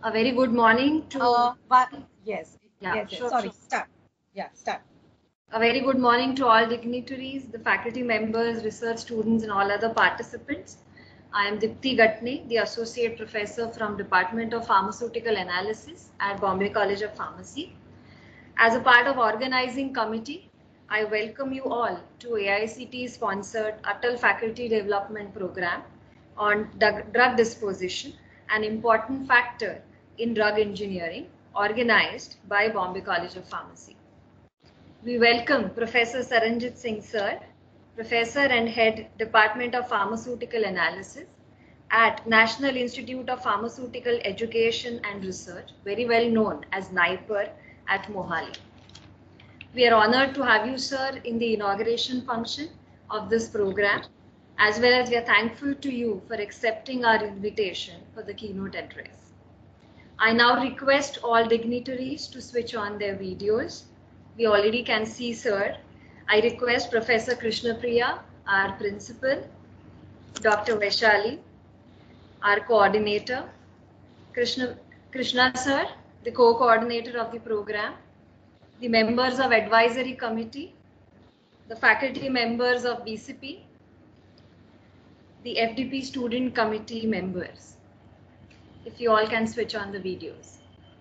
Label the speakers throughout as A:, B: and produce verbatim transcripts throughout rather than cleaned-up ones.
A: A very good morning to...
B: Uh, but yes,
A: yeah,
B: yes, yes.
A: sure,
B: Sorry,
A: sure.
B: start. Yeah, start.
A: A very good morning to all dignitaries, the faculty members, research students, and all other participants. I am Dipti Gatne, the Associate Professor from Department of Pharmaceutical Analysis at Bombay College of Pharmacy. As a part of organizing committee, I welcome you all to A I C T E-sponsored Atal Faculty Development Program on drug disposition, an important factor in drug engineering, organized by Bombay College of Pharmacy. We welcome Professor Saranjit Singh Sir, Professor and Head Department of Pharmaceutical Analysis at National Institute of Pharmaceutical Education and Research, very well known as NIPER at Mohali. We are honored to have you, sir, in the inauguration function of this program, as well as we are thankful to you for accepting our invitation for the keynote address. I now request all dignitaries to switch on their videos. We already can see, sir. I request Professor Krishna Priya, our principal, Doctor Vaishali, our coordinator, Krishna, Krishna sir, the co-coordinator of the program, the members of advisory committee, the faculty members of B C P, the F D P student committee members. If you all can switch on the videos.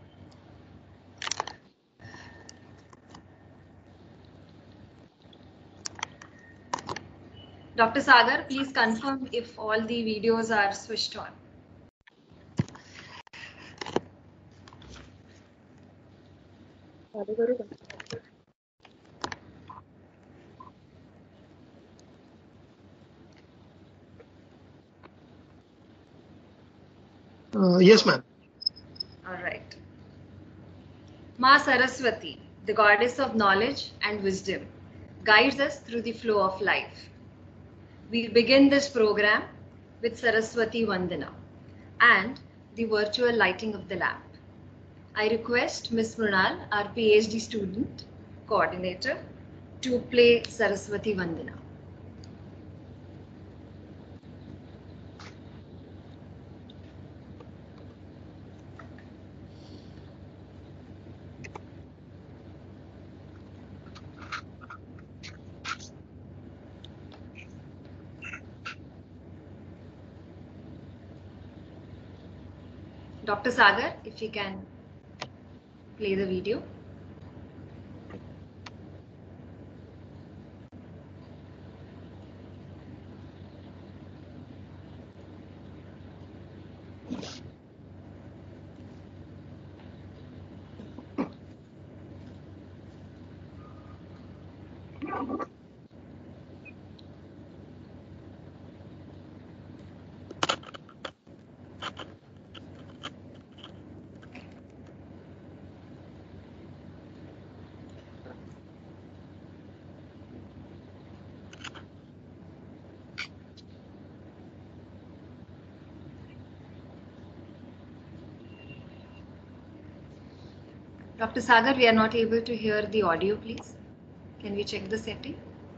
A: Doctor Sagar, please confirm if all the videos are switched on.
C: Uh, yes, ma'am.
A: All right. Ma Saraswati, the goddess of knowledge and wisdom, guides us through the flow of life. We begin this program with Saraswati Vandana and the virtual lighting of the lamp. I request Miz Mrunal, our PhD student coordinator, to play Saraswati Vandana. Doctor Sagar, if you can play the video. Doctor Sagar, we are not able to hear the audio, please. Can we check the setting?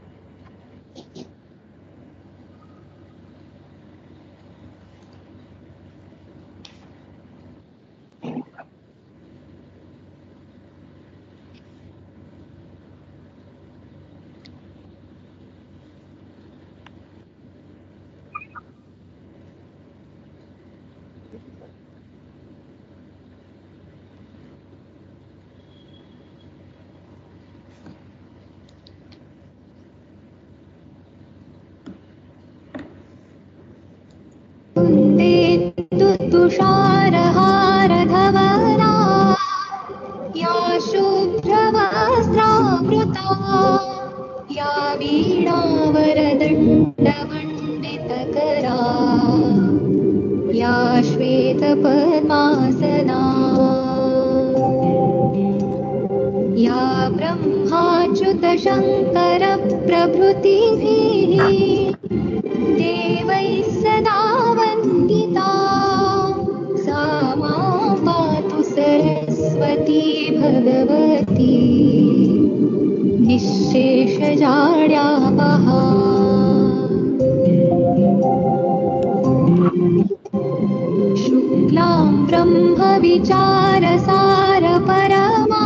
D: तुषारहारधवना या शुभ्रवस्त्रावृता या वीणावरदण्डमण्डितकरा या श्वेतपद्मासना या ब्रह्माच्युतशङ्करप्रभृतिभिः देवैः सदा वन्दिता सा मां पातु सरस्वती भगवती निःशेषजाड्यापहा शुक्लां ब्रह्मविद्युत विचारसार परमा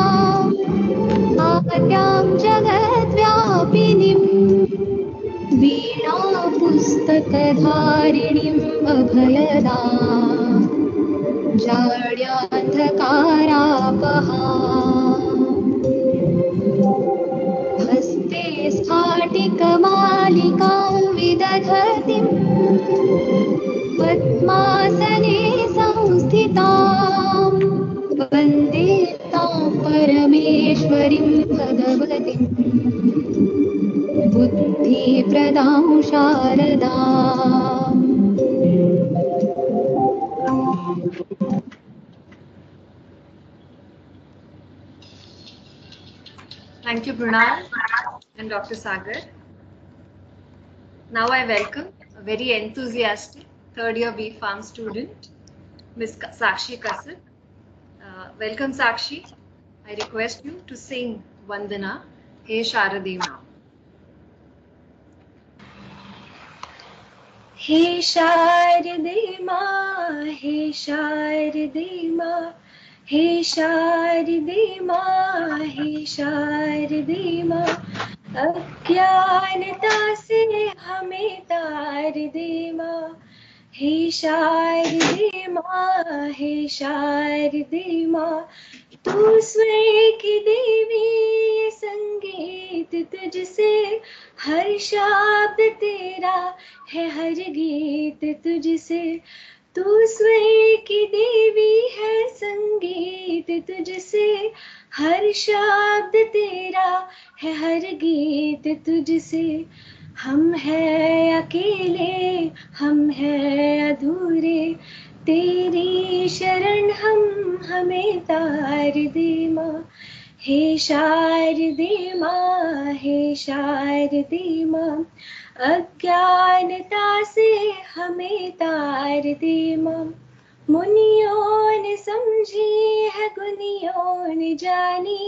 D: आद्यां जगद्व्यापिनीम् वीणा पुस्तकधारिणीम् अभयदाम् जाड्यान्धकारापहा हस्ते स्फाटिकमालिकां विदधतीं पद्मासने संस्थितां वन्दे तां परमेश्वरीं भगवतीं बुद्धिप्रदां शारदाम्।
A: Thank you, Prunal and Doctor Sagar. Now I welcome a very enthusiastic third year B Pharm student, Miz Sakshi Kasar. Uh, welcome, Sakshi. I request you to sing Vandana, He Sharade Ma.
C: हे शारदे माँ, हे शारदे माँ, हे शारदे माँ, हे शारदे माँ, अज्ञानता से हमें तार दे माँ। हे शारदे माँ, हे शारदे माँ, तू स्वर की देवी, ये संगीत तुझसे, हर शब्द तेरा है, हर गीत तुझसे। तू स्वर की देवी है, संगीत तुझसे, हर शब्द तेरा है, हर गीत तुझसे। हम हैं अकेले, हम हैं अधूरे, तेरी शरण हम हमें तार दे माँ। हे शारदे माँ, हे शारदे माँ, अज्ञानता से हमें तार दे माँ। मुनियों ने समझी है, गुनियों ने जानी,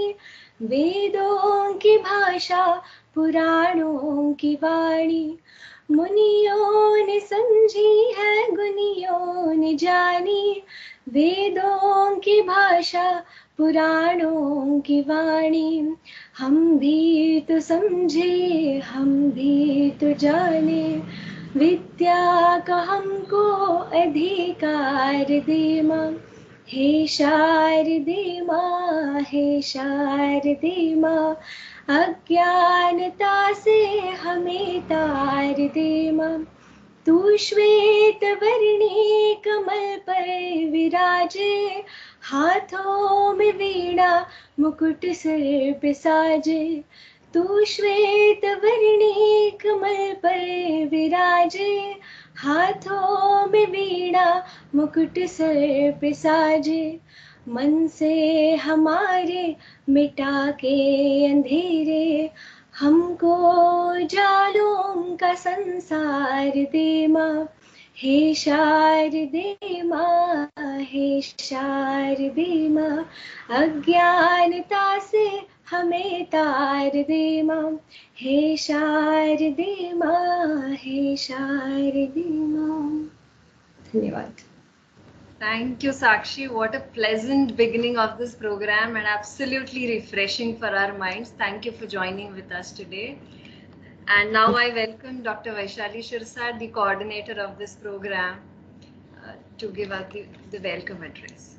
C: वेदों की भाषा, पुराणों की वाणी। मुनियों ने समझी है, गुनियों ने जानी, वेदों की भाषा, पुराणों की वाणी। हम भी तो समझे, हम भी तो जाने, विद्या का हमको अधिकार दे माँ। हे शारदे माँ, हे शारदे माँ, अज्ञानता से हमें तार दे माँ। तू श्वेत वर्णी कमल पर विराजे, हाथों में वीणा मुकुट सिर पे साजे। तू श्वेत वर्णी कमल पर विराजे, हाथों में वीणा मुकुट सिर पे साजे। मन से हमारे मिटा के अंधेरे, हमको जालों का संसार दे माँ। हे शारदे माँ, हे शारदे माँ, अज्ञानता से हमें तार दे माँ। हे शारदे माँ, हे शारदे माँ। धन्यवाद।
A: Thank you, Sakshi. What a pleasant beginning of this program and absolutely refreshing for our minds. Thank you for joining with us today. And now I welcome Doctor Vaishali Shirsad, the coordinator of this program, uh, to give us the, the welcome address.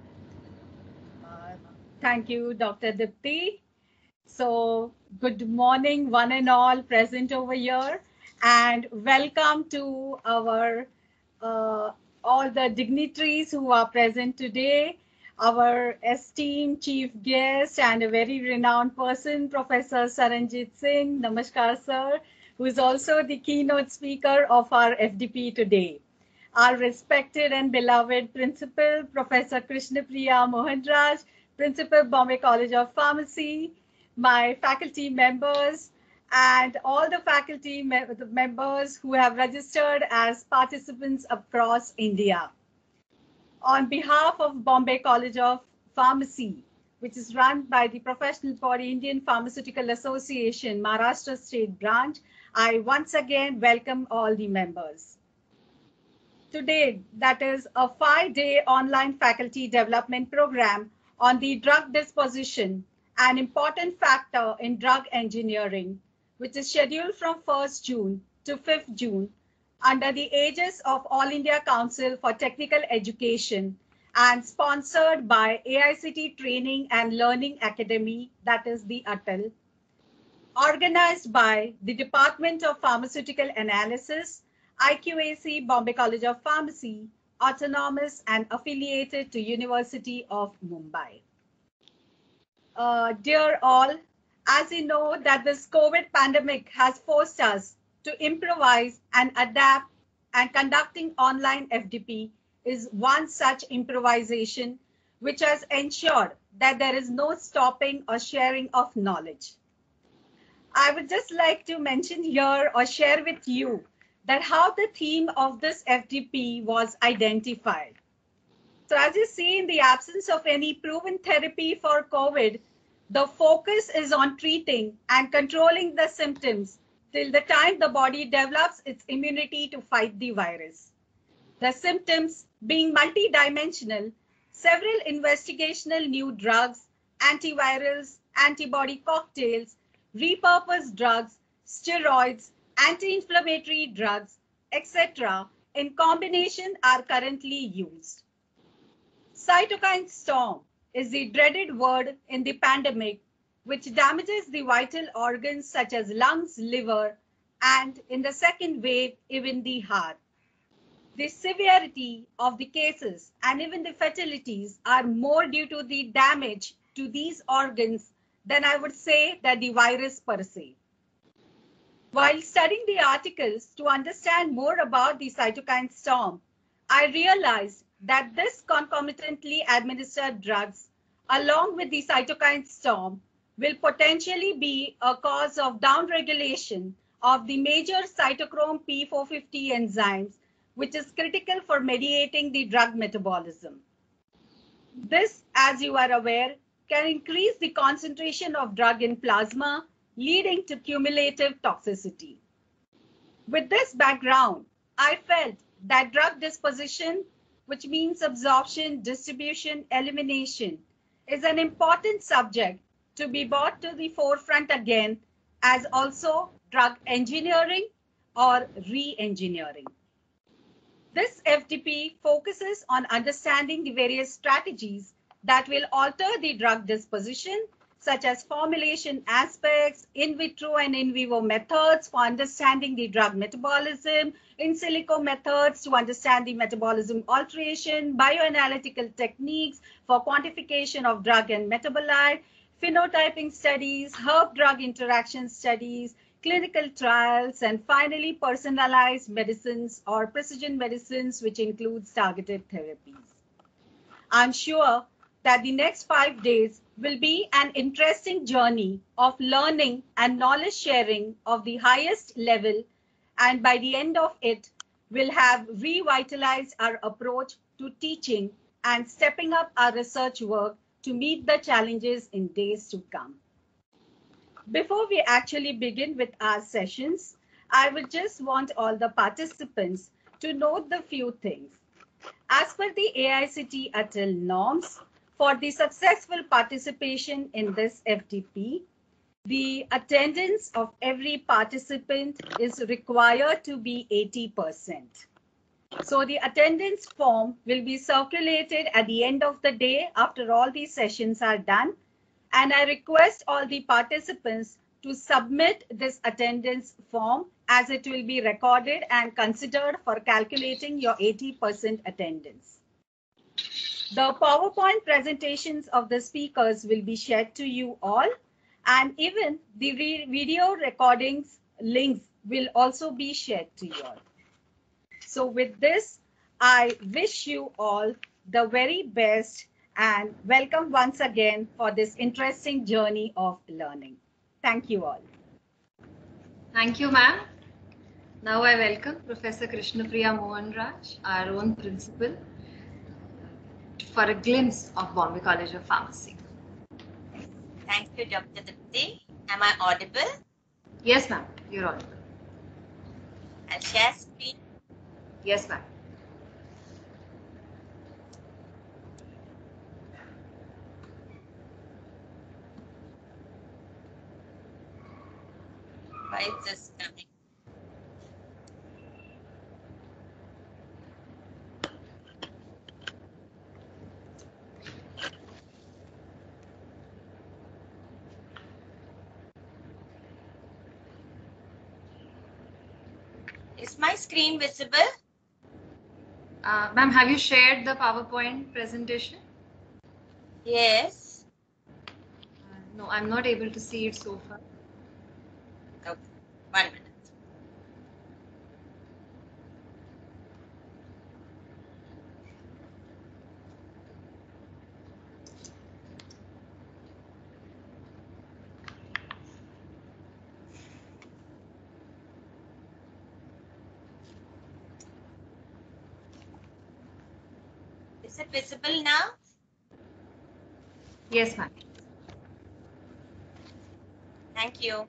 B: Uh, thank you, Doctor Dipti. So, good morning, one and all present over here, and welcome to our uh, all the dignitaries who are present today, our esteemed chief guest and a very renowned person, Professor Saranjit Singh, Namaskar sir, who is also the keynote speaker of our F D P today. Our respected and beloved principal, Professor Krishnapriya Mohanraj, Principal, Bombay College of Pharmacy, my faculty members, and all the faculty me the members who have registered as participants across India. On behalf of Bombay College of Pharmacy, which is run by the professional body Indian Pharmaceutical Association, Maharashtra State Branch, I once again welcome all the members. today, that is a five-day online faculty development program on the drug disposition, an important factor in drug engineering, which is scheduled from first June to fifth June under the aegis of All India Council for Technical Education and sponsored by A I C T Training and Learning Academy, that is the A T A L, organized by the Department of Pharmaceutical Analysis, I Q A C, Bombay College of Pharmacy, autonomous and affiliated to University of Mumbai. Uh, dear all, as you know that this COVID pandemic has forced us to improvise and adapt, and conducting online F D P is one such improvisation which has ensured that there is no stopping or sharing of knowledge. I would just like to mention here or share with you that how the theme of this F D P was identified. So as you see, in the absence of any proven therapy for COVID, the focus is on treating and controlling the symptoms till the time the body develops its immunity to fight the virus. The symptoms being multidimensional, several investigational new drugs, antivirals, antibody cocktails, repurposed drugs, steroids, anti-inflammatory drugs, et cetera in combination are currently used. Cytokine storm is the dreaded word in the pandemic, which damages the vital organs such as lungs, liver, and in the second wave, even the heart. The severity of the cases and even the fatalities are more due to the damage to these organs than I would say that the virus per se. While studying the articles to understand more about the cytokine storm, I realized that this concomitantly administered drugs along with the cytokine storm will potentially be a cause of downregulation of the major cytochrome P four fifty enzymes, which is critical for mediating the drug metabolism. This, as you are aware, can increase the concentration of drug in plasma, leading to cumulative toxicity. With this background, I felt that drug disposition, which means absorption, distribution, elimination, is an important subject to be brought to the forefront again as also drug engineering or re-engineering. This F D P focuses on understanding the various strategies that will alter the drug disposition, such as formulation aspects, in vitro and in vivo methods for understanding the drug metabolism, in silico methods to understand the metabolism alteration, bioanalytical techniques for quantification of drug and metabolite, phenotyping studies, herb-drug interaction studies, clinical trials, and finally personalized medicines or precision medicines, which includes targeted therapies. I'm sure that the next five days will be an interesting journey of learning and knowledge sharing of the highest level, and by the end of it, we'll have revitalized our approach to teaching and stepping up our research work to meet the challenges in days to come. Before we actually begin with our sessions, I would just want all the participants to note the few things. As per the A I C T A T A L norms, for the successful participation in this F D P, the attendance of every participant is required to be eighty percent. So the attendance form will be circulated at the end of the day after all these sessions are done. And I request all the participants to submit this attendance form, as it will be recorded and considered for calculating your eighty percent attendance. The PowerPoint presentations of the speakers will be shared to you all, and even the re video recordings links will also be shared to you all. So with this, I wish you all the very best and welcome once again for this interesting journey of learning. Thank you all.
A: Thank you, ma'am. Now I welcome Professor Krishnapriya Mohanraj, our own principal, for a glimpse of Bombay College of Pharmacy.
E: Thank you, Doctor Dipti. Am I audible?
A: Yes, ma'am, you're audible.
E: I'll share screen.
A: Yes, ma'am.
E: Why is this coming? Is my screen visible?
A: Uh, ma'am, have you shared the PowerPoint presentation?
E: Yes.
A: Uh, no, I'm not able to see it so far.
E: Okay. One minute. Is it visible now?
A: Yes, ma'am.
E: Thank you.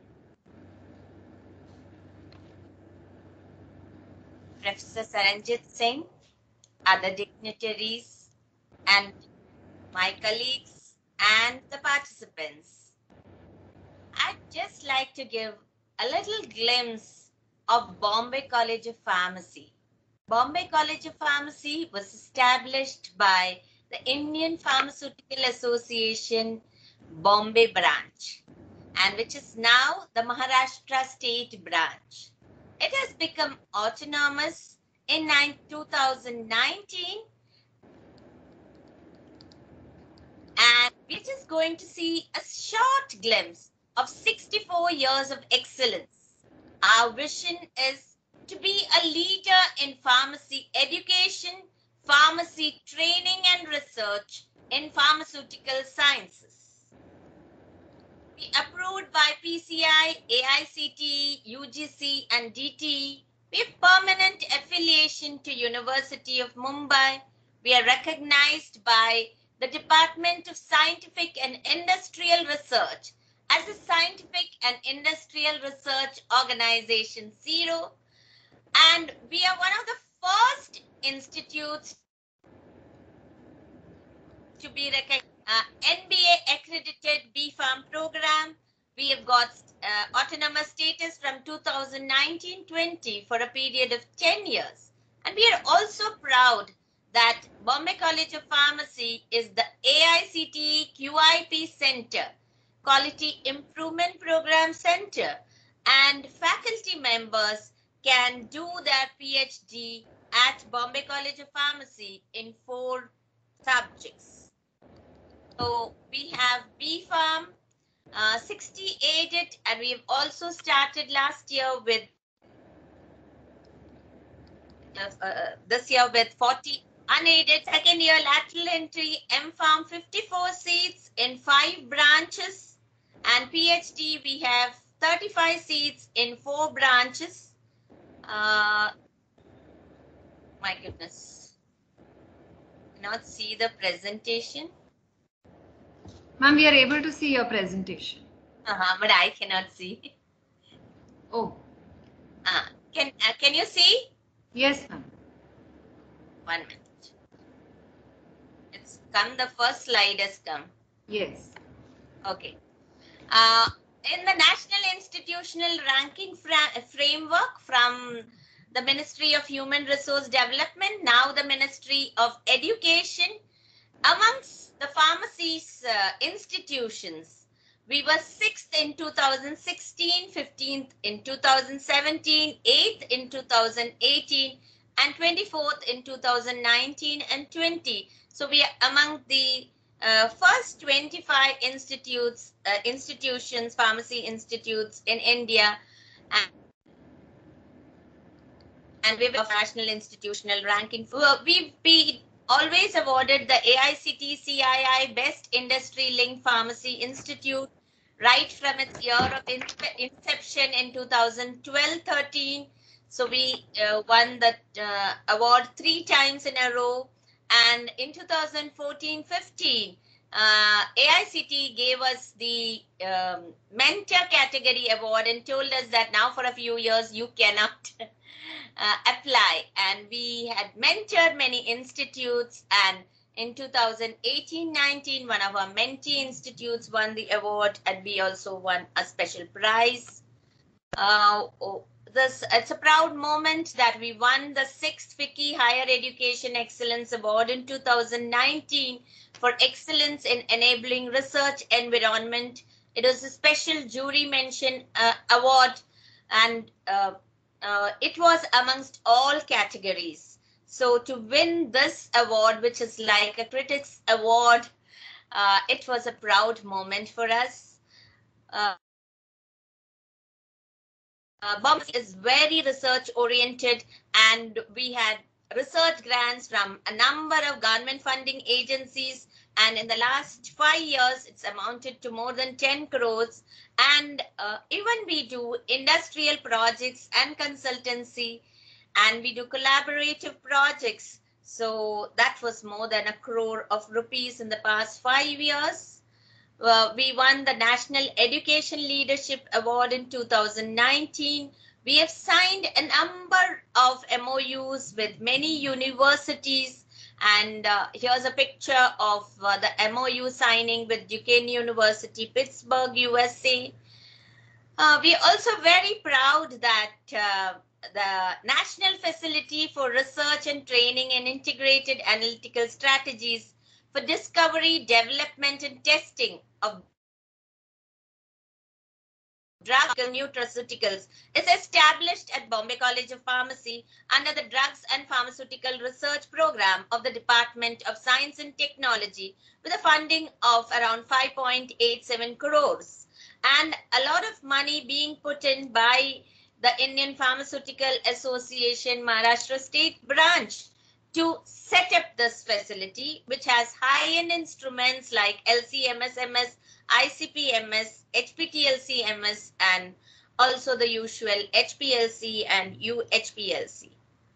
E: Professor Saranjit Singh, other dignitaries, and my colleagues and the participants. I'd just like to give a little glimpse of Bombay College of Pharmacy. Bombay College of Pharmacy was established by the Indian Pharmaceutical Association Bombay branch, and which is now the Maharashtra state branch. It has become autonomous in two thousand nineteen, and we're just going to see a short glimpse of sixty-four years of excellence. Our vision is to be a leader in pharmacy education, pharmacy training and research in pharmaceutical sciences. We approved by P C I, A I C T E, U G C and D T E. We have permanent affiliation to University of Mumbai. We are recognized by the Department of Scientific and Industrial Research as a Scientific and Industrial Research Organization Zero. And we are one of the first institutes to be recognized, uh, N B A accredited B Pharm program. We have got uh, autonomous status from two thousand nineteen twenty for a period of ten years. And we are also proud that Bombay College of Pharmacy is the A I C T E Q I P Center, Quality Improvement Program Center, and faculty members can do their PhD at Bombay College of Pharmacy in four subjects. So we have B Pharm, uh, sixty aided, and we have also started last year with uh, uh, this year with forty unaided. Second year lateral entry, M Pharm fifty-four seats in five branches, and PhD we have thirty-five seats in four branches. Uh, my goodness, cannot see the presentation.
A: Ma'am, we are able to see your presentation.
E: Uh-huh, but I cannot see.
A: Oh.
E: Uh, can uh, can you see?
A: Yes, ma'am.
E: One minute. It's come. The first slide has come.
A: Yes.
E: Okay. Uh, in the National Institutional Ranking fra Framework from the Ministry of Human Resource Development, now the Ministry of Education, amongst the pharmacy's uh, institutions, we were sixth in two thousand sixteen, fifteenth in two thousand seventeen, eighth in two thousand eighteen, and twenty-fourth in two thousand nineteen and twenty. So we are among the uh, first twenty-five institutes, uh, institutions, pharmacy institutes in India, and, and we have a national institutional ranking. We've been always awarded the A I C T C I I Best Industry Linked Pharmacy Institute right from its year of in inception in two thousand twelve thirteen. So we uh, won that uh, award three times in a row. And in two thousand fourteen fifteen, uh, A I C T E gave us the um, mentor category award and told us that now for a few years you cannot uh, apply. And we had mentored many institutes, and in two thousand eighteen nineteen, one of our mentee institutes won the award, and we also won a special prize. Uh, oh, this it's a proud moment that we won the sixth FICCI Higher Education Excellence Award in two thousand nineteen for excellence in enabling research environment. It was a special jury mention uh, award, and uh, uh, it was amongst all categories. So to win this award, which is like a critics award, uh, it was a proud moment for us. Uh, Uh, Bombay is very research oriented, and we had research grants from a number of government funding agencies. And in the last five years, it's amounted to more than ten crores. And uh, even we do industrial projects and consultancy, and we do collaborative projects. So that was more than a crore of rupees in the past five years. Uh, we won the National Education Leadership Award in two thousand nineteen. We have signed a number of M O Us with many universities. And uh, here's a picture of uh, the M O U signing with Duquesne University, Pittsburgh, U S A. Uh, we are also very proud that uh, the National Facility for Research and Training in Integrated Analytical Strategies for Discovery, Development and Testing of Drug Nutraceuticals is established at Bombay College of Pharmacy under the Drugs and Pharmaceutical Research Program of the Department of Science and Technology with a funding of around five point eight seven crores, and a lot of money being put in by the Indian Pharmaceutical Association Maharashtra State Branch to set up this facility, which has high-end instruments like L C M S M S, I C P M S, H P T L C M S, and also the usual H P L C and U H P L C.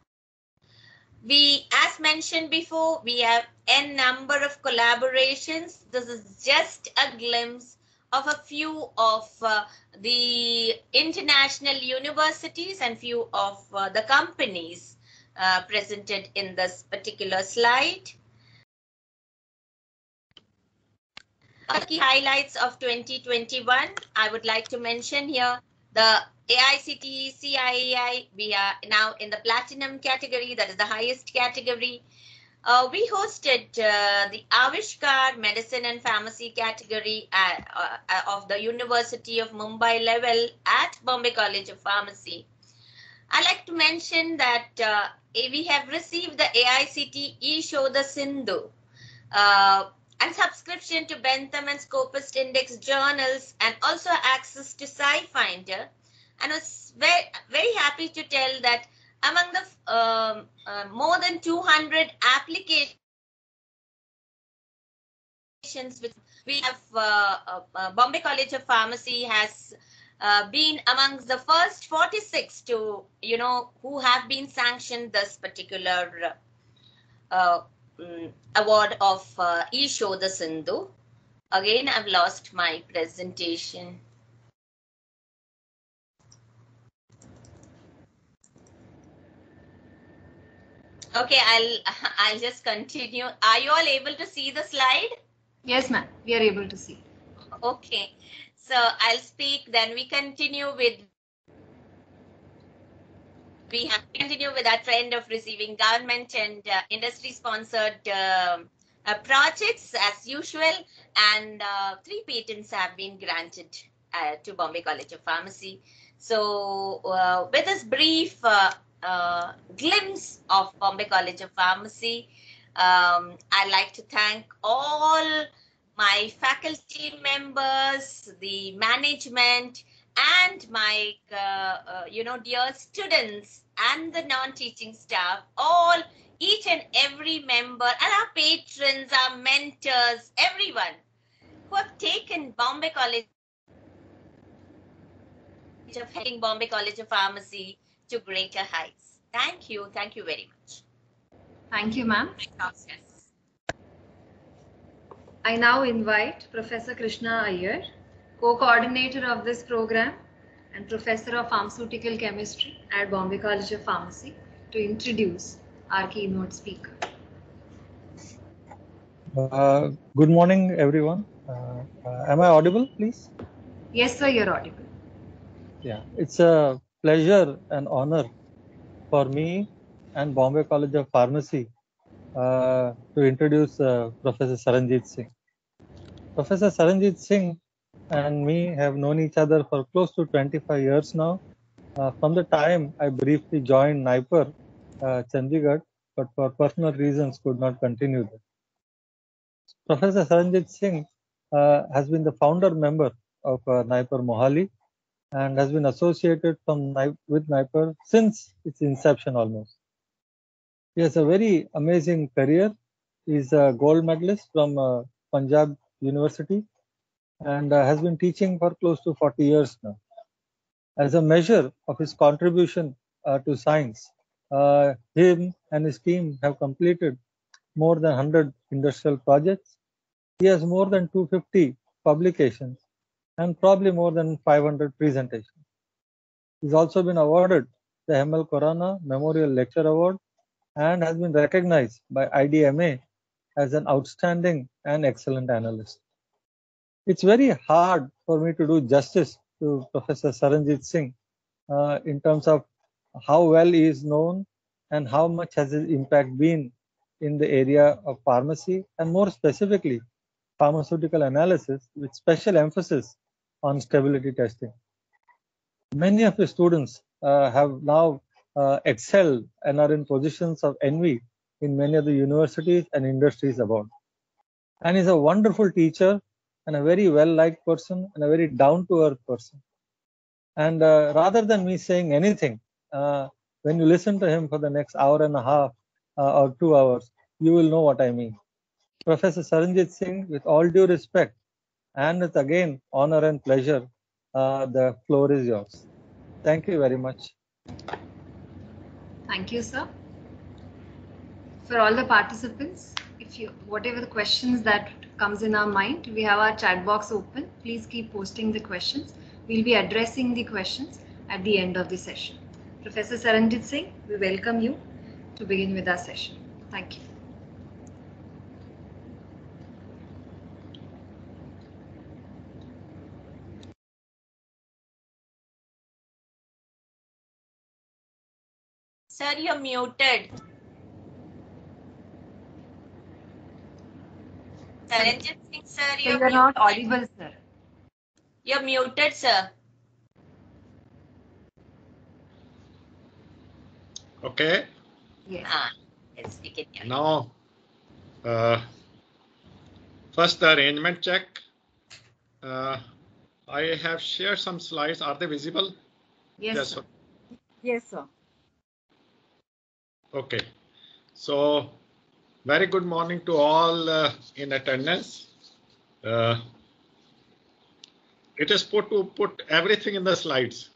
E: We, as mentioned before, we have a number of collaborations. This is just a glimpse of a few of uh, the international universities and few of uh, the companies uh, presented in this particular slide. Uh, key highlights of twenty twenty-one, I would like to mention here the A I C T E C I A I. We are now in the platinum category, that is the highest category. Uh, we hosted uh, the Avishkar Medicine and Pharmacy category at, uh, of the University of Mumbai level at Bombay College of Pharmacy. I'd like to mention that uh, we have received the A I C T E Shodha Sindhu uh, and subscription to Bentham and Scopus Index journals, and also access to SciFinder. And I was very, very happy to tell that among the um, uh, more than two hundred applications which we have, uh, uh, Bombay College of Pharmacy has uh, been amongst the first forty-six to, you know, who have been sanctioned this particular uh, um, award of uh, E Shodha Sindhu. Again, I've lost my presentation. Okay, I'll I'll just continue. Are you all able to see the slide?
A: Yes, ma'am. We are able to see.
E: Okay, so I'll speak. Then we continue with we have to continue with our trend of receiving government and uh, industry-sponsored uh, uh, projects as usual, and uh, three patents have been granted uh, to Bombay College of Pharmacy. So, uh, with this brief uh, uh, glimpse of Bombay College of Pharmacy, um, I'd like to thank all my faculty members, the management, and my, uh, uh, you know, dear students and the non-teaching staff, all, each and every member, and our patrons, our mentors, everyone who have taken Bombay College of heading Bombay College of Pharmacy to greater heights. Thank you. Thank you very much.
A: Thank you, ma'am. I now invite Professor Krishna Iyer, co-coordinator of this program and professor of pharmaceutical chemistry at Bombay College of Pharmacy, to introduce our keynote speaker.
F: Uh, good morning, everyone. Uh, uh, am I audible, please?
A: Yes, sir, you're audible.
F: Yeah, it's a pleasure and honor for me and Bombay College of Pharmacy uh, to introduce uh, Professor Saranjit Singh. Professor Saranjit Singh and me have known each other for close to twenty-five years now. Uh, from the time I briefly joined NIPER, uh, Chandigarh, but for personal reasons could not continue there. Professor Saranjit Singh uh, has been the founder member of uh, NIPER Mohali and has been associated from with NIPER since its inception almost. He has a very amazing career. He's a gold medalist from uh, Punjab University and uh, has been teaching for close to forty years now. As a measure of his contribution uh, to science, uh, him and his team have completed more than one hundred industrial projects. He has more than two hundred fifty publications and probably more than five hundred presentations. He's also been awarded the Hemal Khurana Memorial Lecture Award and has been recognized by I D M A as an outstanding and excellent analyst. It's very hard for me to do justice to Professor Saranjit Singh uh, in terms of how well he is known and how much has his impact been in the area of pharmacy and more specifically pharmaceutical analysis with special emphasis on stability testing. Many of the students uh, have now uh, excelled and are in positions of envy in many of the universities and industries abroad. And he's a wonderful teacher and a very well-liked person and a very down-to-earth person. And uh, rather than me saying anything, uh, when you listen to him for the next hour and a half uh, or two hours, you will know what I mean. Professor Saranjit Singh, with all due respect, and with again honor and pleasure, uh, the floor is yours. Thank you very much.
A: Thank you, sir. For all the participants, if you whatever the questions that comes in our mind, we have our chat box open. Please keep posting the questions. We'll be addressing the questions at the end of the session. Professor Saranjit Singh, we welcome you to begin with our session. Thank you.
E: Sir, you're muted. Saranjit Singh, sir,
A: So
E: you're,
A: you're not audible, sir.
E: You're muted, sir.
G: Okay.
A: Yes.
E: Ah, yes, we can hear you.
G: Now, uh, first the arrangement check. Uh, I have shared some slides. Are they visible?
A: Yes,
G: Yes,
A: sir.
B: Yes, sir.
G: Okay. So, very good morning to all uh, in attendance. Uh, it is put to put everything in the slides.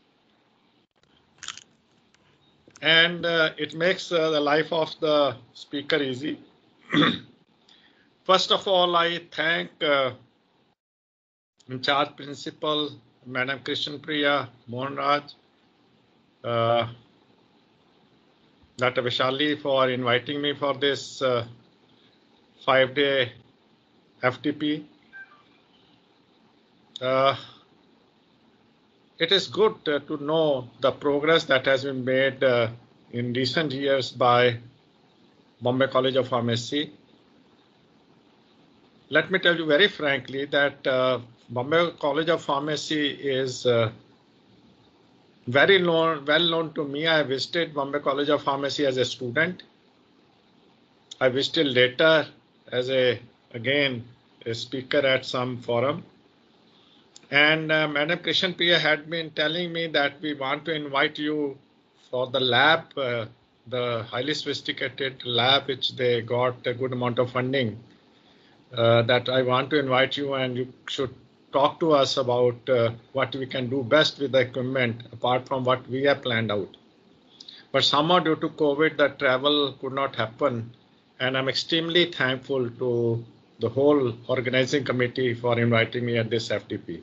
G: And uh, it makes uh, the life of the speaker easy. First of all, I thank uh, in charge principal, Madam Krishan Priya Mohanraj, uh, Doctor Vishali for inviting me for this uh, five-day F T P. Uh, it is good uh, to know the progress that has been made uh, in recent years by Bombay College of Pharmacy. Let me tell you very frankly that uh, Bombay College of Pharmacy is uh, very known, well known to me. I visited Bombay College of Pharmacy as a student. I visited later as a, again, a speaker at some forum. And uh, Madam Krishan Priya had been telling me that we want to invite you for the lab, uh, the highly sophisticated lab, which they got a good amount of funding. Uh, that I want to invite you and you should talk to us about uh, what we can do best with the equipment apart from what we have planned out. But somehow due to COVID, the travel could not happen. And I'm extremely thankful to the whole organizing committee for inviting me at this F T P.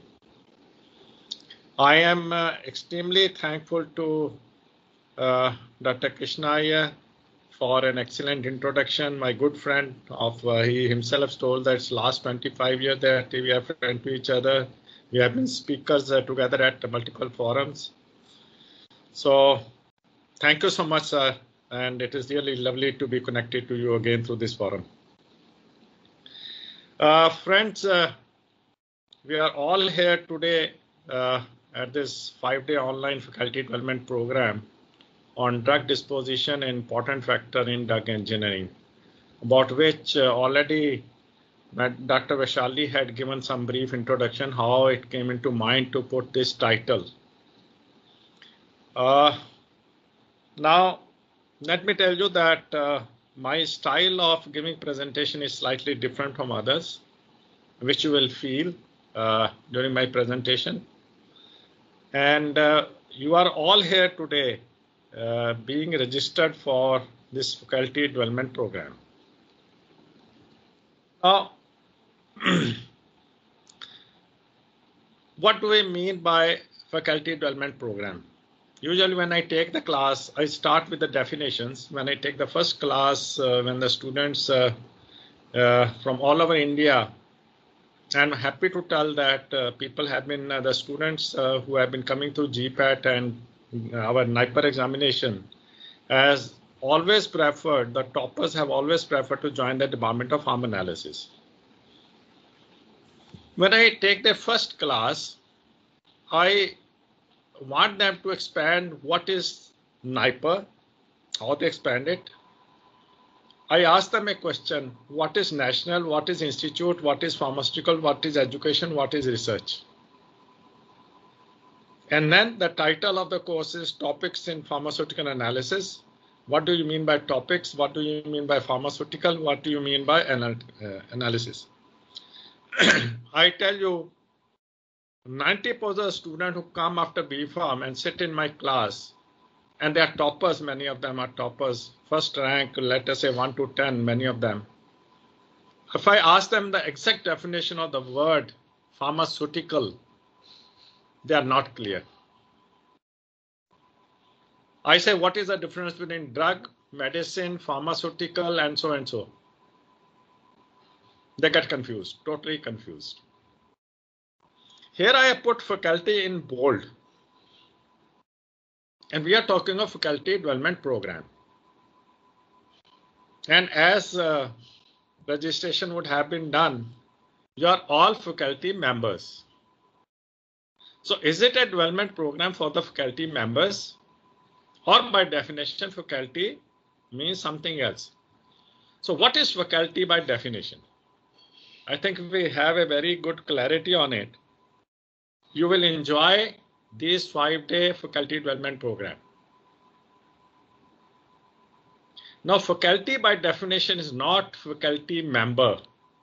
G: I am uh, extremely thankful to uh, Doctor Krishna Iyer for an excellent introduction. My good friend of uh, he himself told that it's last twenty-five years that we are friends to each other. We have been speakers uh, together at multiple forums. So thank you so much, sir. And it is really lovely to be connected to you again through this forum. Uh, friends, uh, we are all here today uh, at this five-day online faculty development program on drug disposition, an important factor in drug engineering, about which uh, already Doctor Vaishali had given some brief introduction, how it came into mind to put this title. Uh, now, let me tell you that uh, my style of giving presentation is slightly different from others, which you will feel uh, during my presentation. And uh, you are all here today uh, being registered for this faculty development program. Now, what do we mean by faculty development program? Usually when I take the class, I start with the definitions. When I take the first class, uh, when the students uh, uh, from all over India, I'm happy to tell that uh, people have been, uh, the students uh, who have been coming through G PAT and our NIPER examination, as always preferred, the toppers have always preferred to join the Department of Farm Analysis. When I take the first class, I want them to expand what is NIPER, how to expand it. I ask them a question, what is national, what is institute, what is pharmaceutical, what is education, what is research? And then the title of the course is Topics in Pharmaceutical Analysis. What do you mean by topics? What do you mean by pharmaceutical? What do you mean by anal uh, analysis? I tell you, ninety percent of students who come after B Pharm and sit in my class, and they are toppers, many of them are toppers, first rank, let us say one to ten, many of them. If I ask them the exact definition of the word pharmaceutical, they are not clear. I say, what is the difference between drug, medicine, pharmaceutical, and so and so? They get confused, totally confused. Here I have put faculty in bold. And we are talking of faculty development program. And as uh, registration would have been done, you are all faculty members. So is it a development program for the faculty members? Or by definition, faculty means something else. So what is faculty by definition? I think if we have a very good clarity on it, you will enjoy this five-day faculty development program. Now, faculty by definition is not faculty member.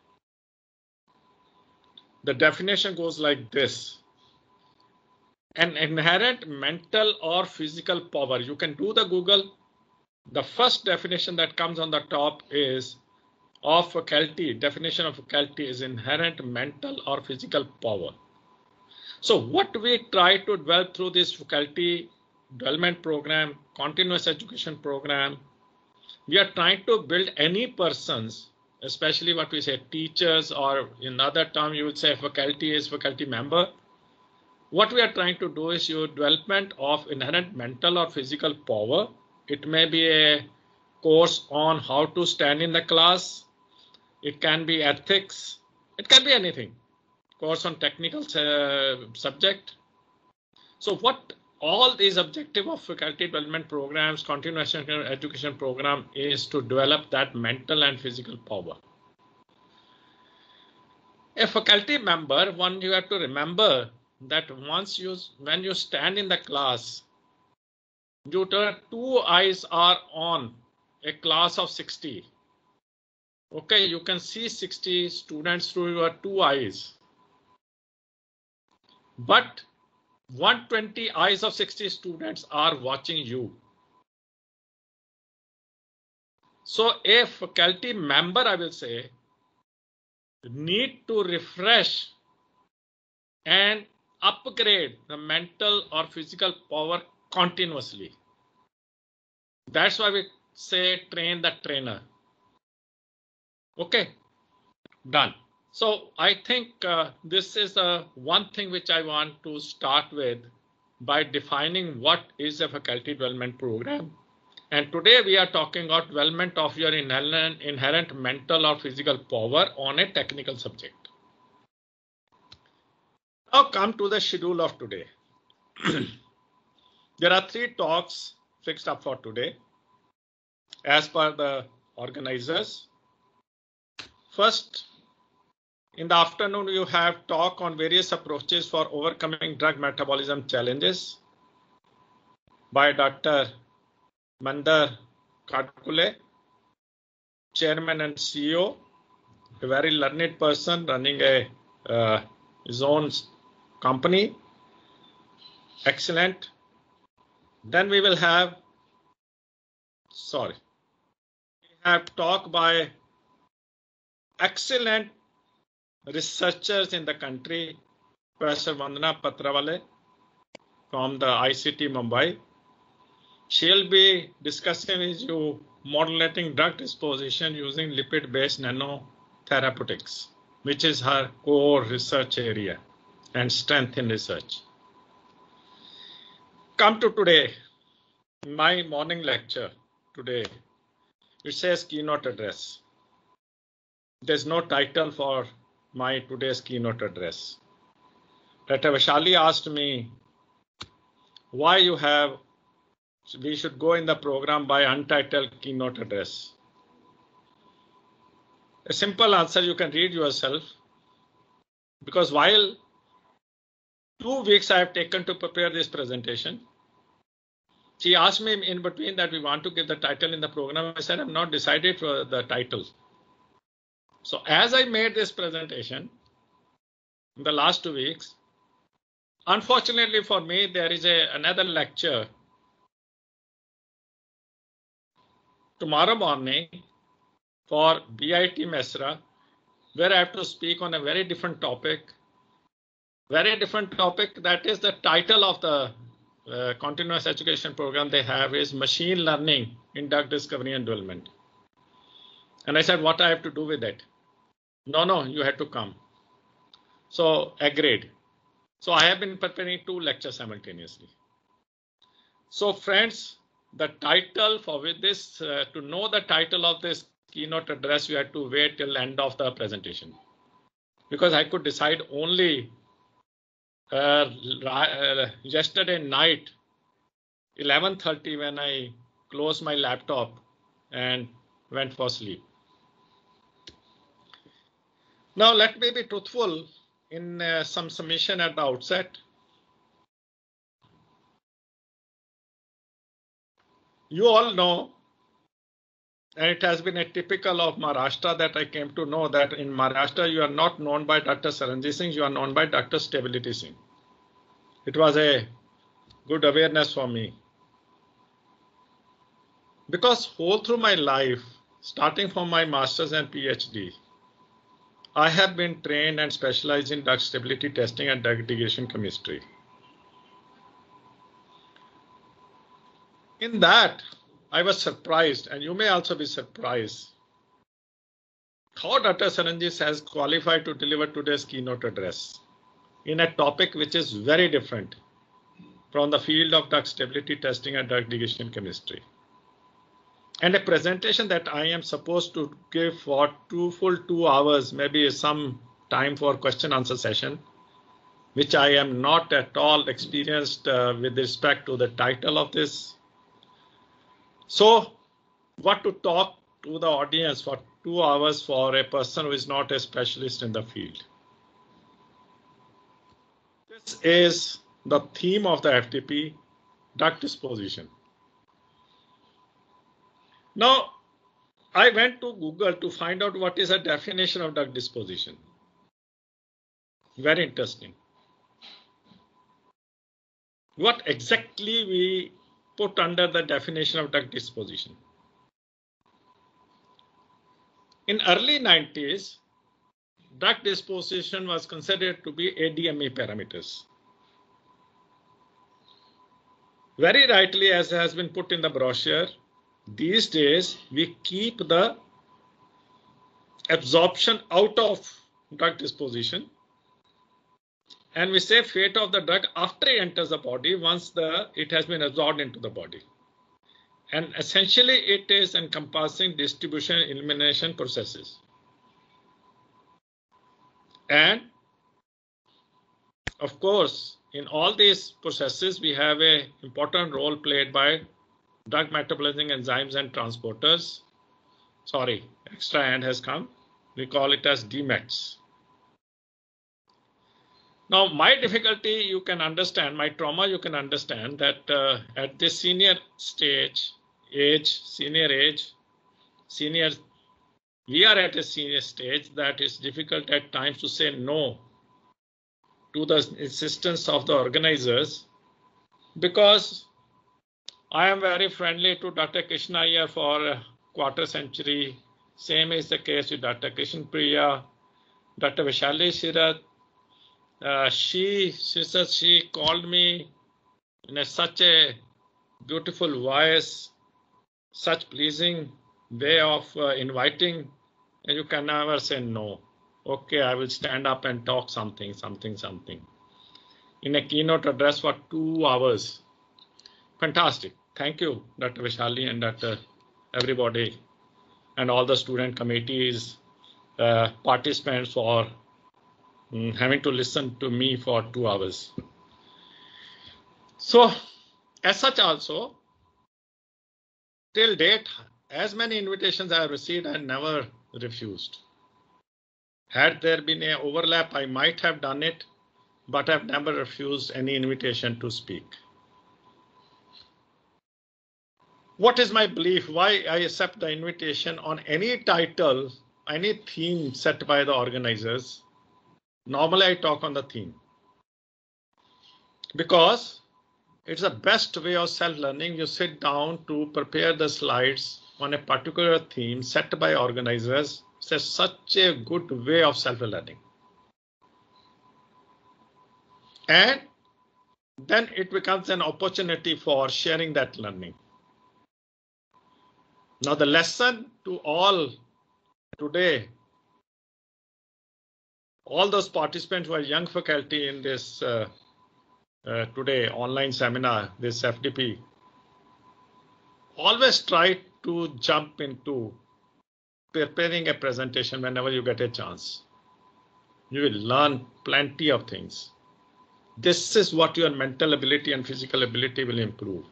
G: The definition goes like this. An inherent mental or physical power. You can do the Google. The first definition that comes on the top is of faculty. Definition of faculty is inherent mental or physical power. So what we try to develop through this faculty development program, continuous education program, we are trying to build any persons, especially what we say teachers, or in other term you would say faculty is faculty member. What we are trying to do is your development of inherent mental or physical power. It may be a course on how to stand in the class. It can be ethics. It can be anything. Course on technical uh, subject. So what all these objective of faculty development programs, continuous education program is to develop that mental and physical power. A faculty member, one you have to remember that once you, when you stand in the class, your two eyes are on a class of sixty. Okay, you can see sixty students through your two eyes. But one hundred twenty eyes of sixty students are watching you. So a faculty member, I will say, need to refresh and upgrade the mental or physical power continuously. That's why we say train the trainer. Okay, done. So I think uh, this is uh, one thing which I want to start with, by defining what is a faculty development program. And today we are talking about development of your inherent, inherent mental or physical power on a technical subject. Now come to the schedule of today. There are three talks fixed up for today as per the organizers. First, in the afternoon, you have talk on various approaches for overcoming drug metabolism challenges by Doctor Mandar Kadkule, Chairman and C E O, a very learned person running a uh, his own company. Excellent. Then we will have, sorry, we have talk by excellent researchers in the country, Professor Vandana Patrawale from the I C T Mumbai. She'll be discussing with you modulating drug disposition using lipid-based nanotherapeutics, which is her core research area and strength in research. Come to today, my morning lecture today. It says keynote address. There's no title for my today's keynote address. Doctor Vaishali asked me why you have, we should go in the program by untitled keynote address. A simple answer you can read yourself, because while two weeks I have taken to prepare this presentation, she asked me in between that we want to give the title in the program. I said, I'm not decided for the title. So as I made this presentation in the last two weeks, unfortunately for me, there is a, another lecture tomorrow morning for B I T Mesra, where I have to speak on a very different topic. Very different topic. That is the title of the uh, continuous education program they have is Machine Learning in Drug Discovery and Development. And I said, what I have to do with it? No, no, you had to come. So agreed. So I have been preparing two lectures simultaneously. So friends, the title for with this, uh, to know the title of this keynote address, you had to wait till end of the presentation, because I could decide only uh, uh, yesterday night, eleven thirty, when I closed my laptop and went for sleep. Now let me be truthful in uh, some submission at the outset. You all know, and it has been a typical of Maharashtra that I came to know that in Maharashtra you are not known by Doctor Saranjit Singh, you are known by Doctor Stability Singh. It was a good awareness for me. Because whole through my life, starting from my master's and PhD, I have been trained and specialized in drug stability testing and drug degradation chemistry. In that, I was surprised, and you may also be surprised, how Doctor Saranjit has qualified to deliver today's keynote address in a topic which is very different from the field of drug stability testing and drug degradation chemistry. And a presentation that I am supposed to give for two full two hours, maybe some time for question answer session, which I am not at all experienced uh, with respect to the title of this. So what to talk to the audience for two hours for a person who is not a specialist in the field? This is the theme of the F D P, drug disposition. Now, I went to Google to find out what is a definition of drug disposition. Very interesting. What exactly we put under the definition of drug disposition? In early nineties, drug disposition was considered to be A D M E parameters. Very rightly, as has been put in the brochure, these days we keep the absorption out of drug disposition And we say fate of the drug after it enters the body once the it has been absorbed into the body. And essentially it is encompassing distribution and elimination processes. And of course, in all these processes, we have an important role played by drug metabolizing enzymes and transporters. Sorry, extra hand has come. We call it as D METs. Now, my difficulty, you can understand, my trauma, you can understand that uh, at this senior stage, age, senior age, senior, we are at a senior stage that is difficult at times to say no to the insistence of the organizers, because I am very friendly to Doctor Krishna Iyer for a quarter century. Same is the case with Doctor Krishan Priya, Doctor Vaishali Shirath. Uh, she, she said she called me in a, such a beautiful voice, such pleasing way of uh, inviting, and you can never say no. Okay, I will stand up and talk something, something, something. In a keynote address for two hours. Fantastic. Thank you, Doctor Vaishali and Doctor everybody, and all the student committees, uh, participants for um, having to listen to me for two hours. So, as such also, till date, as many invitations I have received, I never refused. Had there been an overlap, I might have done it, but I've never refused any invitation to speak. What is my belief? Why I accept the invitation on any title, any theme set by the organizers? Normally I talk on the theme, because it's the best way of self-learning. You sit down to prepare the slides on a particular theme set by organizers. It's such a good way of self-learning. And then it becomes an opportunity for sharing that learning. Now the lesson to all today, all those participants who are young faculty in this uh, uh, today online seminar, this F D P, always try to jump into preparing a presentation whenever you get a chance. You will learn plenty of things. This is what your mental ability and physical ability will improve.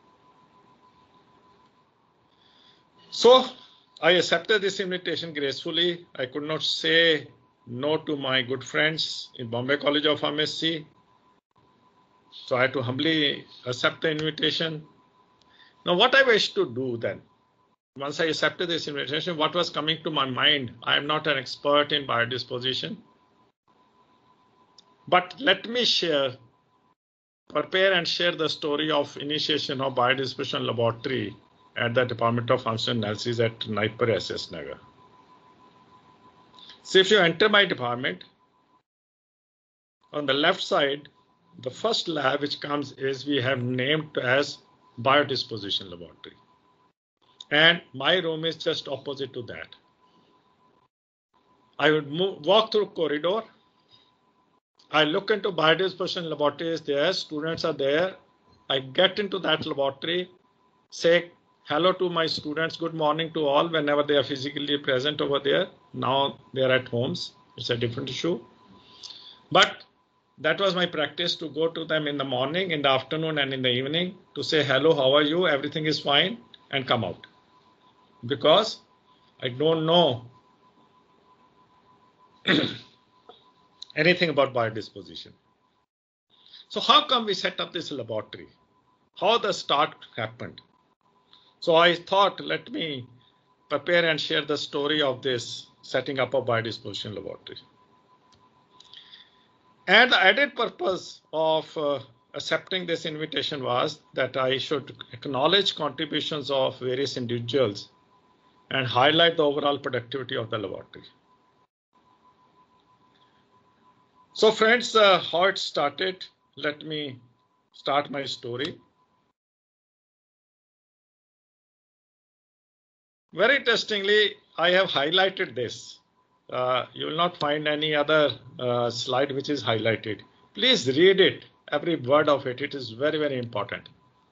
G: So I accepted this invitation gracefully. I could not say no to my good friends in Bombay College of Pharmacy. So I had to humbly accept the invitation. Now what I wish to do then, once I accepted this invitation, what was coming to my mind? I am not an expert in biodisposition. But let me share, prepare and share the story of initiation of biodisposition laboratory at the Department of Functional Analysis at Naipur S S Nagar. So if you enter my department, on the left side, the first lab which comes is we have named as biodisposition laboratory. And my room is just opposite to that. I would move, walk through corridor. I look into biodisposition laboratory is there, students are there. I get into that laboratory, say hello to my students, good morning to all whenever they are physically present over there. Now they are at homes, it's a different issue. But that was my practice, to go to them in the morning, in the afternoon and in the evening to say hello, how are you, everything is fine, and come out. Because I don't know anything about biodisposition. So how come we set up this laboratory? How the start happened? So I thought, let me prepare and share the story of this setting up a biodisposition laboratory. And the added purpose of uh, accepting this invitation was that I should acknowledge contributions of various individuals and highlight the overall productivity of the laboratory. So friends, uh, how it started, let me start my story. Very interestingly, I have highlighted this. Uh, you will not find any other uh, slide which is highlighted. Please read it, every word of it. It is very, very important.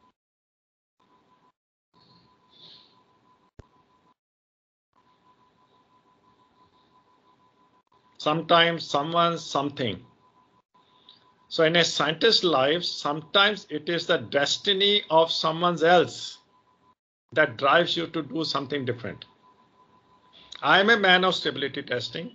G: Sometimes someone, something. So in a scientist's life, sometimes it is the destiny of someone else that drives you to do something different. I am a man of stability testing,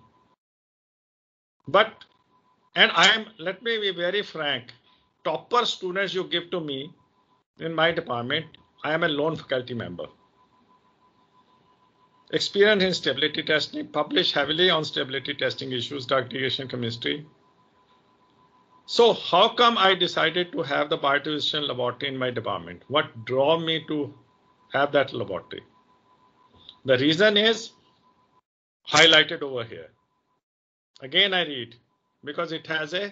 G: but, and I am, let me be very frank, topper students you give to me in my department, I am a lone faculty member. Experience in stability testing, published heavily on stability testing issues, drug degradation chemistry. So how come I decided to have the biodistribution laboratory in my department? What drove me to have that laboratory? The reason is highlighted over here. Again, I read because it has a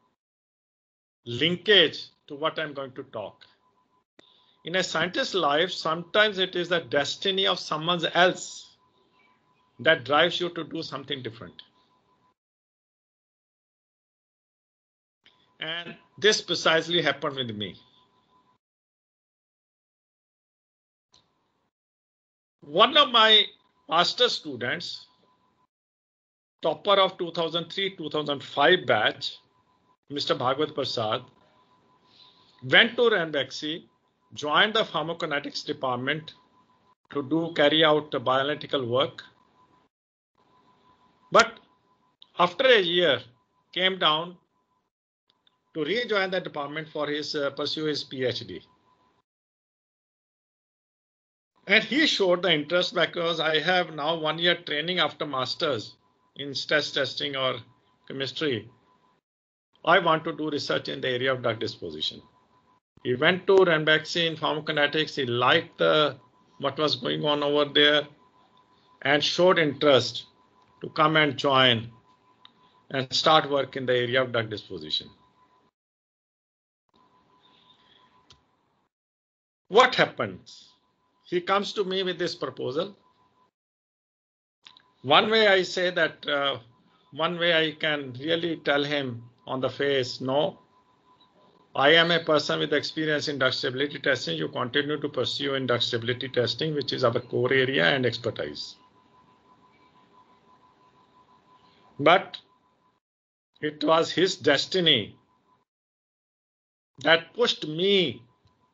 G: linkage to what I'm going to talk. In a scientist's life, sometimes it is the destiny of someone else that drives you to do something different. And this precisely happened with me. One of my master students, topper of two thousand three two thousand five batch, Mister Bhagwat Prasad, went to Ranbaxy, joined the pharmacokinetics department to do carry out bioanalytical work. But after a year, came down to rejoin the department for his uh, pursue his PhD. And he showed the interest because I have now one year training after masters in stress testing or chemistry. I want to do research in the area of drug disposition. He went to Ranbaxy in pharmacokinetics. He liked the, what was going on over there and showed interest to come and join and start work in the area of drug disposition. What happens? He comes to me with this proposal. One way I say that, uh, one way I can really tell him on the face, no, I am a person with experience in drug stability testing. You continue to pursue in drug stability testing, which is our core area and expertise. But it was his destiny that pushed me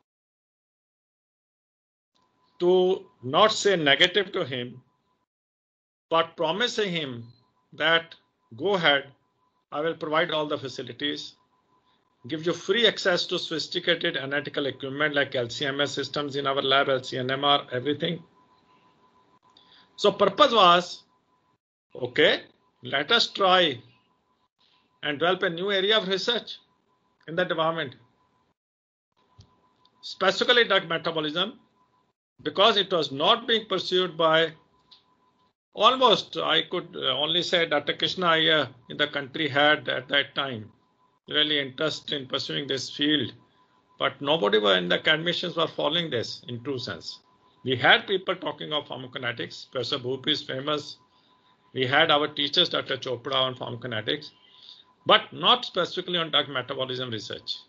G: to not say negative to him, but promising him that go ahead, I will provide all the facilities, give you free access to sophisticated analytical equipment like L C M S systems in our lab, L C N M R, everything. So purpose was, okay, let us try and develop a new area of research in the department, specifically drug metabolism, because it was not being pursued by almost, I could only say Doctor Krishna Iyer in the country had at that time really interest in pursuing this field, but nobody were in the academicians were following this in true sense. We had people talking of pharmacokinetics. Professor Bhupi is famous. We had our teachers, Doctor Chopra, on pharmacokinetics, but not specifically on drug metabolism research.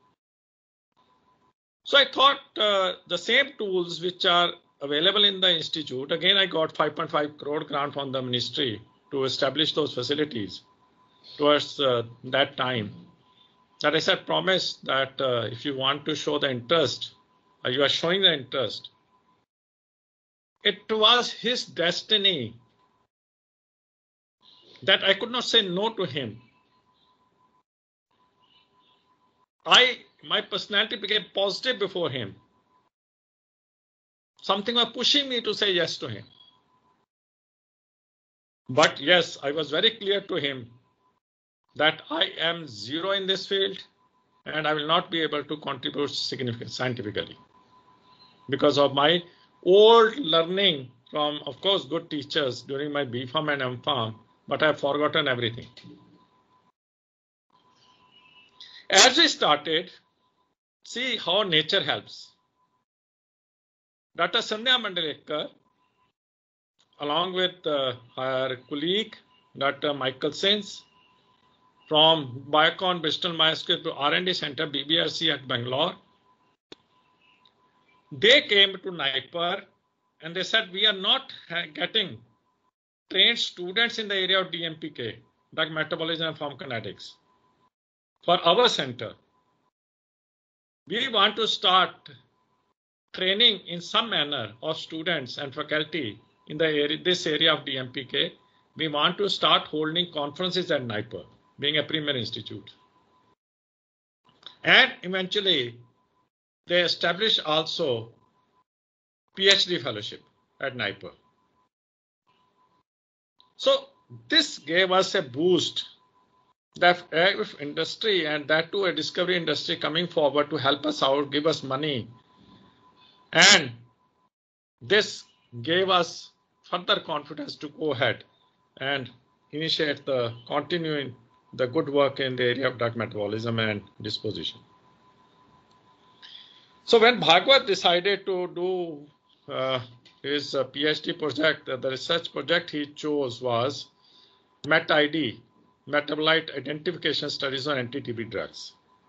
G: So I thought uh, the same tools which are available in the institute, again I got five point five crore grant from the ministry to establish those facilities towards uh, that time. That I said, promise that uh, if you want to show the interest, uh, you are showing the interest. It was his destiny that I could not say no to him. I, my personality became positive before him. Something was pushing me to say yes to him. But yes, I was very clear to him that I am zero in this field and I will not be able to contribute significantly scientifically because of my old learning from, of course, good teachers during my B Pharm and M Pharm, but I have forgotten everything. As we started, see how nature helps. Doctor Sandhya Mandalekar, along with uh, her colleague, Doctor Michael Sins, from Biocon Bristol Myers Squibb to R and D Center B B R C at Bangalore. They came to NIPER and they said, we are not getting trained students in the area of D M P K, drug metabolism and pharmacokinetics, for our center. We want to start training in some manner of students and faculty in the area, this area of D M P K. We want to start holding conferences at NIPER, being a premier institute. And eventually, they established also PhD fellowship at NIPER. So this gave us a boost that if industry, and that too a discovery industry coming forward to help us out, give us money. And this gave us further confidence to go ahead and initiate the continuing the good work in the area of drug metabolism and disposition. So when Bhagwat decided to do uh, his uh, PhD project, uh, the research project he chose was MetID, Metabolite Identification Studies on Anti-T B drugs.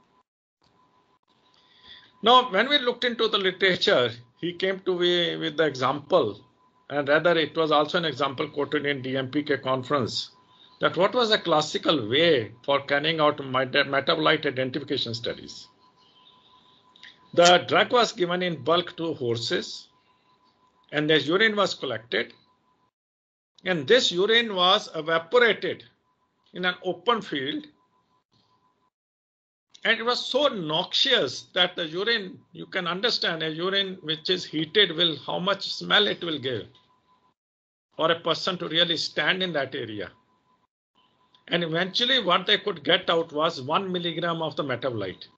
G: Now, when we looked into the literature, he came to me with the example, and rather it was also an example quoted in D M P K conference, that what was a classical way for carrying out metabolite identification studies. The drug was given in bulk to horses, and their urine was collected, and this urine was evaporated in an open field, and it was so noxious that the urine, you can understand a urine which is heated will, how much smell it will give for a person to really stand in that area. And eventually what they could get out was one milligram of the metabolite.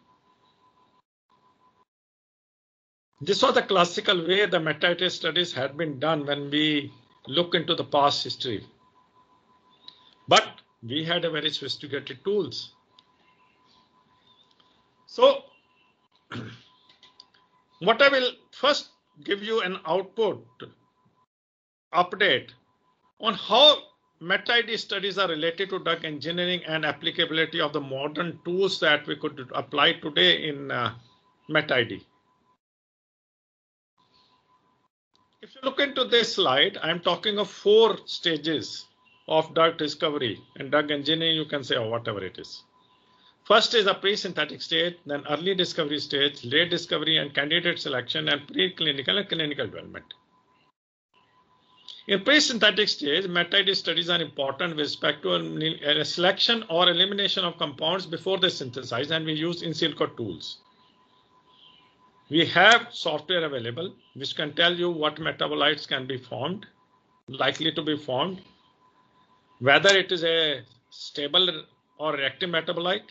G: This was the classical way the meta studies had been done when we look into the past history. But we had a very sophisticated tools. So what I will first give you an output update on how MetID studies are related to drug engineering and applicability of the modern tools that we could apply today in uh, MetID. If you look into this slide, I'm talking of four stages of drug discovery and drug engineering, you can say, or whatever it is. First is a pre-synthetic stage, then early discovery stage, late discovery and candidate selection, and preclinical and clinical development. In pre-synthetic stage, MetID studies are important with respect to a selection or elimination of compounds before they synthesize, and we use in silico tools. We have software available which can tell you what metabolites can be formed, likely to be formed, whether it is a stable or reactive metabolite.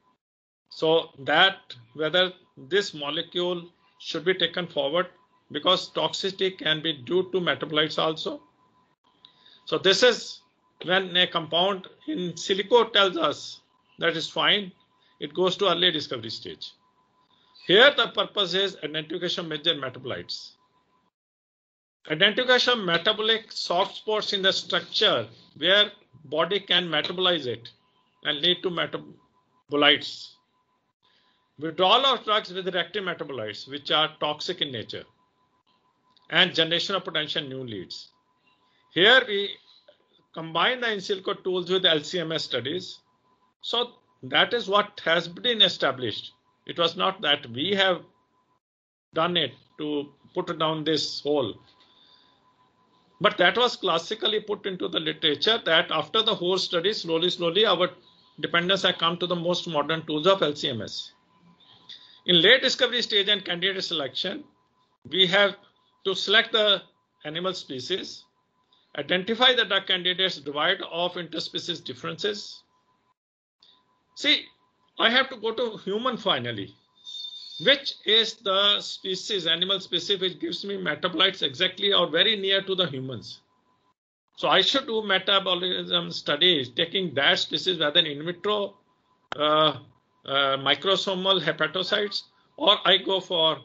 G: So that whether this molecule should be taken forward, because toxicity can be due to metabolites also. So this is when a compound in silico tells us that is fine, it goes to early discovery stage. Here the purpose is identification of major metabolites. Identification of metabolic soft spots in the structure where body can metabolize it and lead to metabolites. Withdrawal of drugs with reactive metabolites which are toxic in nature, and generation of potential new leads. Here we combine the in silico tools with L C M S studies. So that is what has been established. It was not that we have done it to put down this hole, but that was classically put into the literature that after the whole study, slowly, slowly our dependence has come to the most modern tools of L C M S. In late discovery stage and candidate selection, we have to select the animal species, identify the drug candidates devoid of interspecies differences. See, I have to go to human finally, which is the species, animal species, which gives me metabolites exactly or very near to the humans. So I should do metabolism studies, taking that species, whether in vitro, uh, uh, microsomal hepatocytes, or I go for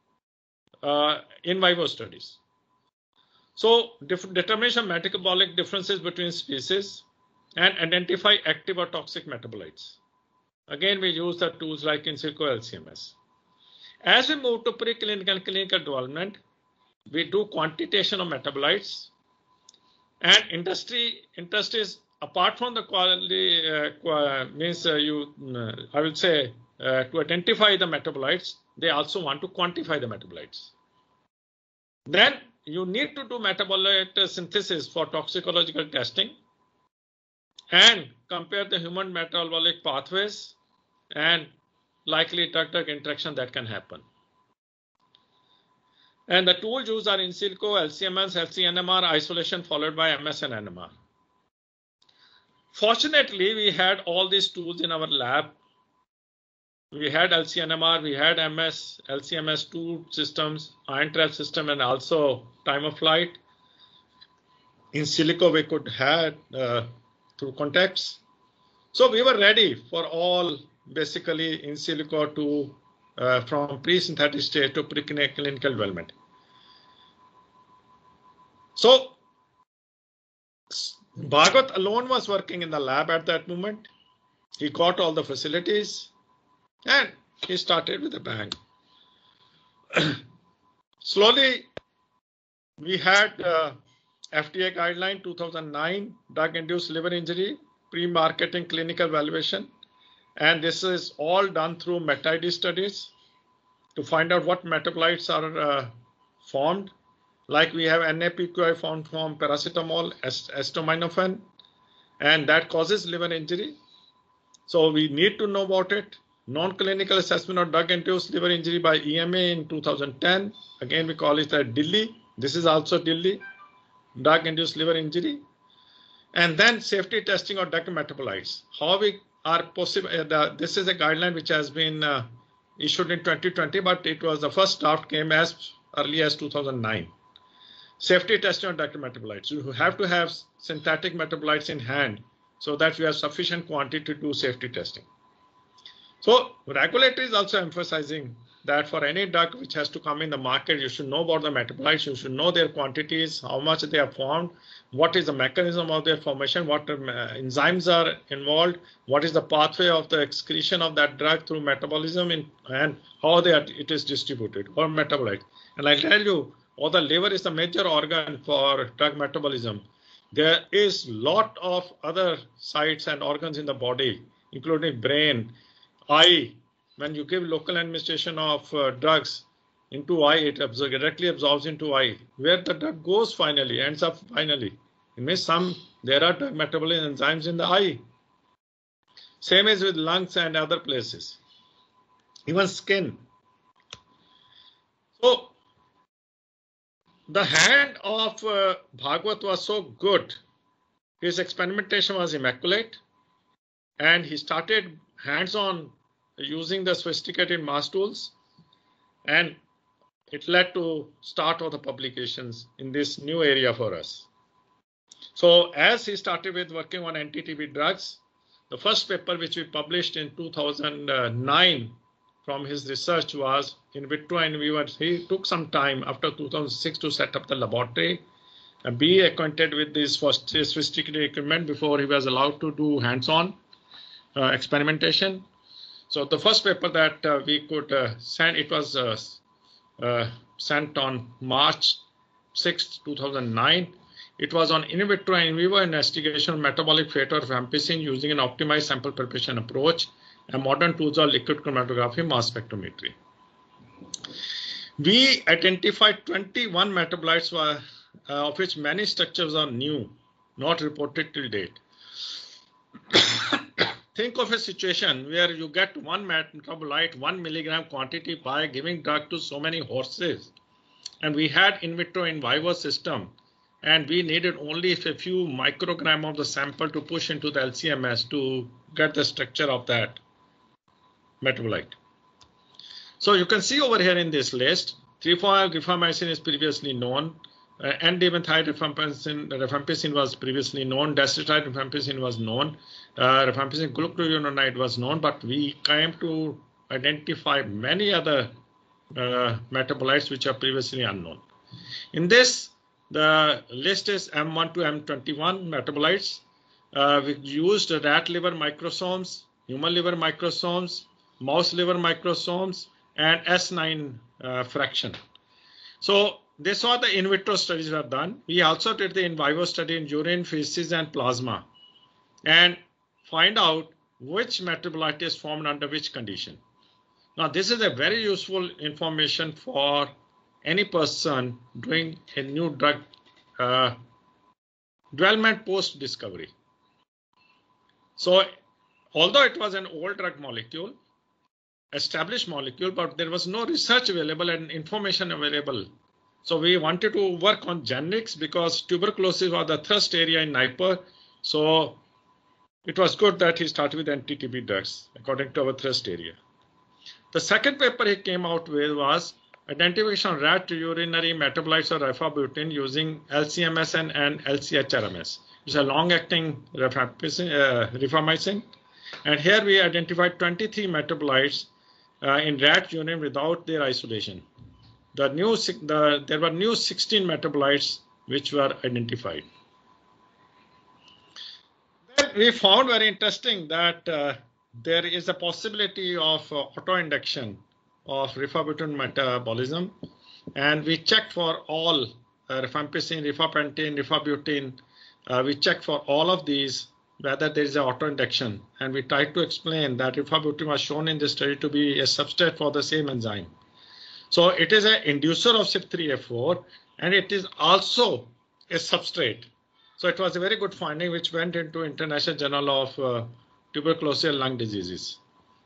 G: uh, in vivo studies. So determination of metabolic differences between species, and identify active or toxic metabolites. Again, we use the tools like in silico L C M S. As we move to preclinical and clinical development, we do quantitation of metabolites, and industry interest is apart from the quality uh, means uh, you uh, I will say uh, to identify the metabolites, they also want to quantify the metabolites. Then you need to do metabolite synthesis for toxicological testing and compare the human metabolic pathways and likely drug-drug interaction that can happen. And the tools used are in silico, L C M S, L C N M R, isolation followed by M S and N M R. Fortunately, we had all these tools in our lab. We had L C N M R, we had M S, L C M S two systems, ion trap system, and also time of flight. In silico, we could have uh, through contacts. So we were ready for all basically in silico to uh, from pre-synthetic stage to preclinical development. So Bhagavat alone was working in the lab at that moment. He got all the facilities and he started with a bang. Slowly, we had uh, F D A guideline two thousand nine, drug-induced liver injury, pre-marketing clinical evaluation. And this is all done through meta-I D studies to find out what metabolites are uh, formed. Like we have N A P Q I formed from paracetamol, acetaminophen, and that causes liver injury. So we need to know about it. Non-clinical assessment of drug-induced liver injury by E M A in two thousand ten. Again, we call it a D I L I. This is also D I L I, drug-induced liver injury. And then safety testing of drug metabolites. How we are possible. Uh, this is a guideline which has been uh, issued in twenty twenty, but it was the first draft came as early as two thousand nine. Safety testing of drug metabolites. You have to have synthetic metabolites in hand so that you have sufficient quantity to do safety testing. So regulatory is also emphasizing that for any drug which has to come in the market, you should know about the metabolites, you should know their quantities, how much they are formed, what is the mechanism of their formation, what uh, enzymes are involved, what is the pathway of the excretion of that drug through metabolism, in, and how they are, it is distributed, or metabolite. And I tell you, or the liver is the major organ for drug metabolism. There is lot of other sites and organs in the body, including brain, eye. When you give local administration of uh, drugs into eye, it absor- directly absorbs into eye. Where the drug goes finally, ends up finally. It means some, there are drug metabolic enzymes in the eye. Same as with lungs and other places. Even skin. So, the hand of uh, Bhagavat was so good. His experimentation was immaculate. And he started hands-on using the sophisticated mass tools. And it led to start of the publications in this new area for us. So as he started with working on anti T B drugs, the first paper which we published in two thousand nine from his research was in vitro and in vivo. He took some time after two thousand six to set up the laboratory and be acquainted with this first sophisticated equipment before he was allowed to do hands-on uh, experimentation. So the first paper that uh, we could uh, send, it was uh, uh, sent on March sixth, two thousand nine. It was on in vitro and in vivo investigation of metabolic fate of ampicillin using an optimized sample preparation approach and modern tools of liquid chromatography, mass spectrometry. We identified twenty-one metabolites, uh, of which many structures are new, not reported till date. Think of a situation where you get one metabolite, one milligram quantity by giving drug to so many horses. And we had in vitro in vivo system, and we needed only a few microgram of the sample to push into the L C M S to get the structure of that metabolite. So you can see over here in this list, three four rifamycin is previously known, uh, N-dimethyl rifampicin, rifampicin was previously known, desityl rifampicin was known, uh, rifampicin glucuronide was known, but we came to identify many other uh, metabolites which are previously unknown. In this, the list is M one to M twenty-one metabolites, Uh, we used rat liver microsomes, human liver microsomes, mouse liver microsomes, and S nine uh, fraction. So this was the in vitro studies were done. We also did the in vivo study in urine, feces, and plasma, and find out which metabolite is formed under which condition. Now, this is a very useful information for any person doing a new drug uh, development post discovery. So, although it was an old drug molecule, established molecule, but there was no research available and information available. So we wanted to work on generics because tuberculosis was the thrust area in NIPER. So it was good that he started with anti T B drugs according to our thrust area. The second paper he came out with was identification of rat urinary metabolites of rifabutin using L C M S and, and L C H R M S. It's a long-acting rifamycin, uh, rifamycin. And here we identified twenty-three metabolites uh, in rat urine without their isolation. The new, the, there were new sixteen metabolites which were identified. Then we found very interesting that uh, there is a possibility of uh, autoinduction of rifabutin metabolism, and we checked for all uh, rifampicin, rifapentin, rifabutin. Uh, we checked for all of these whether there is an autoinduction, and we tried to explain that rifabutin was shown in this study to be a substrate for the same enzyme. So it is an inducer of C Y P three A four, and it is also a substrate. So it was a very good finding which went into International Journal of uh, Tuberculosis and Lung Diseases.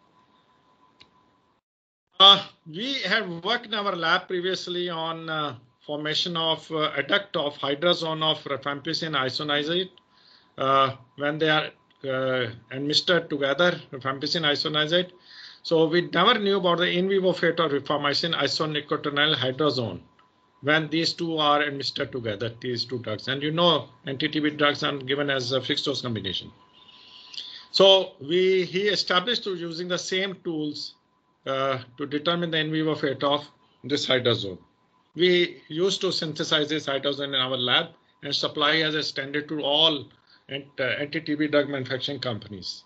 G: Uh, we have worked in our lab previously on uh, formation of uh, adduct of hydrazone of rifampicin isoniazid uh, when they are uh, administered together, rifampicin isoniazid. So we never knew about the in vivo fate of rifamycin isonicotinol hydrazone when these two are administered together, these two drugs. And you know, anti T B drugs are given as a fixed dose combination. So we he established through using the same tools uh, to determine the in vivo fate of this hydrazone. We used to synthesize this hydrazone in our lab and supply as a standard to all anti T B drug manufacturing companies.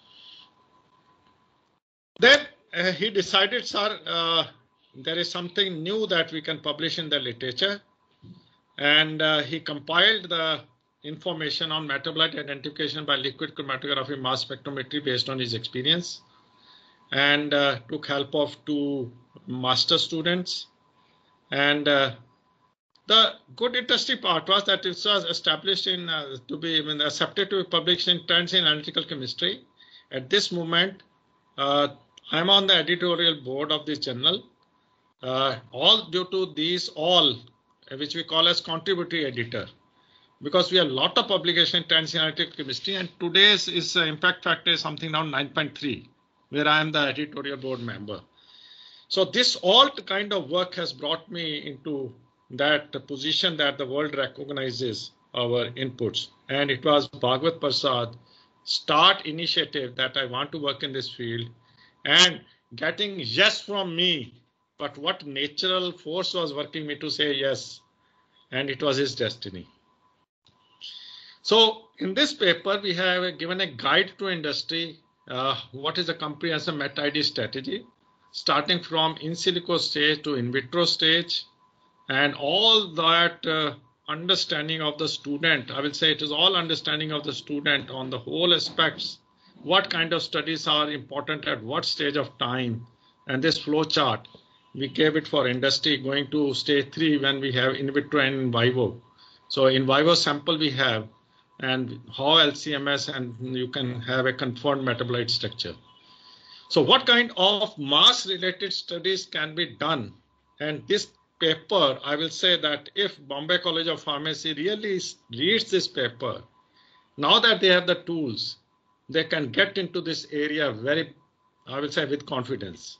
G: Then uh, he decided, sir, uh, there is something new that we can publish in the literature. And uh, he compiled the information on metabolite identification by liquid chromatography mass spectrometry based on his experience, and uh, took help of two master students. And uh, the good interesting part was that it was established in uh, to be I mean, accepted to be published in Trends in Analytical Chemistry. At this moment, uh, I'm on the editorial board of this journal, uh, all due to these all, which we call as contributory editor, because we have a lot of publication in Trends in Analytical Chemistry, and today's is uh, impact factor is something around nine point three, where I am the editorial board member. So this all kind of work has brought me into that position that the world recognizes our inputs. And it was Bhagwat Prasad start initiative that I want to work in this field, and getting yes from me, but what natural force was working me to say yes, and it was his destiny. So in this paper, we have given a guide to industry, uh, what is a comprehensive meta I D strategy, starting from in silico stage to in vitro stage, and all that uh, understanding of the student. I will say it is all understanding of the student on the whole aspects. What kind of studies are important at what stage of time, and this flow chart we gave it for industry going to stage three when we have in vitro and in vivo. So in vivo sample we have, and how L C M S, and you can have a confirmed metabolite structure. So what kind of mass related studies can be done? And this paper, I will say that if Bombay College of Pharmacy really reads this paper, now that they have the tools, they can get into this area very, I will say, with confidence.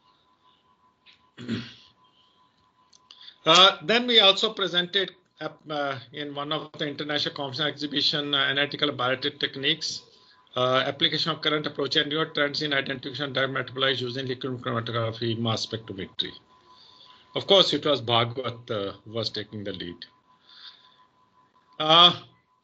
G: uh, then we also presented uh, in one of the international conference exhibition, uh, analytical biotic techniques, uh, application of current approach and newer trends in identification of drug metabolites using liquid chromatography mass spectrometry. Of course, it was Bhagwat uh, was taking the lead. Uh,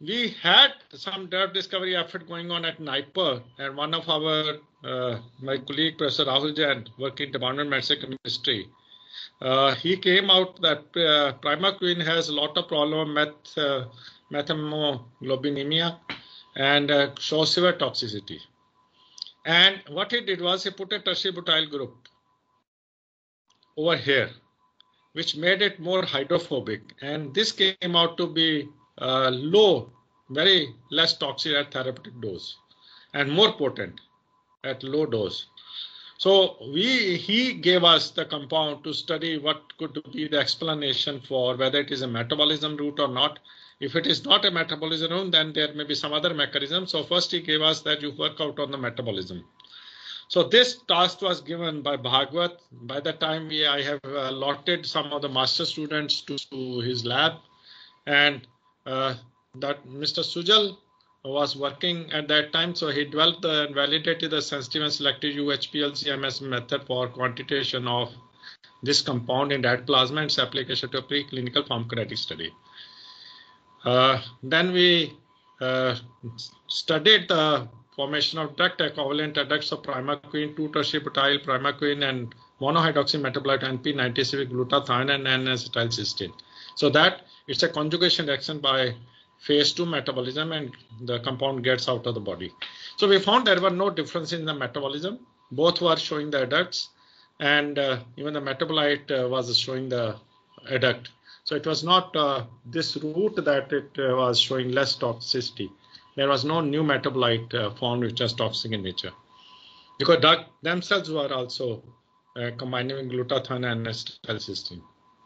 G: we had some drug discovery effort going on at NIPER, and one of our, uh, my colleague, Professor Rahul Jain, working in Department of Medicine Chemistry, uh, he came out that uh, primaquine has a lot of problem with uh, methemoglobinemia and uh, shows severe toxicity. And what he did was he put a tertiary butyl group over here, which made it more hydrophobic. And this came out to be uh, low, very less toxic at therapeutic dose and more potent at low dose. So we, he gave us the compound to study what could be the explanation for whether it is a metabolism route or not. If it is not a metabolism route, then there may be some other mechanism. So first he gave us that you work out on the metabolism. So this task was given by Bhagwat. By the time we, I have uh, allotted some of the master students to, to his lab, and uh, that Mister Sujal was working at that time. So he developed the, and validated the sensitive and selective U H P L C M S method for quantitation of this compound in rat plasma and its application to a preclinical pharmacokinetic study. Uh, then we uh, studied the formation of direct equivalent adducts of primaquine, two tertiary butyl primaquine, and monohydroxy metabolite N P ninety-six glutathione and N-acetylcysteine. So that it's a conjugation reaction by phase two metabolism, and the compound gets out of the body. So we found there were no differences in the metabolism. Both were showing the adducts, and uh, even the metabolite uh, was showing the adduct. So it was not uh, this route that it uh, was showing less toxicity. There was no new metabolite uh, formed which was toxic in nature, because drugs themselves were also uh, combining with glutathione and acetylcysteine.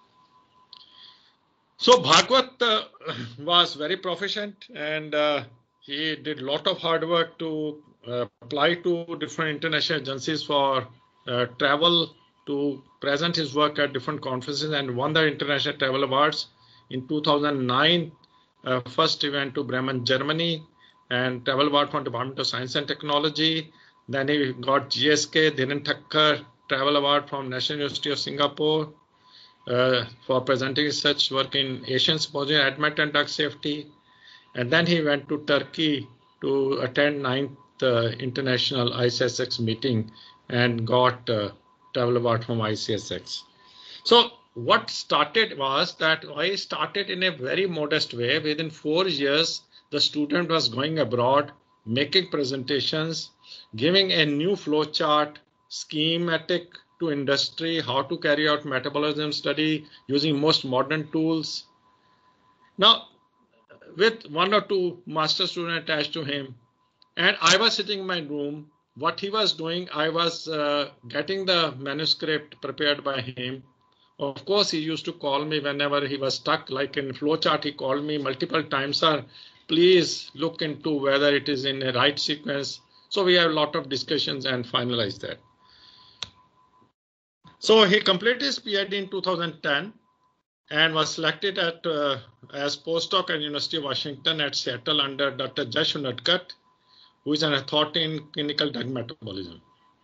G: So Bhagwat uh, was very proficient, and uh, he did a lot of hard work to uh, apply to different international agencies for uh, travel, to present his work at different conferences, and won the International Travel Awards. In two thousand nine, uh, first he went to Bremen, Germany, and Travel Award from Department of Science and Technology. Then he got G S K Dhiren Thakkar Travel Award from National University of Singapore uh, for presenting such work in Asian Symposium, Admet and Drug Safety. And then he went to Turkey to attend ninth uh, International I C S X meeting and got uh, Travel Award from I C S X. So what started was that I started in a very modest way. Within four years, the student was going abroad, making presentations, giving a new flow chart, schematic to industry, how to carry out metabolism study using most modern tools. Now, with one or two master students attached to him, and I was sitting in my room. What he was doing, I was uh, getting the manuscript prepared by him. Of course, he used to call me whenever he was stuck, like in flowchart, he called me multiple times, sir, please look into whether it is in a right sequence. So we have a lot of discussions and finalized that. So he completed his PhD in two thousand ten and was selected at uh, as postdoc at University of Washington at Seattle under Doctor Jash Unadkat, who is an authority in clinical drug metabolism.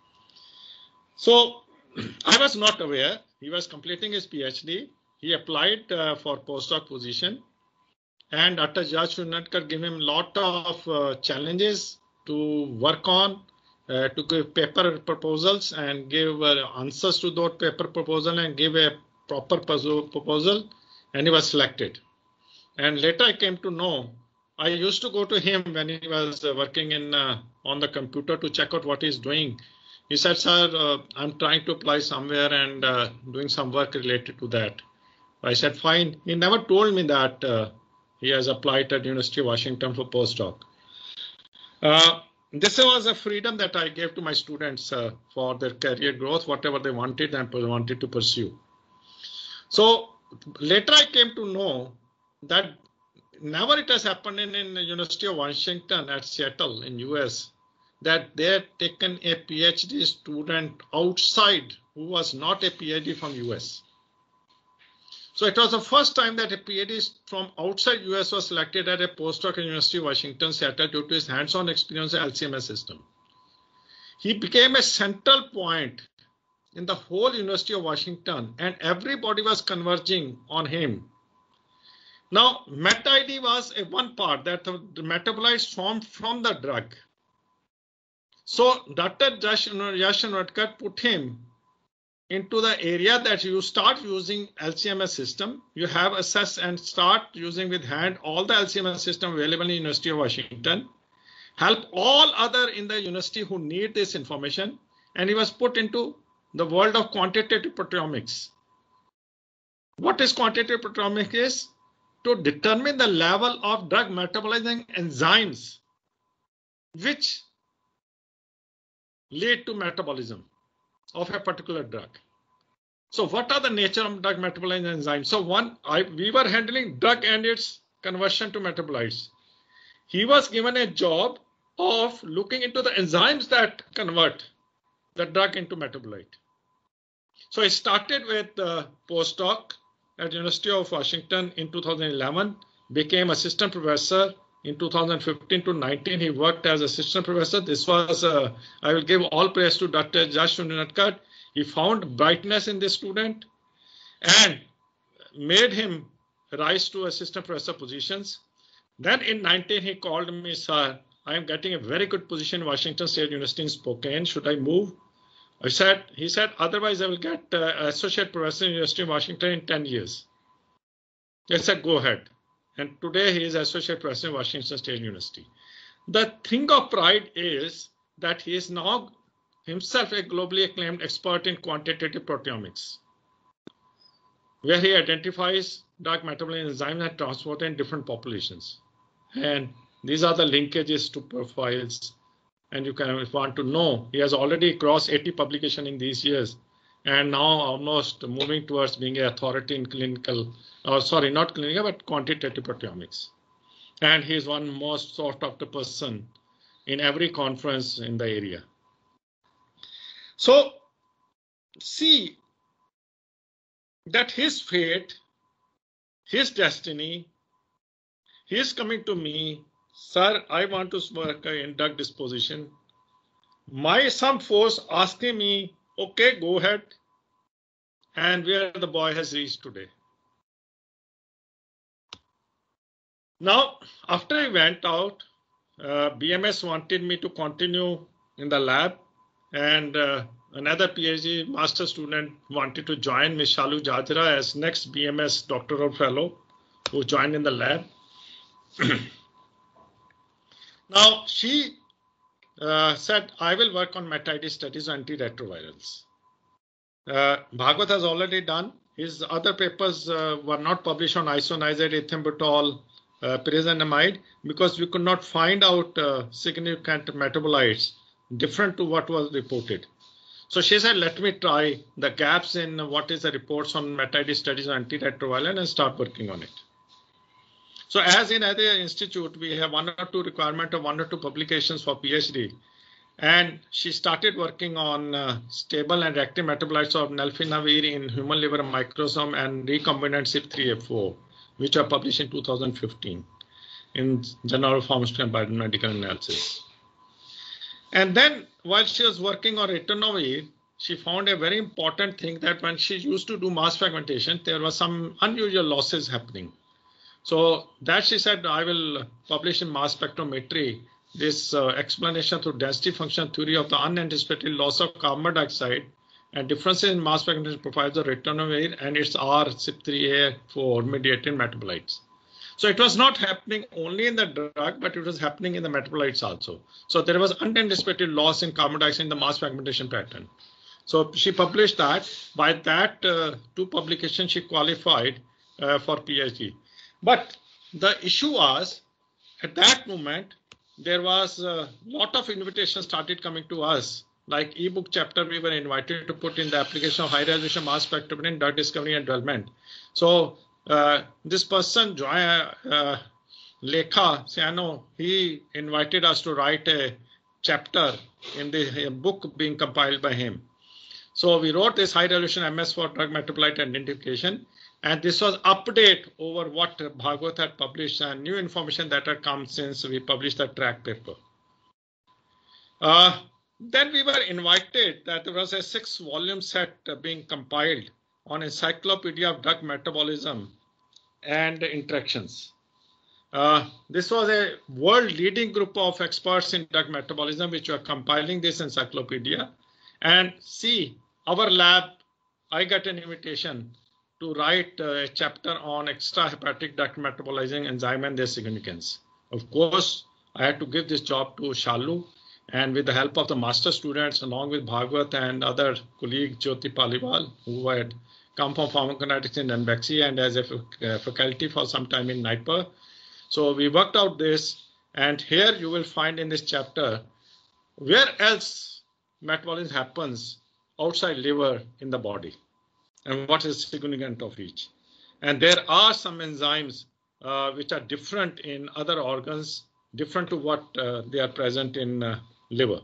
G: So I was not aware. He was completing his PhD. He applied uh, for postdoc position, and Doctor Jash Unadkat gave him a lot of uh, challenges to work on, uh, to give paper proposals and give uh, answers to those paper proposal and give a proper proposal, and he was selected. And later I came to know, I used to go to him when he was uh, working in uh, on the computer to check out what he's doing. He said, sir, uh, I'm trying to apply somewhere and uh, doing some work related to that. I said, fine. He never told me that uh, he has applied at University of Washington for postdoc. Uh, this was a freedom that I gave to my students uh, for their career growth, whatever they wanted and wanted to pursue. So later I came to know that never it has happened in, in the University of Washington at Seattle in U S that they had taken a PhD student outside who was not a PhD from U S. So it was the first time that a PhD from outside U S was selected at a postdoc at University of Washington, Seattle due to his hands-on experience in the L C M S system. He became a central point in the whole University of Washington, and everybody was converging on him. Now, MetID was a one part that the metabolites formed from the drug. So Doctor Yash Unadkat put him into the area that you start using L C M S system. You have access and start using with hand all the L C M S system available in University of Washington. Help all other in the university who need this information. And he was put into the world of quantitative proteomics. What is quantitative proteomics is? To determine the level of drug metabolizing enzymes which lead to metabolism of a particular drug. So what are the nature of drug metabolizing enzymes? So one, I, we were handling drug and its conversion to metabolites. He was given a job of looking into the enzymes that convert the drug into metabolite. So he started with the postdoc at University of Washington in two thousand eleven, became assistant professor in two thousand fifteen to nineteen. He worked as assistant professor. This was, uh, I will give all praise to Doctor Yash Unadkat. He found brightness in this student and made him rise to assistant professor positions. Then in nineteen, he called me, sir, I am getting a very good position in Washington State University in Spokane. Should I move? I said, he said, otherwise I will get uh, associate professor in University of Washington in ten years. I said, go ahead. And today he is associate professor in Washington State University. The thing of pride is that he is now himself a globally acclaimed expert in quantitative proteomics, where he identifies drug metabolism enzymes and transporter in different populations. And these are the linkages to profiles. And you can want to know, he has already crossed eighty publications in these years, and now almost moving towards being an authority in clinical, or sorry, not clinical, but quantitative proteomics. And he is one most sought after person in every conference in the area. So see that his fate, his destiny, he is coming to me, sir, I want to work in drug disposition. My some force asking me, okay, go ahead. And where the boy has reached today. Now, after I went out, uh, B M S wanted me to continue in the lab, and uh, another PhD master student wanted to join, Miz Shalu Jajra, as next B M S doctoral fellow who joined in the lab. Now, she uh, said, I will work on MetID studies on antiretrovirals. Uh, Bhagwat has already done. His other papers uh, were not published on isoniazid, ethambutol, uh, pyrazinamide, because we could not find out uh, significant metabolites different to what was reported. So she said, let me try the gaps in what is the reports on MetID studies on antiretroviral and start working on it. So as in other institute, we have one or two requirement of one or two publications for PhD. And she started working on uh, stable and active metabolites of nalfinavir in human liver microsome and recombinant C Y P three A four, which are published in two thousand fifteen in Journal of Pharmaceutical and Biomedical Analysis. And then while she was working on ritonavir, she found a very important thing that when she used to do mass fragmentation, there was some unusual losses happening. So that she said, I will publish in mass spectrometry this uh, explanation through density function theory of the unanticipated loss of carbon dioxide and differences in mass fragmentation profiles of ritonavir and its R C Y P three A four mediated metabolites. So it was not happening only in the drug, but it was happening in the metabolites also. So there was unanticipated loss in carbon dioxide in the mass fragmentation pattern. So she published that. By that uh, two publications, she qualified uh, for PhD. But the issue was, at that moment, there was a lot of invitations started coming to us, like ebook chapter we were invited to put in the application of high resolution mass spectrometry in drug discovery and development. So uh, this person, Joy, uh, Lekha Siano, he invited us to write a chapter in the book being compiled by him. So we wrote this high resolution M S for drug metabolite identification. And this was update over what Bhagwat had published and new information that had come since we published the track paper. Uh, then we were invited that there was a six volume set uh, being compiled on Encyclopedia of Drug Metabolism and interactions. Uh, this was a world-leading group of experts in drug metabolism, which were compiling this encyclopedia. And see, our lab, I got an invitation to write a chapter on extrahepatic drug metabolizing enzyme and their significance. Of course, I had to give this job to Shalu, and with the help of the master students, along with Bhagwat and other colleague Jyoti Paliwal, who had come from pharmacokinetics in N B E C and as a faculty for some time in NIPER. So we worked out this, and here you will find in this chapter where else metabolism happens outside liver in the body, and what is significant of each. And there are some enzymes uh, which are different in other organs, different to what uh, they are present in uh, liver.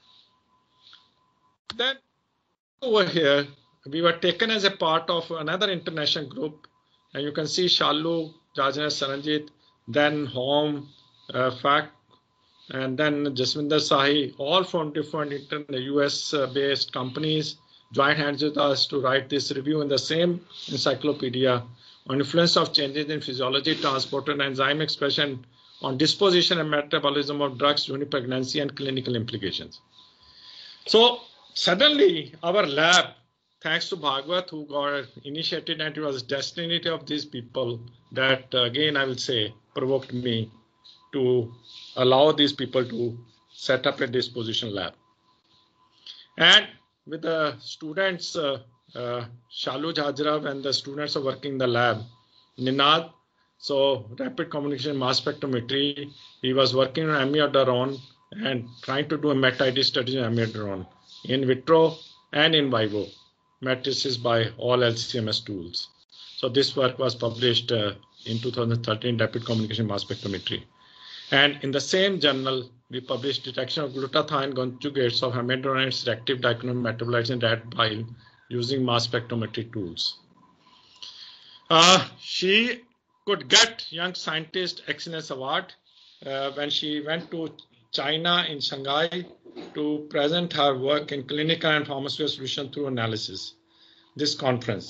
G: Then over here, we were taken as a part of another international group, and you can see Shalu, Rajana Saranjit, then Home, uh, Fact, and then Jaswinder Sahi, all from different U S-based companies, joined hands with us to write this review in the same encyclopedia on influence of changes in physiology, transport, and enzyme expression on disposition and metabolism of drugs during pregnancy and clinical implications. So suddenly our lab, thanks to Bhagwat, who got initiated, and it was destiny of these people that, uh, again, I will say, provoked me to allow these people to set up a disposition lab. And with the students, uh, uh, Shalu Jhajrav and the students are working in the lab, Ninad, so rapid communication mass spectrometry, he was working on amiodarone and trying to do a meta-I D study on amiodarone in vitro and in vivo, matrices by all L C M S tools. So this work was published uh, in two thousand thirteen, rapid communication mass spectrometry. And in the same journal, we published detection of glutathione conjugates of amiodarone and its reactive dichroic metabolites in rat bile using mass spectrometry tools. Uh, she could get Young Scientist Excellence Award uh, when she went to China in Shanghai to present her work in clinical and pharmaceutical solution through analysis. This conference.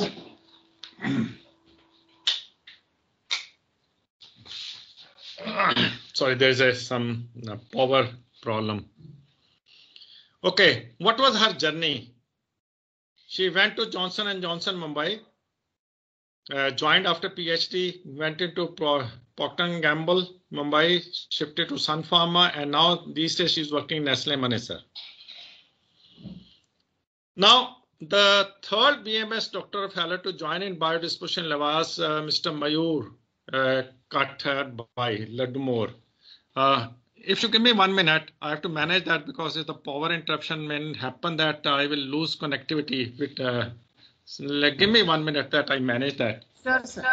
G: Sorry, there's a, some uh, power problem. Okay, what was her journey? She went to Johnson and Johnson, Mumbai, uh, joined after PhD, went into Pro Procter and Gamble, Mumbai, shifted to Sun Pharma, and now these days she's working in Nestle Manesar. Now, the third B M S doctor fellow to join in biodisposition was uh, Mister Mayur uh, Kathar by Ladumore. Uh, if you give me one minute, I have to manage that because if the power interruption may happen that I will lose connectivity with. Uh, like, give me one minute that I manage that.
B: Sure, sir.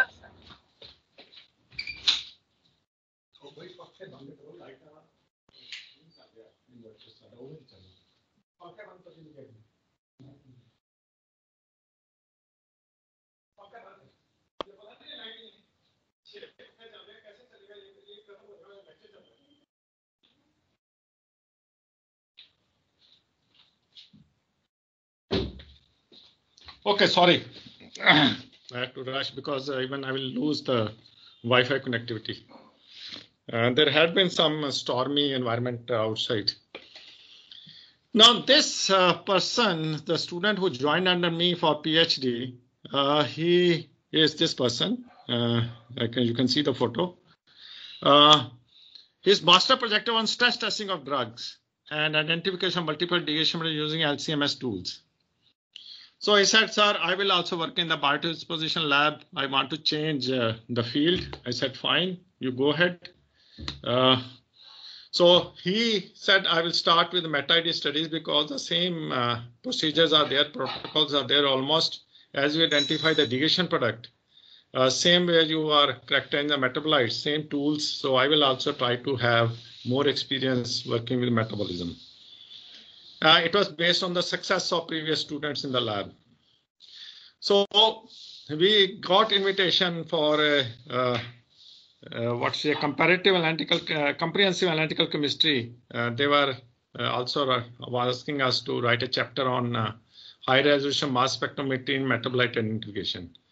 G: Okay, sorry. I had to rush because uh, even I will lose the Wi-Fi connectivity. Uh, there had been some stormy environment outside. Now, this uh, person, the student who joined under me for PhD, uh, he is this person. Uh, I can, you can see the photo. Uh, his master project on stress testing of drugs and identification of multiple deviation using L C M S tools. So he said, sir, I will also work in the biodisposition lab. I want to change uh, the field. I said, fine, you go ahead. Uh, so he said, I will start with the meta-I D studies because the same uh, procedures are there, protocols are there almost as you identify the degradation product. Uh, same way you are characterizing the metabolites, same tools. So I will also try to have more experience working with metabolism. Uh, it was based on the success of previous students in the lab. So we got invitation for a, uh, uh, what's a comparative analytical, uh, comprehensive analytical chemistry. Uh, they were uh, also uh, asking us to write a chapter on uh, high resolution mass spectrometry in metabolite identification.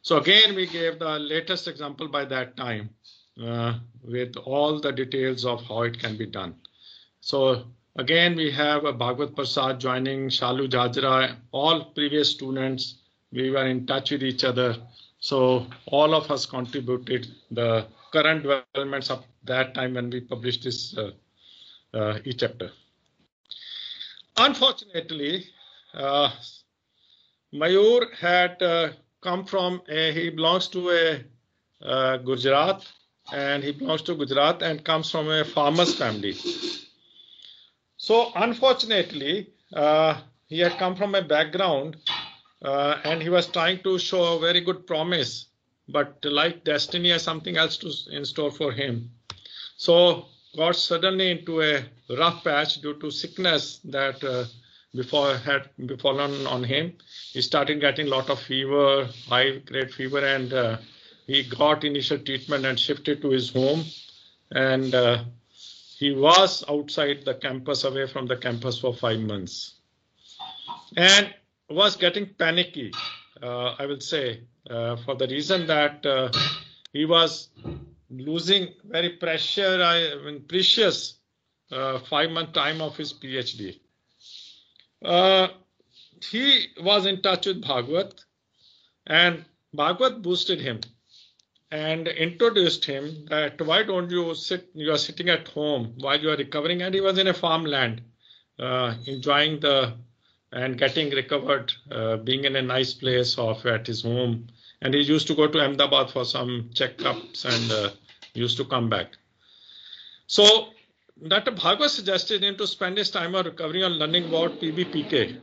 G: So again, we gave the latest example by that time uh, with all the details of how it can be done. So again, we have a Bhagwat Prasad joining, Shalu Jajra, all previous students. We were in touch with each other. So all of us contributed the current developments of that time when we published this uh, uh, e-chapter. Unfortunately, uh, Mayur had uh, come from, a, he belongs to a uh, Gujarat, and he belongs to Gujarat and comes from a farmer's family. So unfortunately, uh, he had come from a background uh, and he was trying to show a very good promise, but like destiny has something else to, in store for him. So got suddenly into a rough patch due to sickness that uh, before had befallen on him. He started getting a lot of fever, high grade fever, and uh, he got initial treatment and shifted to his home. And uh, he was outside the campus, away from the campus for five months. And was getting panicky, uh, I will say, uh, for the reason that uh, he was losing very pressure, I mean, precious uh, five-month time of his PhD. Uh, he was in touch with Bhagwat, and Bhagwat boosted him and introduced him that why don't you sit, you are sitting at home while you are recovering, and he was in a farmland, uh, enjoying the and getting recovered, uh, being in a nice place of at his home. And he used to go to Ahmedabad for some checkups and uh, used to come back. So Doctor Bhagwat suggested him to spend his time on recovery on learning about P B P K,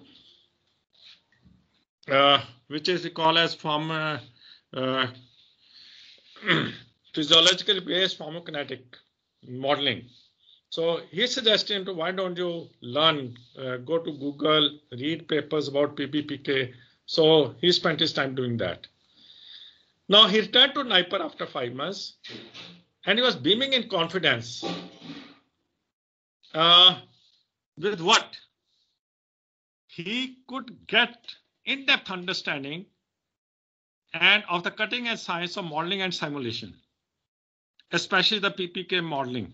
G: uh, which is we call as from uh, uh, physiologically based pharmacokinetic modeling. So he suggested him to why don't you learn, uh, go to Google, read papers about P B P K. So he spent his time doing that. Now he returned to Naipur after five months, and he was beaming in confidence. Uh, with what? He could get in-depth understanding and of the cutting-edge science of modeling and simulation, especially the P P K modeling.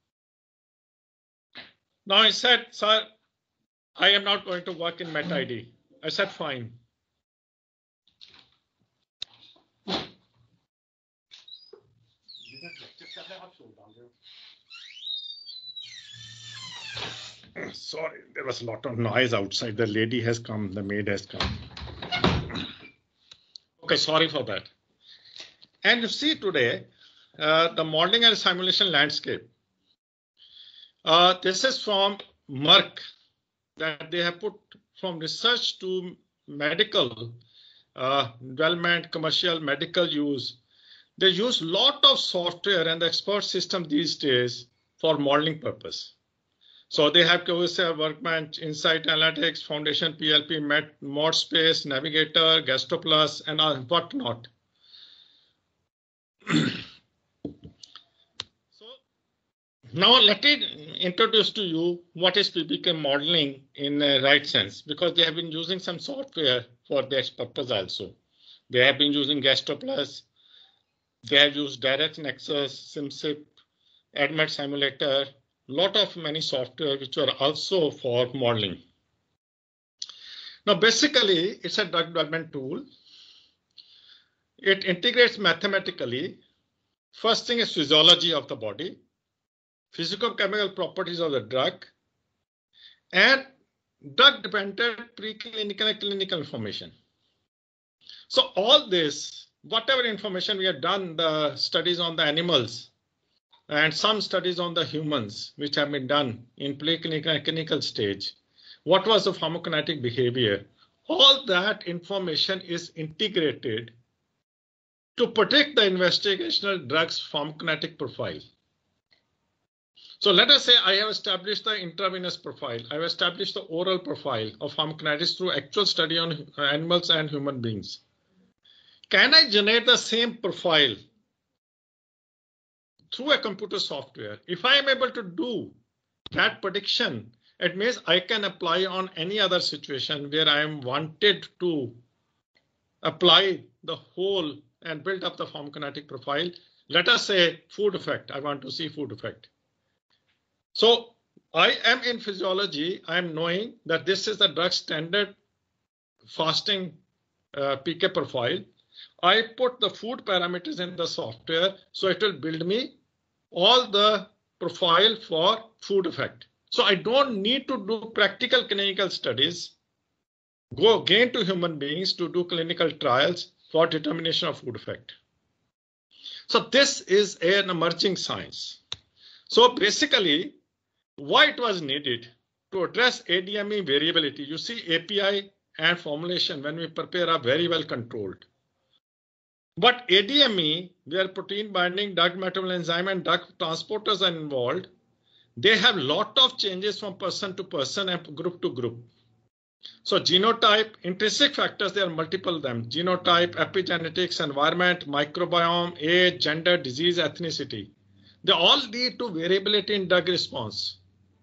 G: Now he said, sir, I am not going to work in MetID. I said, fine. Sorry, there was a lot of noise outside. The lady has come, the maid has come. Okay, sorry for that. And you see today, uh, the modeling and simulation landscape. Uh, this is from Merck, that they have put from research to medical uh, development, commercial medical use. They use a lot of software and the expert system these days for modeling purpose. So they have Cohesive, Workbench, Insight Analytics, Foundation P L P, Met, ModSpace, Navigator, GastroPlus, and uh, whatnot. Now let me introduce to you what is P B K modeling in a right sense, because they have been using some software for this purpose also. They have been using GastroPlus, they have used DirectNexus, SimSip, AdMet Simulator, lot of many software which are also for modeling. Now basically it's a drug development tool. It integrates mathematically. First thing is physiology of the body, physicochemical properties of the drug, and drug-dependent preclinical and clinical information. So all this, whatever information we have done, the studies on the animals and some studies on the humans, which have been done in preclinical and clinical stage, what was the pharmacokinetic behavior? All that information is integrated to predict the investigational drug's pharmacokinetic profile. So let us say I have established the intravenous profile. I have established the oral profile of pharmacokinetics through actual study on animals and human beings. Can I generate the same profile through a computer software? If I am able to do that prediction, it means I can apply on any other situation where I am wanted to apply the whole and build up the pharmacokinetic profile. Let us say food effect. I want to see food effect. So I am in physiology. I am knowing that this is the drug standard fasting uh, P K profile. I put the food parameters in the software, so it will build me all the profile for food effect. So I don't need to do practical clinical studies, go again to human beings to do clinical trials for determination of food effect. So this is an emerging science. So basically, why it was needed to address A D M E variability. You see, A P I and formulation when we prepare are very well controlled. But A D M E, where protein binding, drug metabolic enzyme and drug transporters are involved, they have lot of changes from person to person and group to group. So genotype, intrinsic factors, there are multiple of them. Genotype, epigenetics, environment, microbiome, age, gender, disease, ethnicity. They all lead to variability in drug response.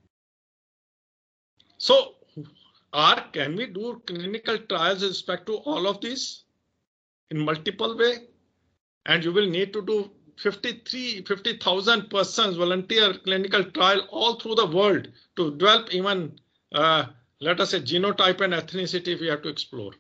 G: So are, can we do clinical trials with respect to all of these in multiple way? And you will need to do fifty-three, fifty thousand persons volunteer clinical trial all through the world to develop even, uh, let us say, genotype and ethnicity if we have to explore.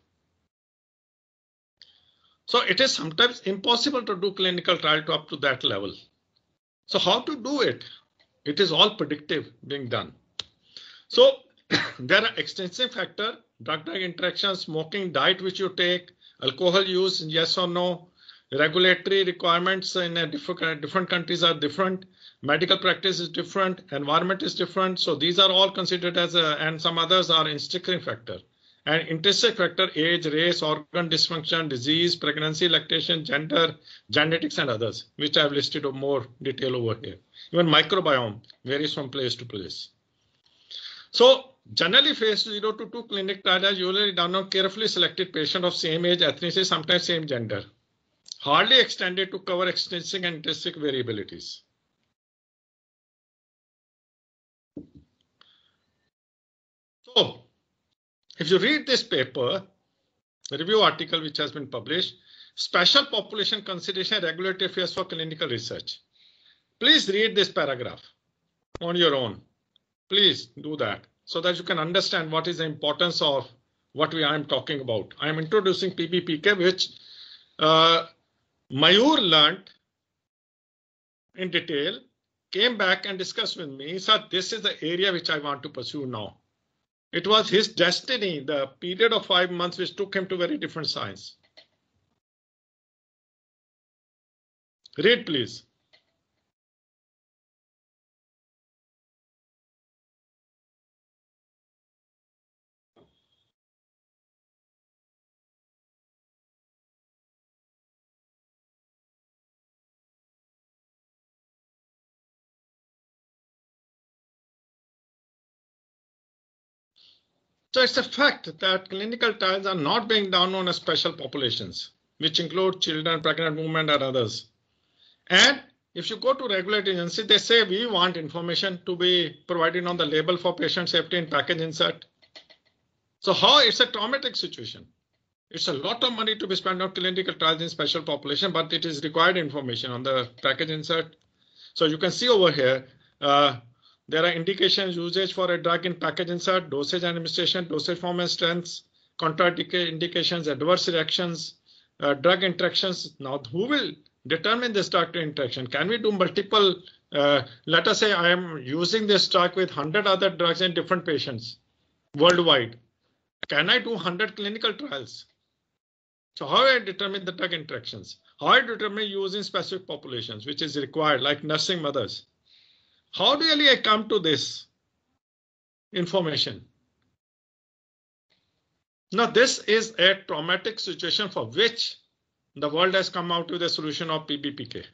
G: So it is sometimes impossible to do clinical trial to up to that level. So how to do it? It is all predictive being done. So there are extensive factors, drug-drug interactions, smoking, diet which you take, alcohol use, yes or no, regulatory requirements in a different, different countries are different, medical practice is different, environment is different. So these are all considered as a, and some others are intrinsic factor. And intrinsic factor, age, race, organ dysfunction, disease, pregnancy, lactation, gender, genetics, and others, which I have listed in more detail over here. Even microbiome varies from place to place. So generally phase zero to two clinic trials are usually done on carefully selected patient of same age, ethnicity, sometimes same gender. Hardly extended to cover extrinsic and intrinsic variabilities. So if you read this paper, the review article which has been published, Special Population Consideration Regulatory Affairs for Clinical Research. Please read this paragraph on your own. Please do that so that you can understand what is the importance of what we I am talking about. I am introducing P B P K, which uh, Mayur learned in detail, came back and discussed with me. He said, this is the area which I want to pursue now. It was his destiny, the period of five months which took him to very different science. Read, please. So it's a fact that clinical trials are not being done on a special populations, which include children, pregnant women, and others. And if you go to regulatory agency, they say we want information to be provided on the label for patient safety and package insert. So how it's a traumatic situation. It's a lot of money to be spent on clinical trials in special population, but it is required information on the package insert. So you can see over here, uh, there are indications usage for a drug in package insert, dosage administration, dosage form and strengths, contraindications, adverse reactions, uh, drug interactions. Now, who will determine this drug interaction? Can we do multiple? Uh, let us say I am using this drug with one hundred other drugs in different patients worldwide. Can I do one hundred clinical trials? So how I determine the drug interactions? How I determine use in specific populations, which is required, like nursing mothers. How really I come to this information? Now, this is a traumatic situation for which the world has come out with a solution of P B P K.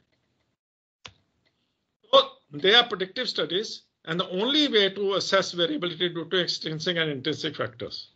G: So they are predictive studies, and the only way to assess variability due to extrinsic and intrinsic factors.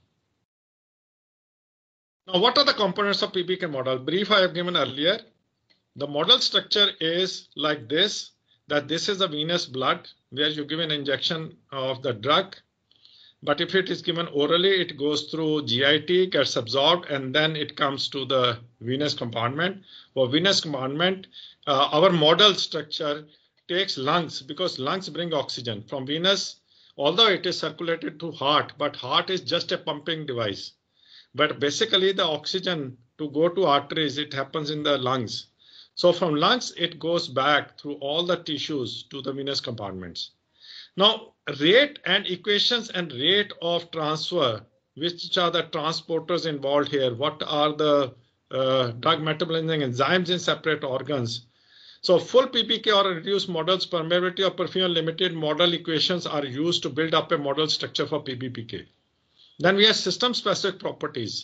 G: Now, what are the components of P B K model? Brief I have given earlier. The model structure is like this, that this is a venous blood where you give an injection of the drug. But if it is given orally, it goes through G I T, gets absorbed, and then it comes to the venous compartment. For venous compartment, uh, our model structure takes lungs, because lungs bring oxygen from venous, although it is circulated to heart, but heart is just a pumping device. But basically the oxygen to go to arteries, it happens in the lungs. So from lungs, it goes back through all the tissues to the venous compartments. Now, rate and equations and rate of transfer, which are the transporters involved here? What are the uh, drug metabolizing enzymes in separate organs? So full P P K or reduced models, permeability or perfusion limited model equations are used to build up a model structure for P B P K. Then we have system specific properties,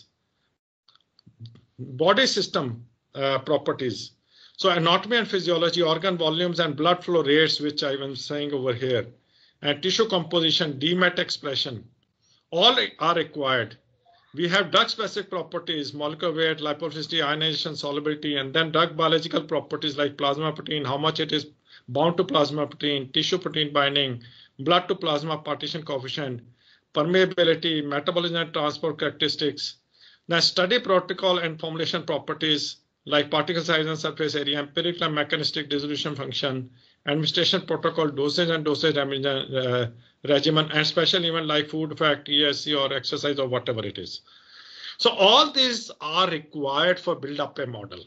G: body system uh, properties. So anatomy and physiology, organ volumes and blood flow rates, which I was saying over here, and tissue composition, D MET expression, all are required. We have drug specific properties, molecular weight, lipophilicity, ionization, solubility, and then drug biological properties like plasma protein, how much it is bound to plasma protein, tissue protein binding, blood to plasma partition coefficient, permeability, metabolism and transport characteristics. Then study protocol and formulation properties like particle size and surface area, empirical and mechanistic dissolution function, administration protocol, dosage and dosage uh, regimen, and special event like food effect, E S C or exercise or whatever it is. So all these are required for build up a model.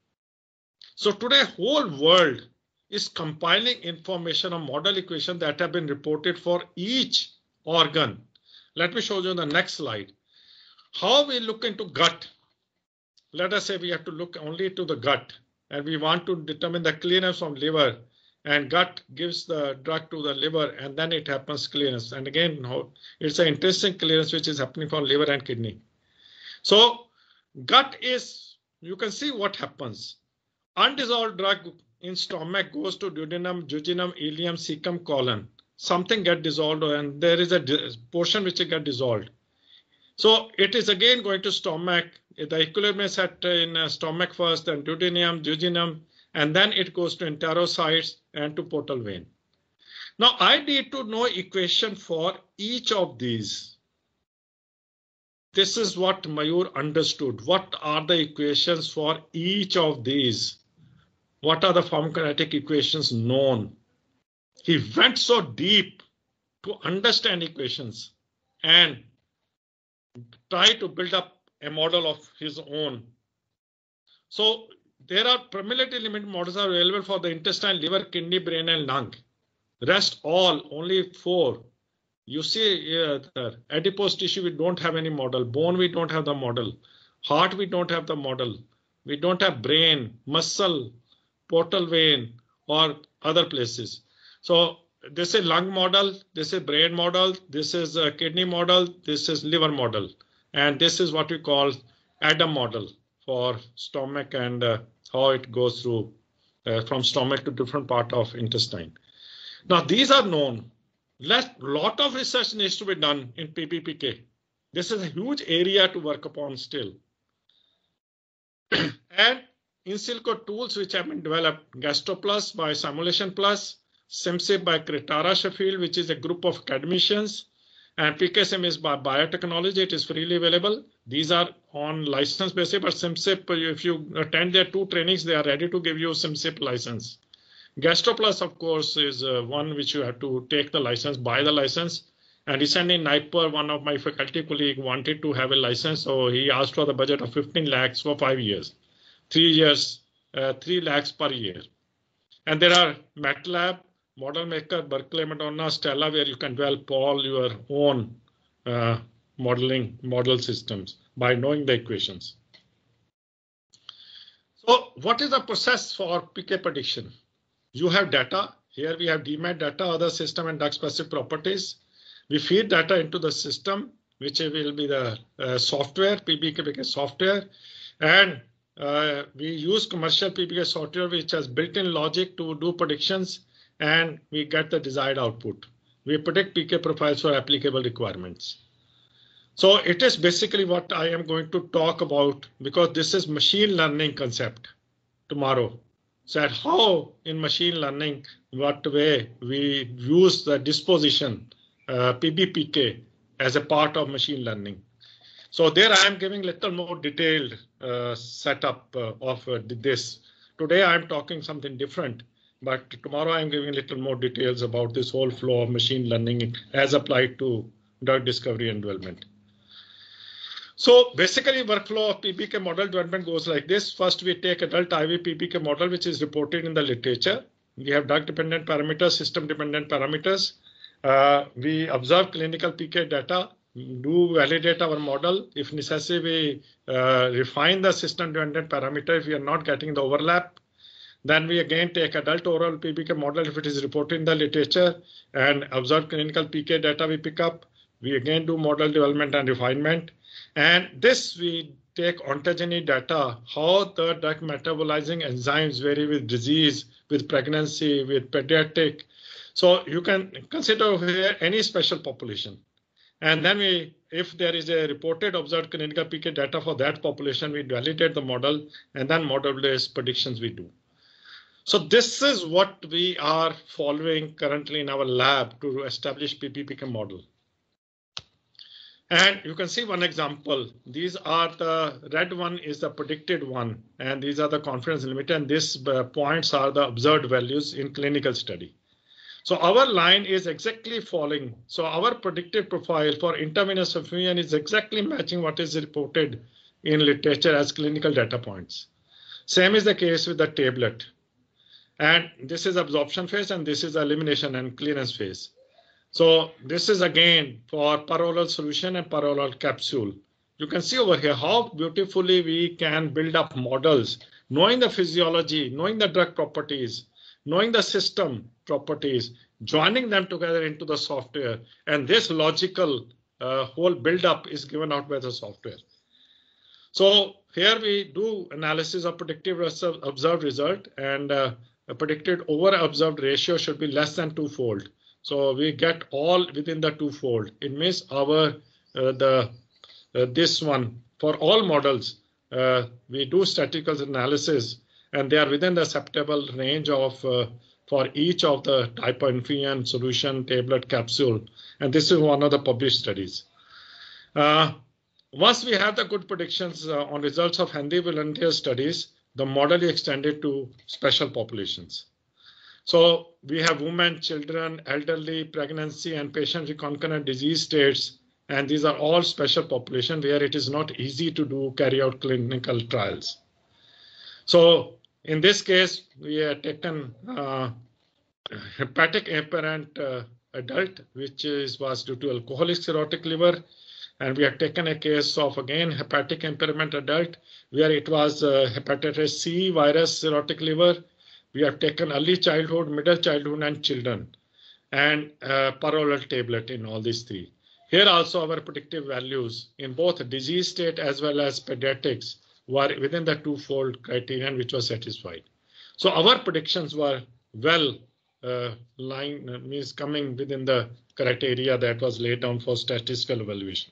G: So today whole world is compiling information on model equation that have been reported for each organ. Let me show you the next slide. How we look into gut. Let us say we have to look only to the gut and we want to determine the clearance from liver, and gut gives the drug to the liver and then it happens clearance. And again, it's an interesting clearance which is happening for liver and kidney. So gut is, you can see what happens. Undissolved drug in stomach goes to duodenum, jejunum, ileum, cecum, colon. Something get dissolved and there is a portion which get dissolved. So it is again going to stomach. The equilibrium is set in stomach first, then duodenum, jejunum, and then it goes to enterocytes and to portal vein. Now I need to know equation for each of these. This is what Mayur understood. What are the equations for each of these? What are the pharmacokinetic equations known? He went so deep to understand equations and try to build up a model of his own. So there are permeability limit models are available for the intestine, liver, kidney, brain, and lung. Rest all, only four. You see uh, the adipose tissue, we don't have any model. Bone, we don't have the model. Heart, we don't have the model. We don't have brain, muscle, portal vein, or other places. So this is lung model, this is brain model, this is a kidney model, this is liver model. And this is what we call ADAM model for stomach and uh, how it goes through uh, from stomach to different part of intestine. Now these are known. Let lot of research needs to be done in P B P K. This is a huge area to work upon still. And in silico tools which have been developed, GastroPlus by Simulation Plus, SimSip by Kritara Sheffield, which is a group of academicians, and P K S M is by biotechnology. It is freely available. These are on license basis, but SimSip, if you attend their two trainings, they are ready to give you SimSip license. GastroPlus, of course, is uh, one which you have to take the license, buy the license. And recently in Nagpur, one of my faculty colleagues wanted to have a license, so he asked for the budget of fifteen lakhs for five years, three years, uh, three lakhs per year. And there are MATLAB, Model Maker, Berkeley, Madonna, Stella, where you can develop all your own uh, modeling model systems by knowing the equations. So what is the process for P K prediction? You have data. Here we have D MET data, other system and drug specific properties. We feed data into the system, which will be the uh, software, P B K software. And uh, we use commercial P B K software, which has built-in logic to do predictions, and we get the desired output. We predict P K profiles for applicable requirements. So it is basically what I am going to talk about, because this is machine learning concept tomorrow. So how in machine learning, what way we use the disposition uh, P B P K as a part of machine learning. So there I am giving little more detailed uh, setup uh, of uh, this. Today I am talking something different, but tomorrow I am giving a little more details about this whole flow of machine learning as applied to drug discovery and development. So basically workflow of P B K model development goes like this. First we take adult I V P B K model, which is reported in the literature. We have drug dependent parameters, system dependent parameters. Uh, we observe clinical P K data, do validate our model. If necessary, we uh, refine the system dependent parameter if we are not getting the overlap. Then we again take adult oral P B K model if it is reported in the literature and observe clinical P K data we pick up. We again do model development and refinement. And this we take ontogeny data, how the drug metabolizing enzymes vary with disease, with pregnancy, with pediatric. So you can consider here any special population. And then we, if there is a reported observed clinical P K data for that population, we validate the model and then model-based predictions we do. So this is what we are following currently in our lab to establish P B P K model. And you can see one example. These are the red one is the predicted one, and these are the confidence limit, and these uh, points are the observed values in clinical study. So our line is exactly following. So our predictive profile for intravenous infusion is exactly matching what is reported in literature as clinical data points. Same is the case with the tablet. And this is absorption phase, and this is elimination and clearance phase. So this is again for per-oral solution and per-oral capsule. You can see over here how beautifully we can build up models, knowing the physiology, knowing the drug properties, knowing the system properties, joining them together into the software. And this logical uh, whole build-up is given out by the software. So here we do analysis of predictive observed result, and uh, a predicted over observed ratio should be less than twofold. So we get all within the twofold. It means our uh, the uh, this one for all models uh, we do statistical analysis, and they are within the acceptable range of uh, for each of the type of infusion, solution, tablet, capsule, and this is one of the published studies. Uh, once we have the good predictions uh, on results of healthy volunteer studies, the model is extended to special populations. So we have women, children, elderly, pregnancy, and patients with concurrent disease states. And these are all special population where it is not easy to do carry out clinical trials. So in this case, we have taken uh, hepatic impairment uh, adult, which is, was due to alcoholic cirrhotic liver. And we have taken a case of, again, hepatic impairment adult, where it was uh, hepatitis C virus cirrhotic liver. We have taken early childhood, middle childhood, and children, and uh, per-oral tablet in all these three. Here also our predictive values in both disease state as well as pediatrics were within the twofold criterion which was satisfied. So our predictions were well uh, lying, uh, means coming within the criteria that was laid down for statistical evaluation.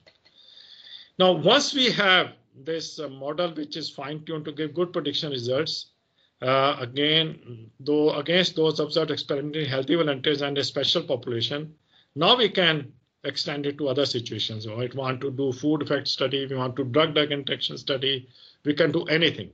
G: Now, once we have this uh, model which is fine-tuned to give good prediction results, Uh, again, though against those observed experimenting healthy volunteers and a special population, now we can extend it to other situations. We might want to do food effect study, we want to drug-drug interaction study, we can do anything.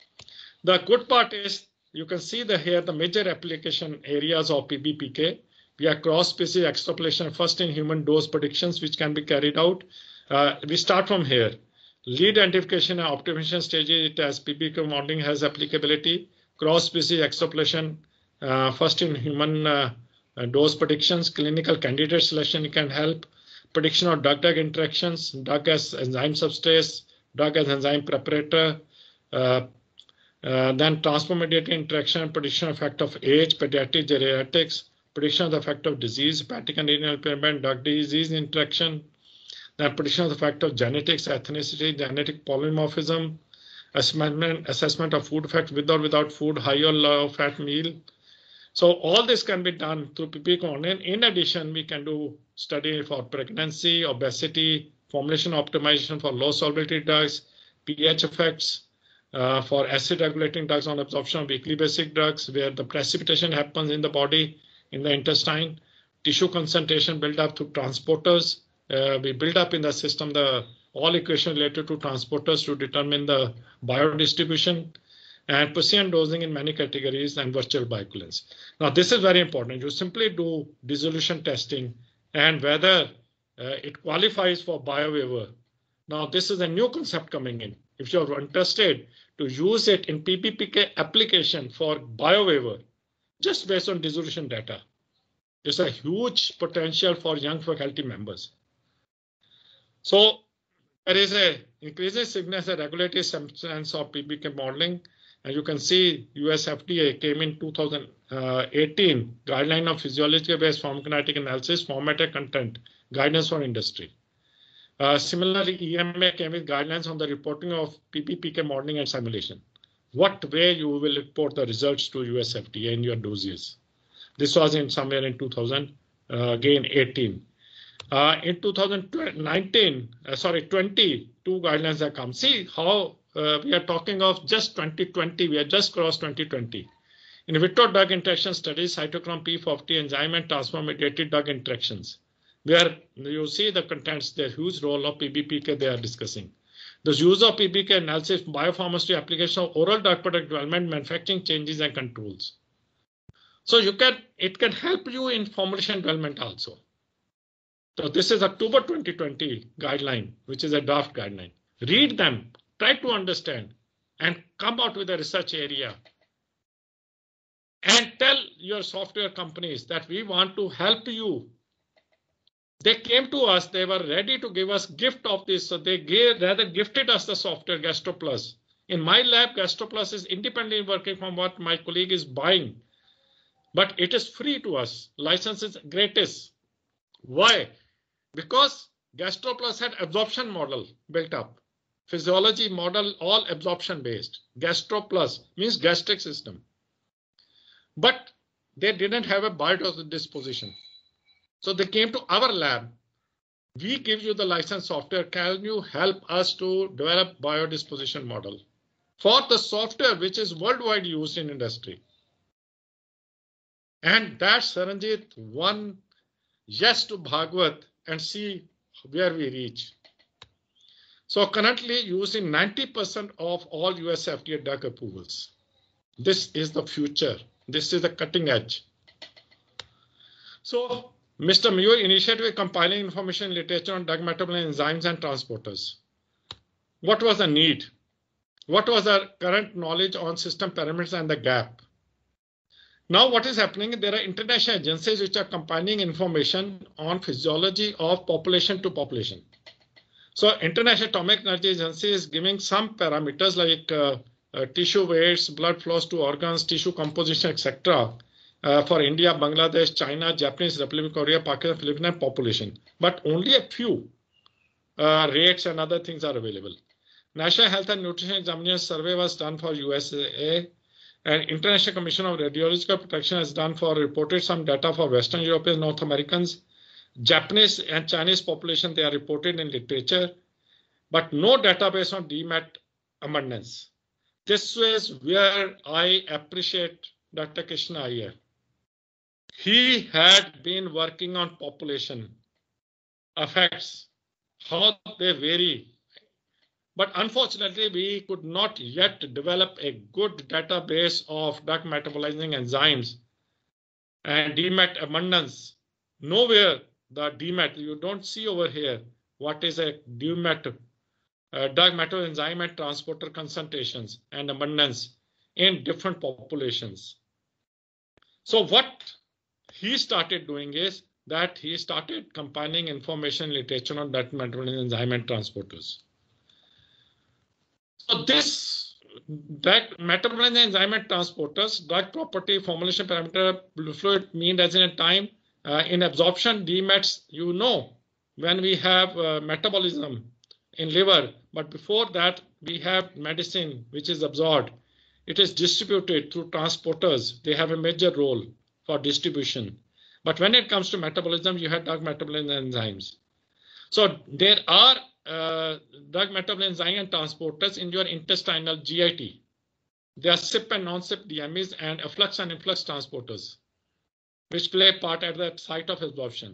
G: The good part is you can see the here the major application areas of P B P K. We have cross-species extrapolation first in human dose predictions which can be carried out. Uh, we start from here. Lead identification and optimization stages, it has P B K modeling has applicability. Cross-species extrapolation, uh, first in human uh, uh, dose predictions, clinical candidate selection can help. Prediction of drug-drug interactions, drug as enzyme substrate, drug as enzyme preparator. Uh, uh, then transport-mediated interaction, prediction of effect of age, pediatric geriatrics, prediction of the effect of disease, hepatic and renal impairment, drug disease interaction. Then prediction of the effect of genetics, ethnicity, genetic polymorphism, assessment, assessment of food effect with or without food, high or low fat meal. So all this can be done through P B K model. In addition, we can do study for pregnancy, obesity, formulation optimization for low solubility drugs, pH effects uh, for acid regulating drugs on absorption of weakly basic drugs, where the precipitation happens in the body, in the intestine, tissue concentration build up through transporters, uh, we build up in the system the all equations related to transporters to determine the biodistribution and Poisson dosing in many categories and virtual bioequivalence. Now, this is very important. You simply do dissolution testing and whether uh, it qualifies for biowaiver. Now, this is a new concept coming in. If you're interested to use it in P B P K application for biowaiver, just based on dissolution data, there's a huge potential for young faculty members. So there is a increasing significance of regulatory substance of P B K modeling. And you can see U S F D A came in two thousand eighteen, guideline of physiological-based pharmacokinetic analysis, formatted content, guidance for industry. Uh, similarly, E M A came with guidelines on the reporting of P B P K modeling and simulation. What way you will report the results to U S F D A in your dossiers. This was in somewhere in two thousand, uh, again eighteen. Uh, in two thousand nineteen, uh, sorry, twenty, two guidelines have come. See how uh, we are talking of just twenty twenty. We are just crossed twenty twenty. In vitro drug interaction studies, cytochrome P forty enzyme and transfer-mediated drug interactions, where you see the contents, the huge role of P B P K they are discussing. The use of P B K analysis, biopharmaceutical application of oral drug product development, manufacturing changes and controls. So you can, it can help you in formulation development also. So this is October twenty twenty guideline, which is a draft guideline. Read them, try to understand, and come out with a research area. And tell your software companies that we want to help you. They came to us, they were ready to give us gift of this. So they gave, rather gifted us the software GastroPlus. In my lab, GastroPlus is independently working from what my colleague is buying. But it is free to us. License is gratis. Why? Because GastroPlus had absorption model built up. Physiology model, all absorption based. GastroPlus means gastric system. But they didn't have a biodisposition. So they came to our lab. We give you the license software. Can you help us to develop biodisposition model for the software which is worldwide used in industry? And that Saranjit won yes to Bhagwat and see where we reach. So currently used in ninety percent of all U S F D A drug approvals. This is the future. This is the cutting edge. So Mister Muir initiated compiling information literature on drug metabolism enzymes and transporters. What was the need? What was our current knowledge on system parameters and the gap? Now what is happening? There are international agencies which are compiling information on physiology of population to population. So International Atomic Energy Agency is giving some parameters like uh, uh, tissue weights, blood flows to organs, tissue composition, et cetera. Uh, for India, Bangladesh, China, Japanese Republic, Korea, Pakistan, Philippines population, but only a few uh, rates and other things are available. National Health and Nutrition Examination Survey was done for U S A, and International Commission of Radiological Protection has done for reported some data for Western European, North Americans, Japanese and Chinese population. They are reported in literature, but no database on D MAT abundance. This is where I appreciate Doctor Krishna Iyer. He had been working on population effects, how they vary. But unfortunately, we could not yet develop a good database of drug metabolizing enzymes and D MAT abundance. Nowhere the D MAT, you don't see over here what is a D MAT, uh, drug metabolizing enzyme and transporter concentrations and abundance in different populations. So what he started doing is that he started compiling information literature on drug metabolism enzyme and transporters. So this drug metabolism enzyme and transporters, drug property, formulation parameter, fluid mean resident time, uh, in absorption D MATs, you know, when we have uh, metabolism in liver, but before that we have medicine which is absorbed. It is distributed through transporters. They have a major role for distribution. But when it comes to metabolism, you have drug metabolism enzymes. So there are uh, drug metabolism enzyme and transporters in your intestinal G I T. They are C I P and non-C I P D M Es and efflux and influx transporters, which play a part at the site of absorption.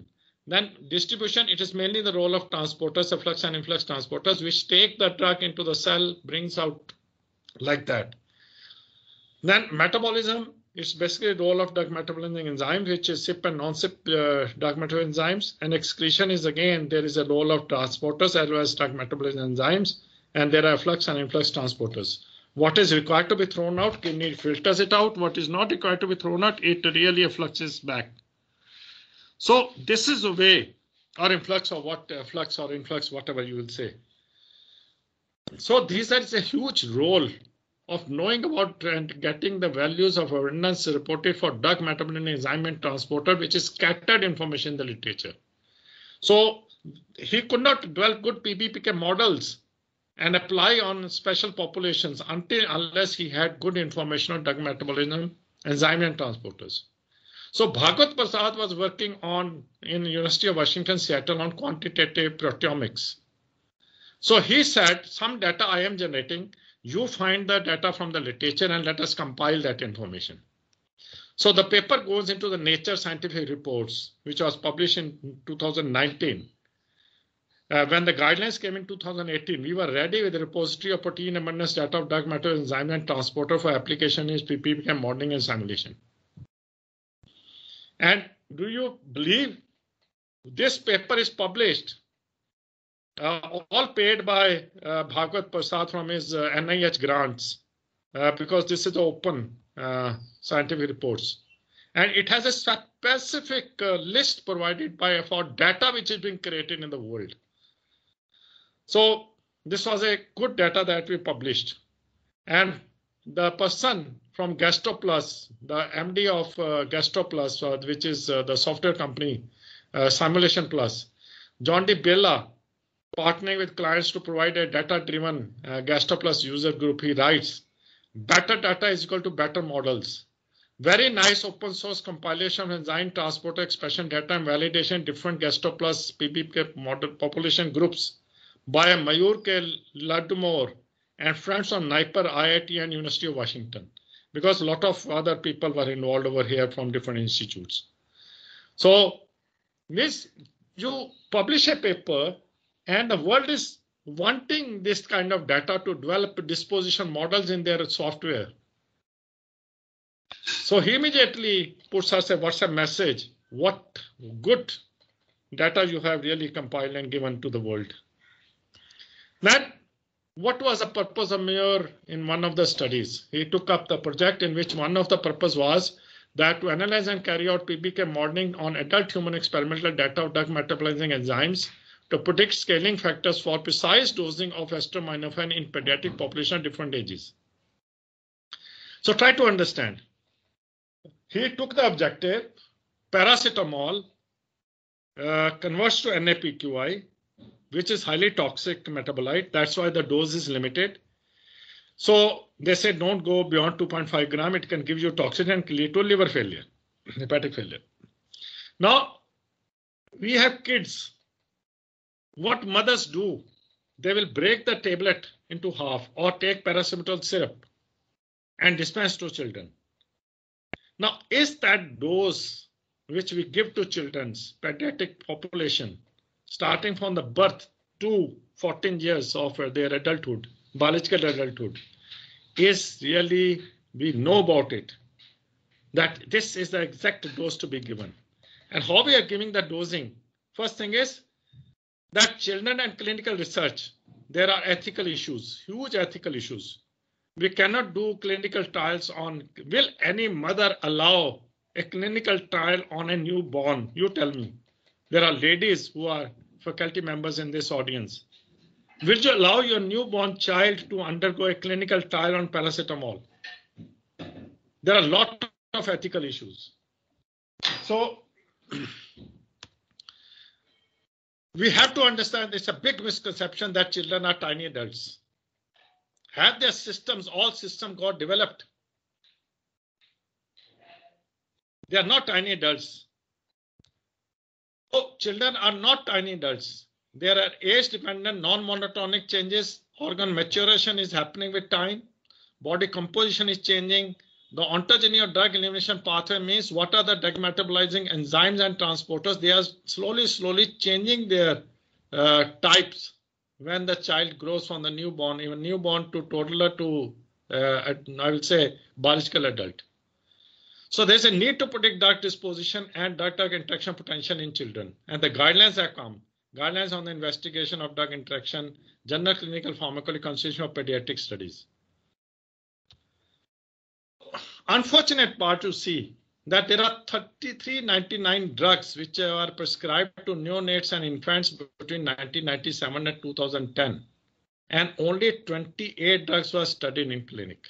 G: Then distribution, it is mainly the role of transporters, efflux and influx transporters, which take the drug into the cell, brings out like that. Then metabolism is basically the role of drug metabolizing enzymes, which is C Y P and non-C Y P uh, drug metabolizing enzymes. And excretion is again, there is a role of transporters as well as drug metabolizing enzymes. And there are efflux and influx transporters. What is required to be thrown out, kidney filters it out. What is not required to be thrown out, it really effluxes back. So this is a way, or influx or what, uh, flux or influx, whatever you will say. So these are a huge role of knowing about and getting the values of abundance reported for drug metabolism enzyme and transporter, which is scattered information in the literature. So he could not develop good P B P K models and apply on special populations until unless he had good information on drug metabolism, enzyme and transporters. So Bhagwat Prasad was working on in University of Washington, Seattle on quantitative proteomics. So he said, some data I am generating, you find the data from the literature and let us compile that information. So the paper goes into the Nature Scientific Reports, which was published in two thousand nineteen. Uh, when the guidelines came in two thousand eighteen, we were ready with the repository of protein abundance data of drug metabolism, enzyme and transporter for application in P P P K modeling and simulation. And do you believe this paper is published, uh, all paid by uh, Bhagwat Prasad from his uh, N I H grants, uh, because this is open uh, scientific reports. And it has a specific uh, list provided by for data which is being created in the world. So this was a good data that we published. And the person from GastroPlus, the M D of uh, GastroPlus, uh, which is uh, the software company, uh, Simulation Plus, John D. Bella, partnering with clients to provide a data-driven uh, GastroPlus user group, he writes, better data is equal to better models. Very nice open source compilation of enzyme transporter expression data and validation different GastroPlus P B P K model population groups by Mayur K. Ladmore and friends from NIPER, I I T and University of Washington, because a lot of other people were involved over here from different institutes. So this, you publish a paper and the world is wanting this kind of data to develop disposition models in their software. So he immediately puts us a WhatsApp message, what good data you have really compiled and given to the world. Then, what was the purpose of Mayur in one of the studies? He took up the project in which one of the purpose was that to analyze and carry out P B K modeling on adult human experimental data of drug metabolizing enzymes to predict scaling factors for precise dosing of acetaminophen in pediatric population at different ages. So try to understand. He took the objective, paracetamol uh, converts to N A P Q I, which is highly toxic metabolite. That's why the dose is limited. So they say don't go beyond two point five gram. It can give you toxicity and lead to liver failure, hepatic failure. Now, we have kids. What mothers do, they will break the tablet into half or take paracetamol syrup and dispense to children. Now, is that dose which we give to children's pediatric population, starting from the birth to fourteen years of their adulthood, biological adulthood, is really, we know about it, that this is the exact dose to be given. And how we are giving the dosing? First thing is that children and clinical research, there are ethical issues, huge ethical issues. We cannot do clinical trials on, will any mother allow a clinical trial on a newborn? You tell me. There are ladies who are faculty members in this audience. Will you allow your newborn child to undergo a clinical trial on paracetamol? There are a lot of ethical issues. So we have to understand it's a big misconception that children are tiny adults. Have their systems, all systems got developed? They are not tiny adults. Oh, children are not tiny adults. There are age-dependent, non-monotonic changes. Organ maturation is happening with time. Body composition is changing. The ontogeny of drug elimination pathway means what are the drug metabolizing enzymes and transporters. They are slowly, slowly changing their uh, types when the child grows from the newborn, even newborn to toddler to, uh, I will say, biological adult. So there's a need to predict drug disposition and drug-drug interaction potential in children. And the guidelines have come. Guidelines on the investigation of drug interaction, general clinical pharmacology constitution of pediatric studies. Unfortunate part to see that there are thirty-three ninety-nine drugs which are prescribed to neonates and infants between nineteen ninety-seven and two thousand ten, and only twenty-eight drugs were studied in clinic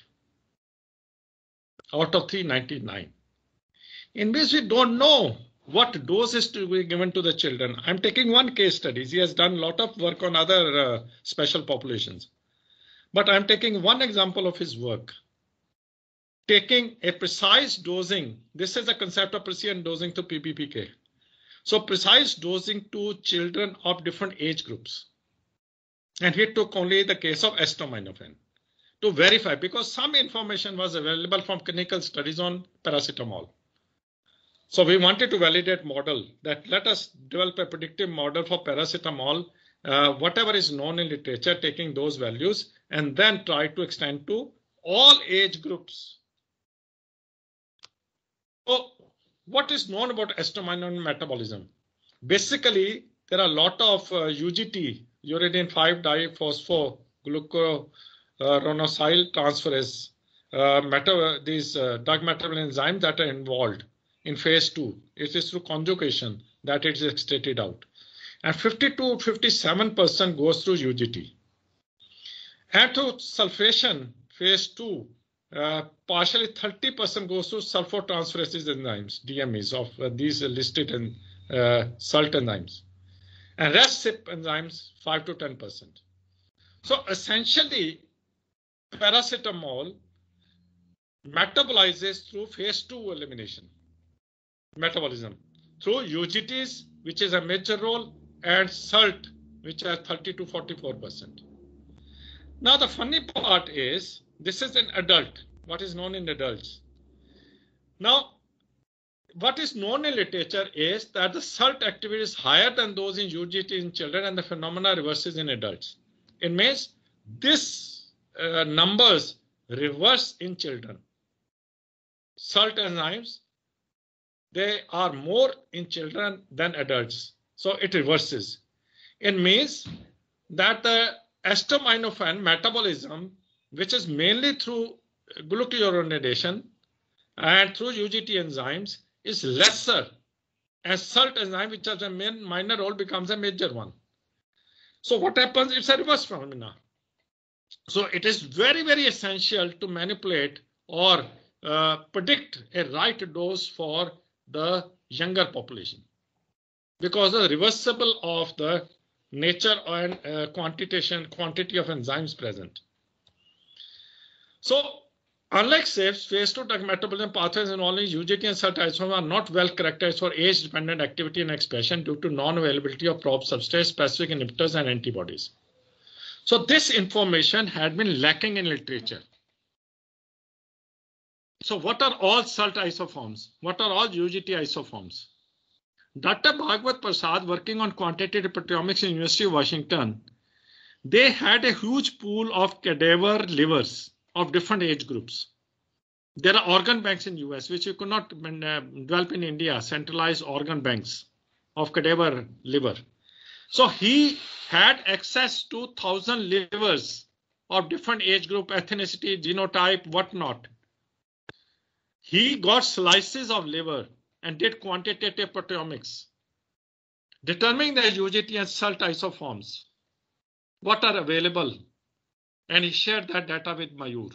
G: out of three ninety-nine, in which we don't know what doses to be given to the children. I'm taking one case study. He has done a lot of work on other uh, special populations, but I'm taking one example of his work. Taking a precise dosing. This is a concept of precision dosing to P B P K. So precise dosing to children of different age groups. And he took only the case of acetaminophen to verify, because some information was available from clinical studies on paracetamol. So we wanted to validate model that let us develop a predictive model for paracetamol, uh, whatever is known in literature, taking those values and then try to extend to all age groups. So what is known about acetaminophen metabolism? Basically, there are a lot of uh, U G T, uridine five diphospho-glucuronyl transferase, uh, meta, these uh, drug metabolism enzymes that are involved in phase two. It is through conjugation that it is extracted out. And fifty to fifty-seven percent goes through U G T. And through sulfation, phase two, Uh, partially thirty percent goes to sulfotransferase enzymes, D M Es, of uh, these listed in uh, salt enzymes. And rest S I P enzymes, five to ten percent. So essentially, paracetamol metabolizes through phase two elimination metabolism, through U G Ts, which is a major role, and salt, which are thirty to forty-four percent. Now, the funny part is, this is an adult, what is known in adults. Now, what is known in literature is that the salt activity is higher than those in U G T in children, and the phenomena reverses in adults. It means this uh, numbers reverse in children. Salt enzymes, they are more in children than adults. So it reverses. It means that the acetaminophen metabolism, which is mainly through glucuronidation and through U G T enzymes, is lesser, and salt enzyme, which has a main minor role, becomes a major one. So what happens? It's a reverse phenomena. So it is very, very essential to manipulate or uh, predict a right dose for the younger population, because of the reversible of the nature and uh, quantitation quantity of enzymes present. So, unlike S I Ps, phase two drug metabolism pathways involving U G T and salt isoforms are not well characterized for age-dependent activity and expression due to non-availability of probe substrate, specific inhibitors, and antibodies. So, this information had been lacking in literature. So, what are all salt isoforms? What are all U G T isoforms? Doctor Bhagwat Prasad, working on quantitative proteomics in University of Washington, they had a huge pool of cadaver livers of different age groups. There are organ banks in U S, which you could not uh, develop in India, centralized organ banks of cadaver liver. So he had access to one thousand livers of different age group, ethnicity, genotype, whatnot. He got slices of liver and did quantitative proteomics, determining the U G T and salt isoforms, what are available, and he shared that data with Mayur.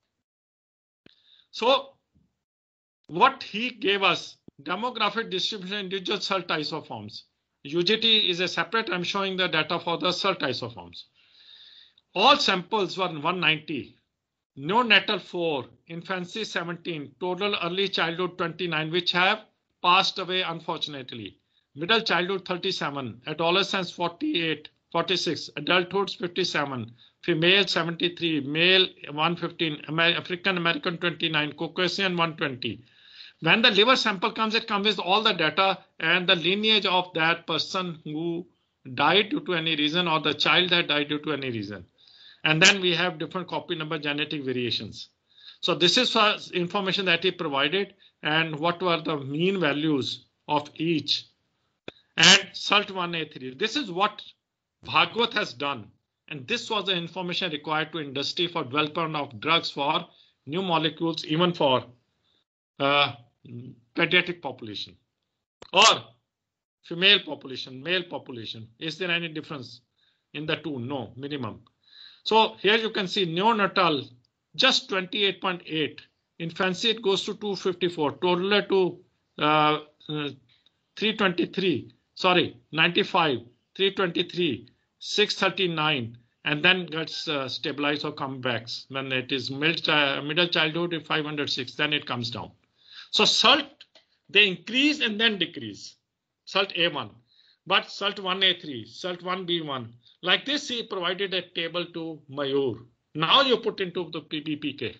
G: So what he gave us, demographic distribution individual salt isoforms. U G T is a separate, I'm showing the data for the salt isoforms. All samples were one ninety, neonatal four, infancy seventeen, total early childhood twenty-nine, which have passed away unfortunately. Middle childhood thirty-seven, adolescence forty-eight, forty-six, adulthood fifty-seven, female seventy-three, male one fifteen, Amer African American twenty-nine, Caucasian one twenty. When the liver sample comes, it comes with all the data and the lineage of that person who died due to any reason or the child that died due to any reason. And then we have different copy number genetic variations. So this is for information that he provided and what were the mean values of each. And S A L T one A three. This is what Bhagwat has done. And this was the information required to industry for development of drugs for new molecules, even for uh, pediatric population or female population, male population. Is there any difference in the two? No, minimum. So here you can see neonatal just twenty-eight point eight. Infancy it goes to two fifty-four. Toddler to uh, uh, three twenty-three. Sorry, ninety-five, three twenty-three, six thirty-nine, and then gets uh, stabilized or comes back. When it is middle, uh, middle childhood, five hundred six, then it comes down. So S A L T, they increase and then decrease. S A L T A one, but S A L T one A three, S A L T one B one. Like this, he provided a table to Mayur. Now you put into the P B P K.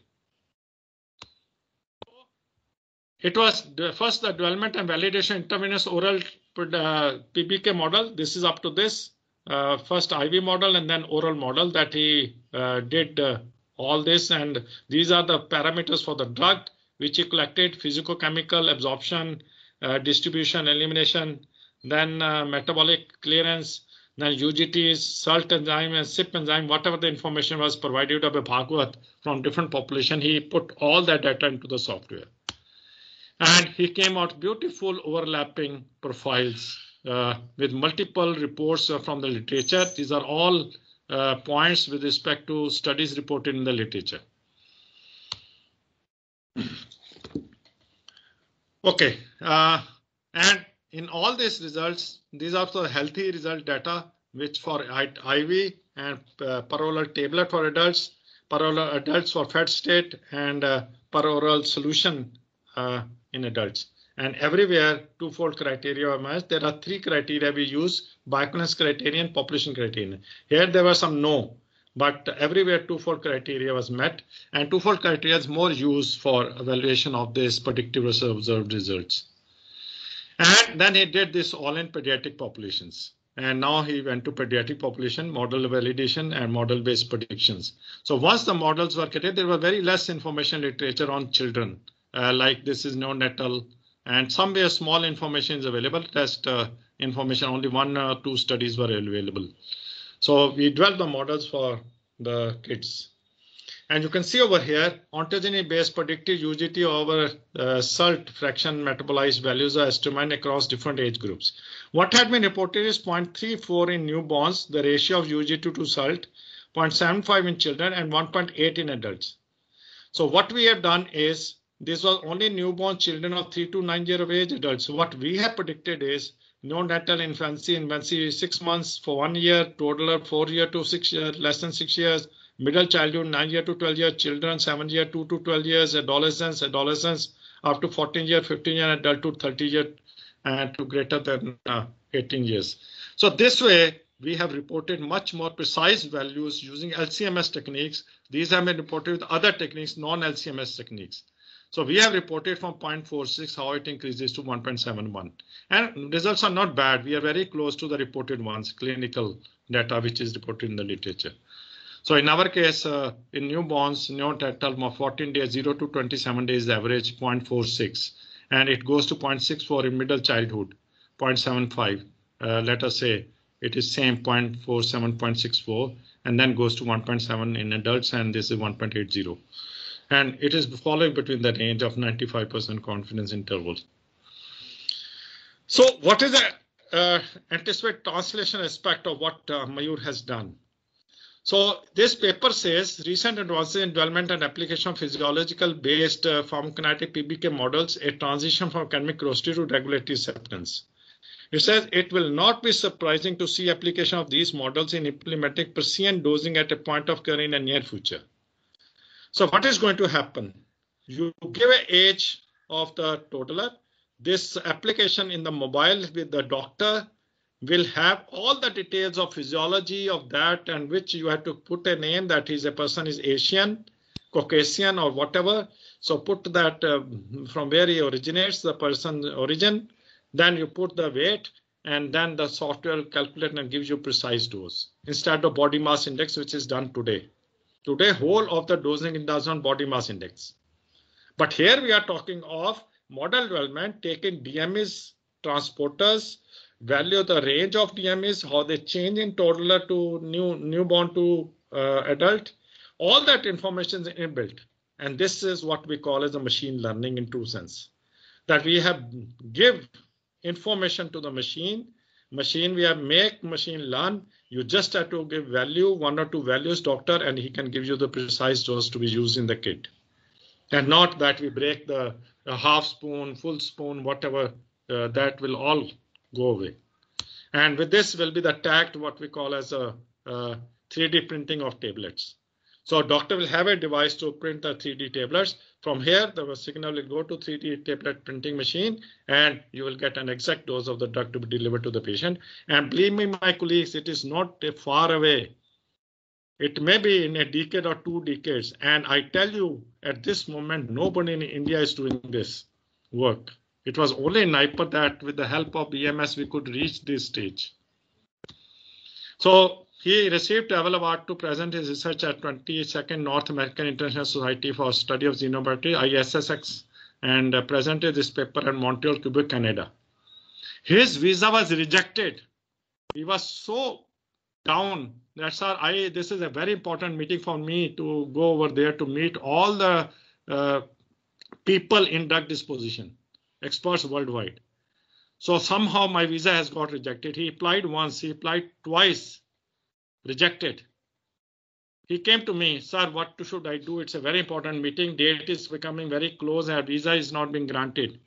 G: It was the first the development and validation intravenous oral uh, P B K model. This is up to this uh, first I V model and then oral model that he uh, did uh, all this. And these are the parameters for the drug which he collected: physicochemical absorption, uh, distribution, elimination, then uh, metabolic clearance, then U G Ts, S A L T enzyme and S I P enzyme, whatever the information was provided by Bhagwat from different population, he put all that data into the software. And he came out beautiful overlapping profiles uh, with multiple reports uh, from the literature. These are all uh, points with respect to studies reported in the literature. Okay, uh, and in all these results, these are the healthy result data, which for I V and uh, per-oral tablet for adults, per-oral adults for fed state, and uh, per-oral solution uh, in adults. And everywhere twofold criteria are matched. There are three criteria we use: bioequivalence criterion, population criterion. Here there was some no, but everywhere twofold criteria was met, and twofold criteria is more used for evaluation of this predictive observed results. And then he did this all in pediatric populations. And now he went to pediatric population, model validation and model based predictions. So once the models were created, there was very less information literature on children. Uh, like this is neonatal, and somewhere small information is available. Test uh, information, only one or uh, two studies were available. So we developed the models for the kids. And you can see over here, ontogeny based predicted U G T over uh, S A L T fraction metabolized values are estimated across different age groups. What had been reported is zero point three four in newborns, the ratio of U G T to S A L T, zero point seven five in children, and one point eight in adults. So what we have done is, this was only newborn children of three to nine year of age adults. So what we have predicted is neonatal infancy, infancy six months for one year, toddler four year to six years, less than six years, middle childhood nine year to twelve years, children seven year two to twelve years, adolescents, adolescents up to fourteen year, fifteen year, adulthood thirty year, and to greater than uh, eighteen years. So this way we have reported much more precise values using L C M S techniques. These have been reported with other techniques, non-L C M S techniques. So we have reported from zero point four six how it increases to one point seven one, and results are not bad. We are very close to the reported ones, clinical data which is reported in the literature. So in our case, uh, in newborns, neonatal fourteen days, zero to twenty-seven days average zero point four six, and it goes to zero point six four in middle childhood, zero point seven five. Uh, let us say it is same zero point four seven, zero point six four, and then goes to one point seven in adults, and this is one point eight zero. And it is following between the range of ninety-five percent confidence intervals. So what is the uh, anticipated translation aspect of what uh, Mayur has done? So this paper says recent advances in development and application of physiological based uh, pharmacokinetic P B K models, a transition from academic curiosity to regulatory acceptance. It says it will not be surprising to see application of these models in implementing prescient dosing at a point of care in the near future. So what is going to happen? You give an age of the toddler, this application in the mobile with the doctor will have all the details of physiology of that, and which you have to put a name that is a person is Asian, Caucasian or whatever. So put that uh, from where he originates, the person's origin, then you put the weight, and then the software will calculate and gives you precise dose instead of body mass index, which is done today. Today, whole of the dosing is done on body mass index. But here we are talking of model development, taking D M Es, transporters, value the range of D M Es, how they change in toddler to new newborn to uh, adult. All that information is inbuilt. And this is what we call as a machine learning in true sense. That we have give information to the machine. Machine we have make machine learn. You just have to give value, one or two values, doctor, and he can give you the precise dose to be used in the kit. And not that we break the, the half spoon, full spoon, whatever, uh, that will all go away. And with this will be the tagged what we call as a, a three D printing of tablets. So doctor will have a device to print the three D tablets. From here, the signal will go to three D tablet printing machine, and you will get an exact dose of the drug to be delivered to the patient. And believe me, my colleagues, it is not far away. It may be in a decade or two decades. And I tell you, at this moment, nobody in India is doing this work. It was only in NIPER that with the help of B M S, we could reach this stage. So he received Travel Award to present his research at twenty-second North American International Society for Study of Xenobiology, I S S X, and uh, presented this paper in Montreal, Quebec, Canada. His visa was rejected. He was so down. That's our, I, this is a very important meeting for me to go over there to meet all the uh, people in drug disposition, experts worldwide. So somehow my visa has got rejected. He applied once, he applied twice, rejected. He came to me, sir, what should I do? It's a very important meeting. Date is becoming very close and visa is not being granted.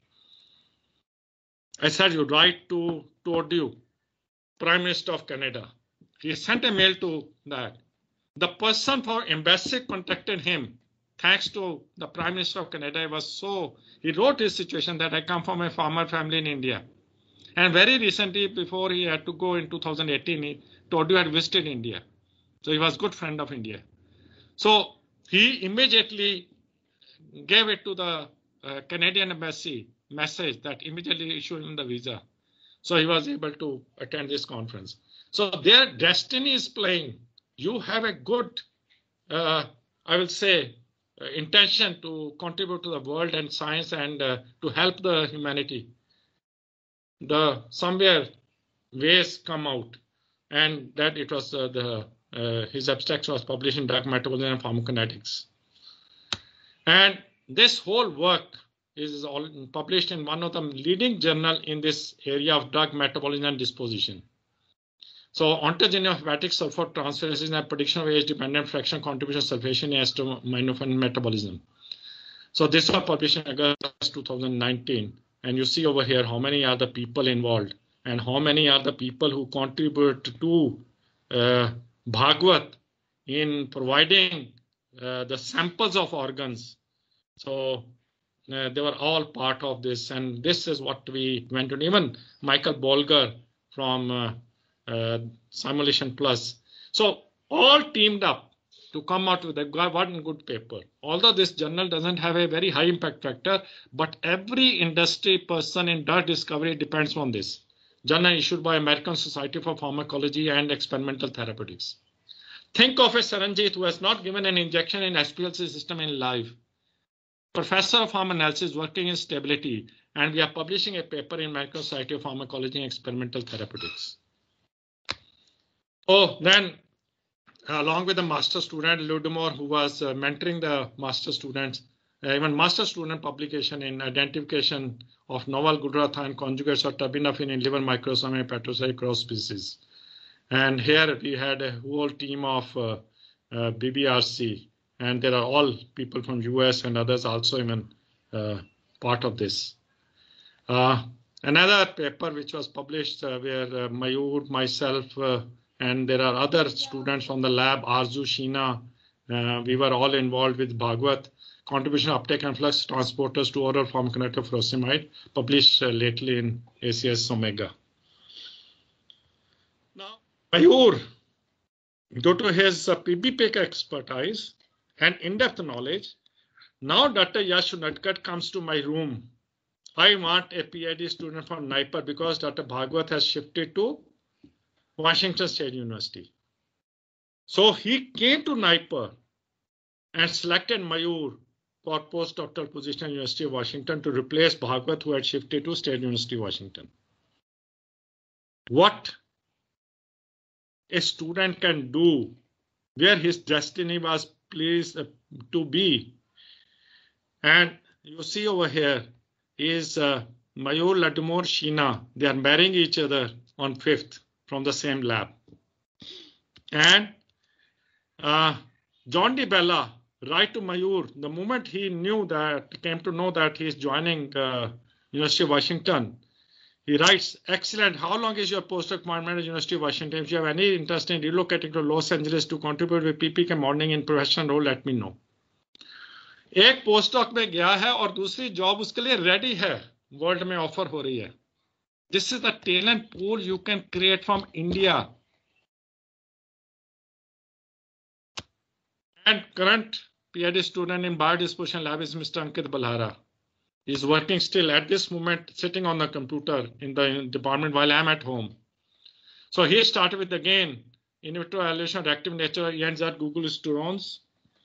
G: I said, you write to Trudeau, Prime Minister of Canada. He sent a mail to that. The person for embassy contacted him. Thanks to the Prime Minister of Canada, he was so, he wrote his situation that I come from a farmer family in India. And very recently, before he had to go in two thousand eighteen, he told you had visited India. So he was a good friend of India. So he immediately gave it to the uh, Canadian embassy message that immediately issued him the visa. So he was able to attend this conference. So their destiny is playing. You have a good, uh, I will say, uh, intention to contribute to the world and science and uh, to help the humanity. The somewhere ways come out, and that it was uh, the uh, his abstract was published in Drug Metabolism and Pharmacokinetics. And this whole work is all published in one of the leading journal in this area of drug metabolism and disposition. So ontogeny of hepatic sulfur transferase and prediction of age-dependent fraction contribution of sulfation in acetaminophen metabolism. So this was published in August two thousand nineteen. And you see over here how many are the people involved and how many are the people who contribute to uh, Bhagwat in providing uh, the samples of organs. So uh, they were all part of this, and this is what we went on. Even Michael Bolger from uh, uh, Simulation Plus. So all teamed up to come out with a one good paper. Although this journal doesn't have a very high impact factor, but every industry person in drug discovery depends on this. Journal issued by American Society for Pharmacology and Experimental Therapeutics. Think of a Saranjit who has not given an injection in S P L C system in life. Professor of Pharm Analysis working in stability, and we are publishing a paper in American Society of Pharmacology and Experimental Therapeutics. Oh, then along with the master student, Ludmore, who was uh, mentoring the master students, uh, even master student publication in identification of novel glutathione conjugates or terbinafine in liver microsome and hepatocyte cross species. And here we had a whole team of uh, uh, B B R C, and there are all people from U S and others also even uh, part of this. Uh, another paper which was published uh, where uh, Mayur, myself, uh, and there are other students from the lab, Arzu, Sheena, uh, we were all involved with Bhagwat, contribution uptake and flux transporters to oral pharmacokinetic furosemide, published uh, lately in A C S Omega. Mayur, due to his uh, P B P K expertise and in-depth knowledge, now Doctor Yash Unadkat comes to my room. I want a PhD student from NIPER because Doctor Bhagwat has shifted to Washington State University. So he came to NIPER and selected Mayur for postdoctoral position at University of Washington to replace Bhagwat, who had shifted to State University Washington. What a student can do, where his destiny was pleased to be. And you see over here is uh, Mayur Ladimore Sheena. They are marrying each other on fifth from the same lab. And uh, John D. Bella, right to Mayur, the moment he knew that, came to know that he is joining uh, University of Washington, he writes, excellent, how long is your postdoc appointment at University of Washington? If you have any interest in relocating to Los Angeles to contribute with P P K morning in professional role, let me know. एक postdoc में गया है और दूसरी job उसके लिए ready है, world में ऑफर हो रही है. This is the talent pool you can create from India. And current PhD student in biodisposition lab is Mister Ankit Balhara. He is working still at this moment, sitting on the computer in the department while I am at home. So he started with again in vitro evaluation of reactive nature E N Z Google Sterons.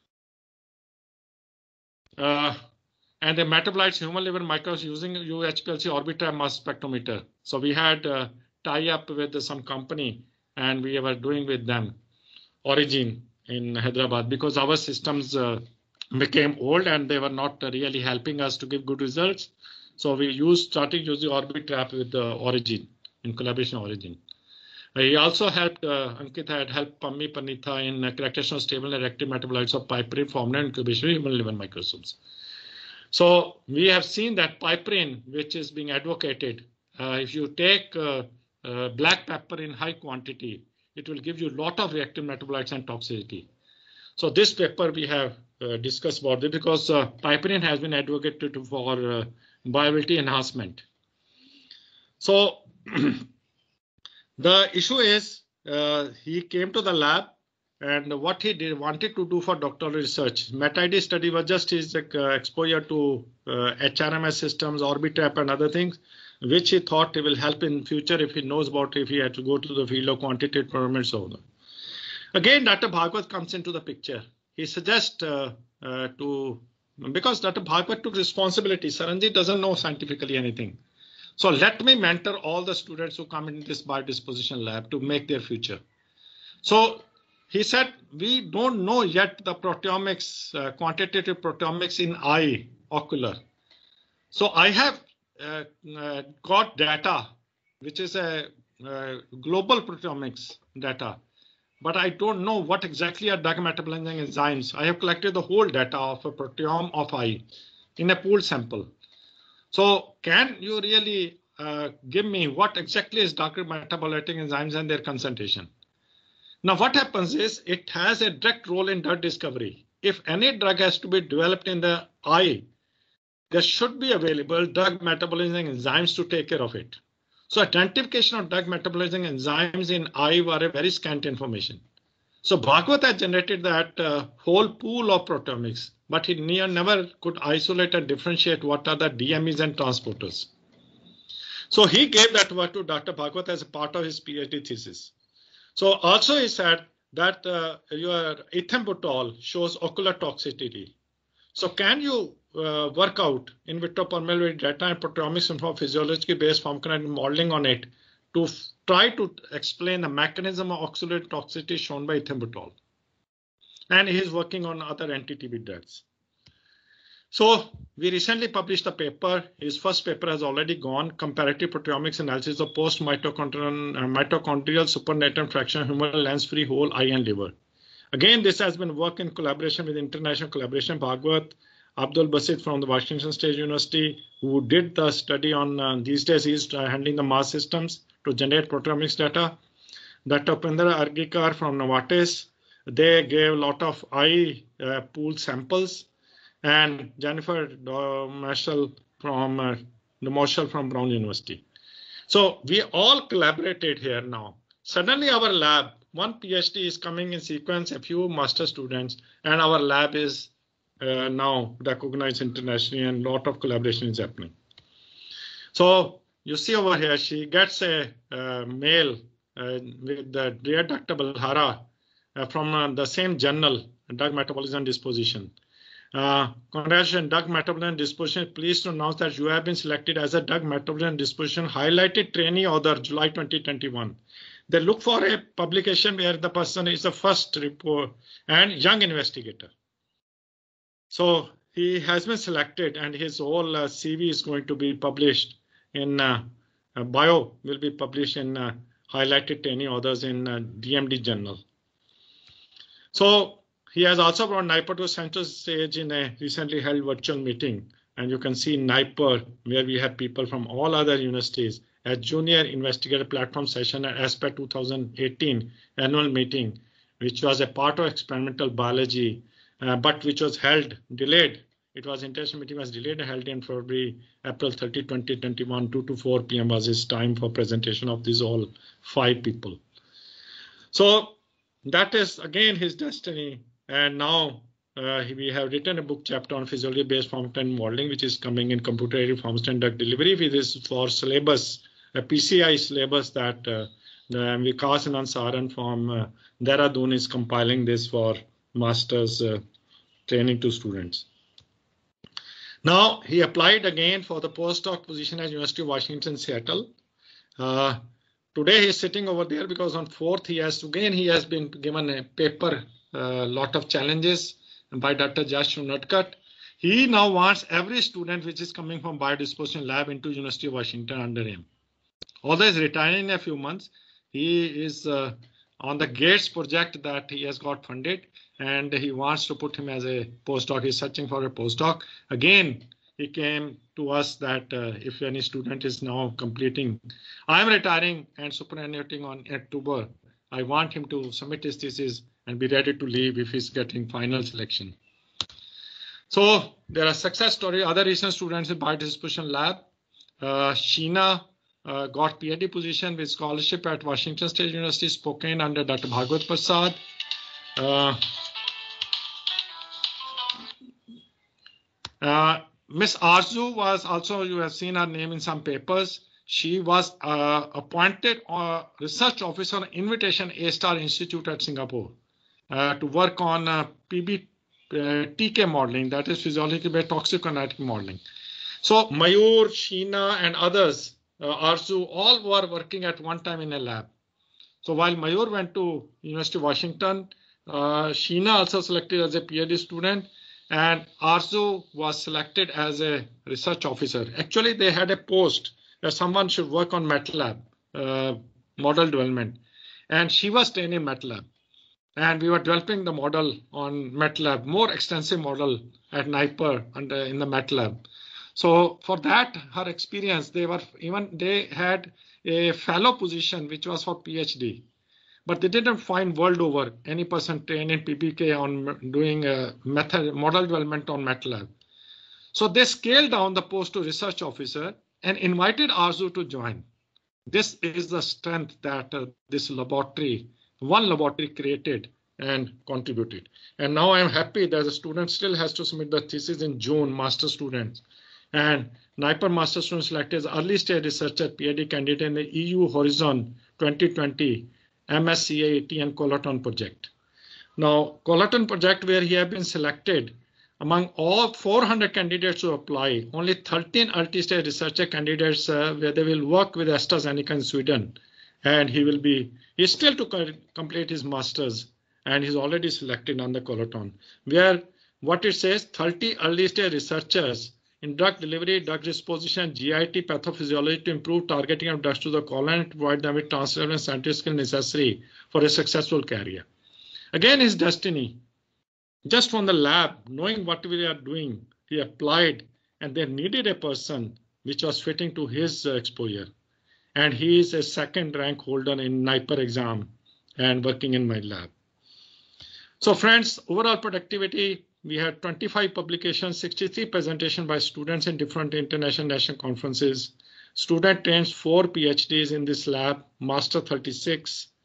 G: Uh, and the metabolites human liver microbes using U H P L C Orbitrap mass spectrometer. So we had uh, tie up with some company and we were doing with them Origin in Hyderabad because our systems uh, became old and they were not really helping us to give good results. So we used started using Orbitrap with the Origin in collaboration Origin. Uh, he also helped, uh, Ankit had helped Pammi Panitha in uh, characterization of stable and active metabolites of piperine formed in incubation of human liver microbes. So we have seen that piperine, which is being advocated, uh, if you take uh, uh, black pepper in high quantity, it will give you a lot of reactive metabolites and toxicity. So this paper we have uh, discussed about it because uh, piperine has been advocated for uh, bioavailability enhancement. So the issue is uh, he came to the lab and what he did wanted to do for doctoral research. Meta-I D study was just his uh, exposure to uh, H R M S systems, Orbitrap and other things, which he thought will help in future if he knows about if he had to go to the field of quantitative measurements. So again, Doctor Bhagwat comes into the picture. He suggests uh, uh, to, because Doctor Bhagwat took responsibility, Saranjit doesn't know scientifically anything. So let me mentor all the students who come in this biodisposition lab to make their future. So he said, we don't know yet the proteomics, uh, quantitative proteomics in eye, ocular. So I have uh, uh, got data, which is a uh, global proteomics data, but I don't know what exactly are drug metabolizing enzymes. I have collected the whole data of a proteome of eye in a pooled sample. So can you really uh, give me what exactly is drug metaboliting enzymes and their concentration? Now what happens is it has a direct role in drug discovery. If any drug has to be developed in the eye, there should be available drug metabolizing enzymes to take care of it. So identification of drug metabolizing enzymes in eye were a very scant information. So Bhagwat had generated that uh, whole pool of proteomics, but he never could isolate and differentiate what are the D M Es and transporters. So he gave that work to Doctor Bhagwat as a part of his PhD thesis. So also he said that uh, your ethambutol shows ocular toxicity. So can you uh, work out in vitro permeability data and proteomics and for physiologically based pharmacokinetic modeling on it to try to explain the mechanism of ocular toxicity shown by ethambutol? And he is working on other anti-T B drugs. So we recently published a paper. His first paper has already gone, comparative proteomics analysis of post-mitochondrial uh, mitochondrial supernatant fraction human lens-free whole eye and liver. Again, this has been work in collaboration with international collaboration. Bhagwat, Abdul Basit from the Washington State University, who did the study on uh, these days, he's uh, handling the mass systems to generate proteomics data. Doctor Upendra Argikar from Novartis, they gave a lot of eye uh, pool samples. And Jennifer Marshall from uh, Marshall from Brown University. So we all collaborated here now Suddenly our lab, one PhD is coming in sequence, a few master students, and our lab is uh, now recognized internationally and a lot of collaboration is happening. So you see over here, she gets a uh, mail uh, with the dear Doctor Balhara uh, from uh, the same journal, Drug Metabolism and Disposition. Uh, congratulations, Drug Metabolism and Disposition. Pleased to announce that you have been selected as a Drug Metabolism and Disposition highlighted trainee author, July twenty twenty-one. They look for a publication where the person is the first report and young investigator. So he has been selected and his whole uh, C V is going to be published in uh, uh, bio will be published in uh, highlighted trainee authors in uh, D M D journal. So he has also brought NIPER to center stage in a recently held virtual meeting. And you can see NIPER where we have people from all other universities at Junior Investigator Platform Session at ASPEC two thousand eighteen annual meeting, which was a part of experimental biology, uh, but which was held, delayed. It was international meeting was delayed and held in February, April thirtieth, twenty twenty-one, two to four P M was his time for presentation of these all five people. So that is again his destiny. And now uh, we have written a book chapter on physiology-based pharmacokinetic modeling, which is coming in computer-aided pharmaceutical drug delivery. With this for syllabus, a P C I syllabus that uh, Vikas Anand Saran from uh, Dehradun is compiling this for master's uh, training to students. Now he applied again for the postdoc position at University of Washington, Seattle. Uh, today he is sitting over there because on fourth he has again he has been given a paper, a uh, lot of challenges by Doctor Josh Nutcut. He now wants every student which is coming from biodisposition lab into University of Washington under him. Although he's retiring in a few months, he is uh, on the Gates project that he has got funded, and he wants to put him as a postdoc. He's searching for a postdoc. Again, he came to us that uh, if any student is now completing, I'm retiring and superannuating on October. I want him to submit his thesis and be ready to leave if he's getting final selection. So there are success stories. Other recent students in biodisposition lab. Uh, Sheena uh, got PhD position with scholarship at Washington State University, Spokane under Doctor Bhagwat Prasad. Uh, uh, Miss Arzu was also, you have seen her name in some papers. She was uh, appointed uh, research officer on invitation A-Star Institute at Singapore uh, to work on uh, P B uh, T K modeling, that is physiological toxicokinetic modeling. So Mayur, Sheena and others, uh, Arzu, all were working at one time in a lab. So while Mayur went to University of Washington, uh, Sheena also selected as a PhD student, and Arzu was selected as a research officer. Actually, they had a post that someone should work on MATLAB uh, model development, and she was trained in MATLAB. And we were developing the model on MATLAB, more extensive model at NIPER and uh, in the MATLAB. So for that, her experience, they were even they had a fellow position which was for PhD, but they didn't find world over any person trained in P B K on doing a method model development on MATLAB. So they scaled down the post to research officer and invited Arzu to join. This is the strength that uh, this laboratory, one laboratory created and contributed. And now I'm happy that the student still has to submit the thesis in June, master students. And NIPER master student selected as early stage researcher PhD candidate in the E U Horizon twenty twenty M S C A A T and Colaton project. Now, Colaton project, where he has been selected among all four hundred candidates who apply, only thirteen early stage researcher candidates uh, where they will work with AstraZeneca in Sweden. And he will be, he's still to co complete his master's, and he's already selected on the Colaton, where what it says, thirty early stage researchers in drug delivery, drug disposition, G I T, pathophysiology to improve targeting of drugs to the colon and provide them with transfer and scientific skill necessary for a successful career. Again, his destiny, just from the lab, knowing what we are doing, he applied, and they needed a person which was fitting to his uh, exposure. And he is a second rank holder in NIPER exam and working in my lab. So friends, overall productivity, we had twenty-five publications, sixty-three presentations by students in different international national conferences. Student trains four PhDs in this lab, master thirty-six,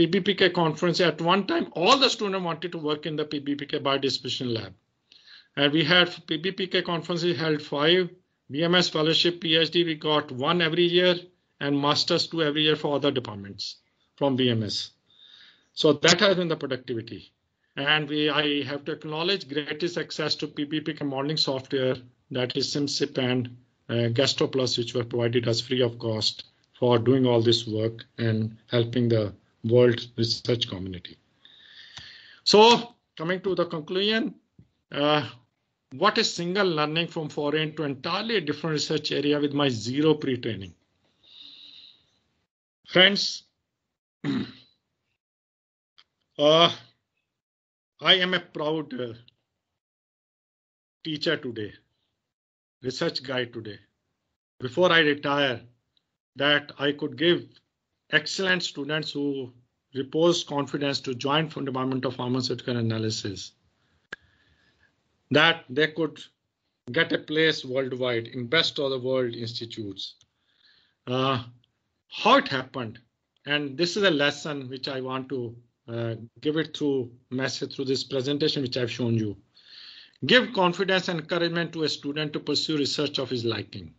G: P B P K conference. At one time, all the students wanted to work in the P B P K biodistribution lab. And we had P B P K conferences held five, B M S fellowship, PhD, we got one every year, and masters two every year for other departments from B M S. So that has been the productivity. And we, I have to acknowledge greatest access to P B P K modeling software, that is SimSip and uh, GastroPlus, which were provided us free of cost for doing all this work and helping the world research community. So coming to the conclusion, uh, what is single learning from foreign to entirely different research area with my zero pre-training? Friends, uh, I am a proud uh, teacher today, research guide today. Before I retire, that I could give excellent students who repose confidence to join from Department of Pharmaceutical Analysis, that they could get a place worldwide in best of the world institutes. Uh, how it happened, and this is a lesson which I want to uh, give it through message through this presentation which I've shown you. Give confidence and encouragement to a student to pursue research of his liking.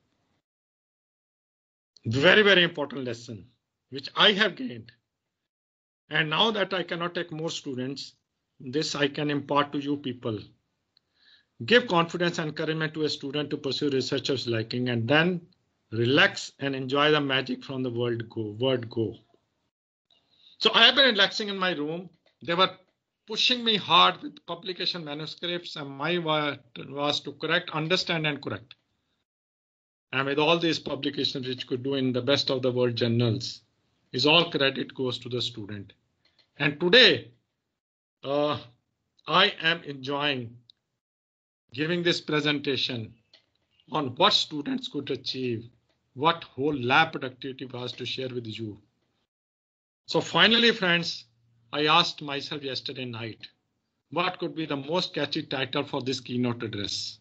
G: Very, very important lesson which I have gained. And now that I cannot take more students, this I can impart to you people. Give confidence and encouragement to a student to pursue research of his liking, and then relax and enjoy the magic from the word go. Word go. So I have been relaxing in my room. They were pushing me hard with publication manuscripts, and my work was to correct, understand, and correct. And with all these publications which could do in the best of the world journals, is all credit goes to the student. And today, uh, I am enjoying giving this presentation on what students could achieve, what whole lab productivity was to share with you. So finally, friends, I asked myself yesterday night, what could be the most catchy title for this keynote address?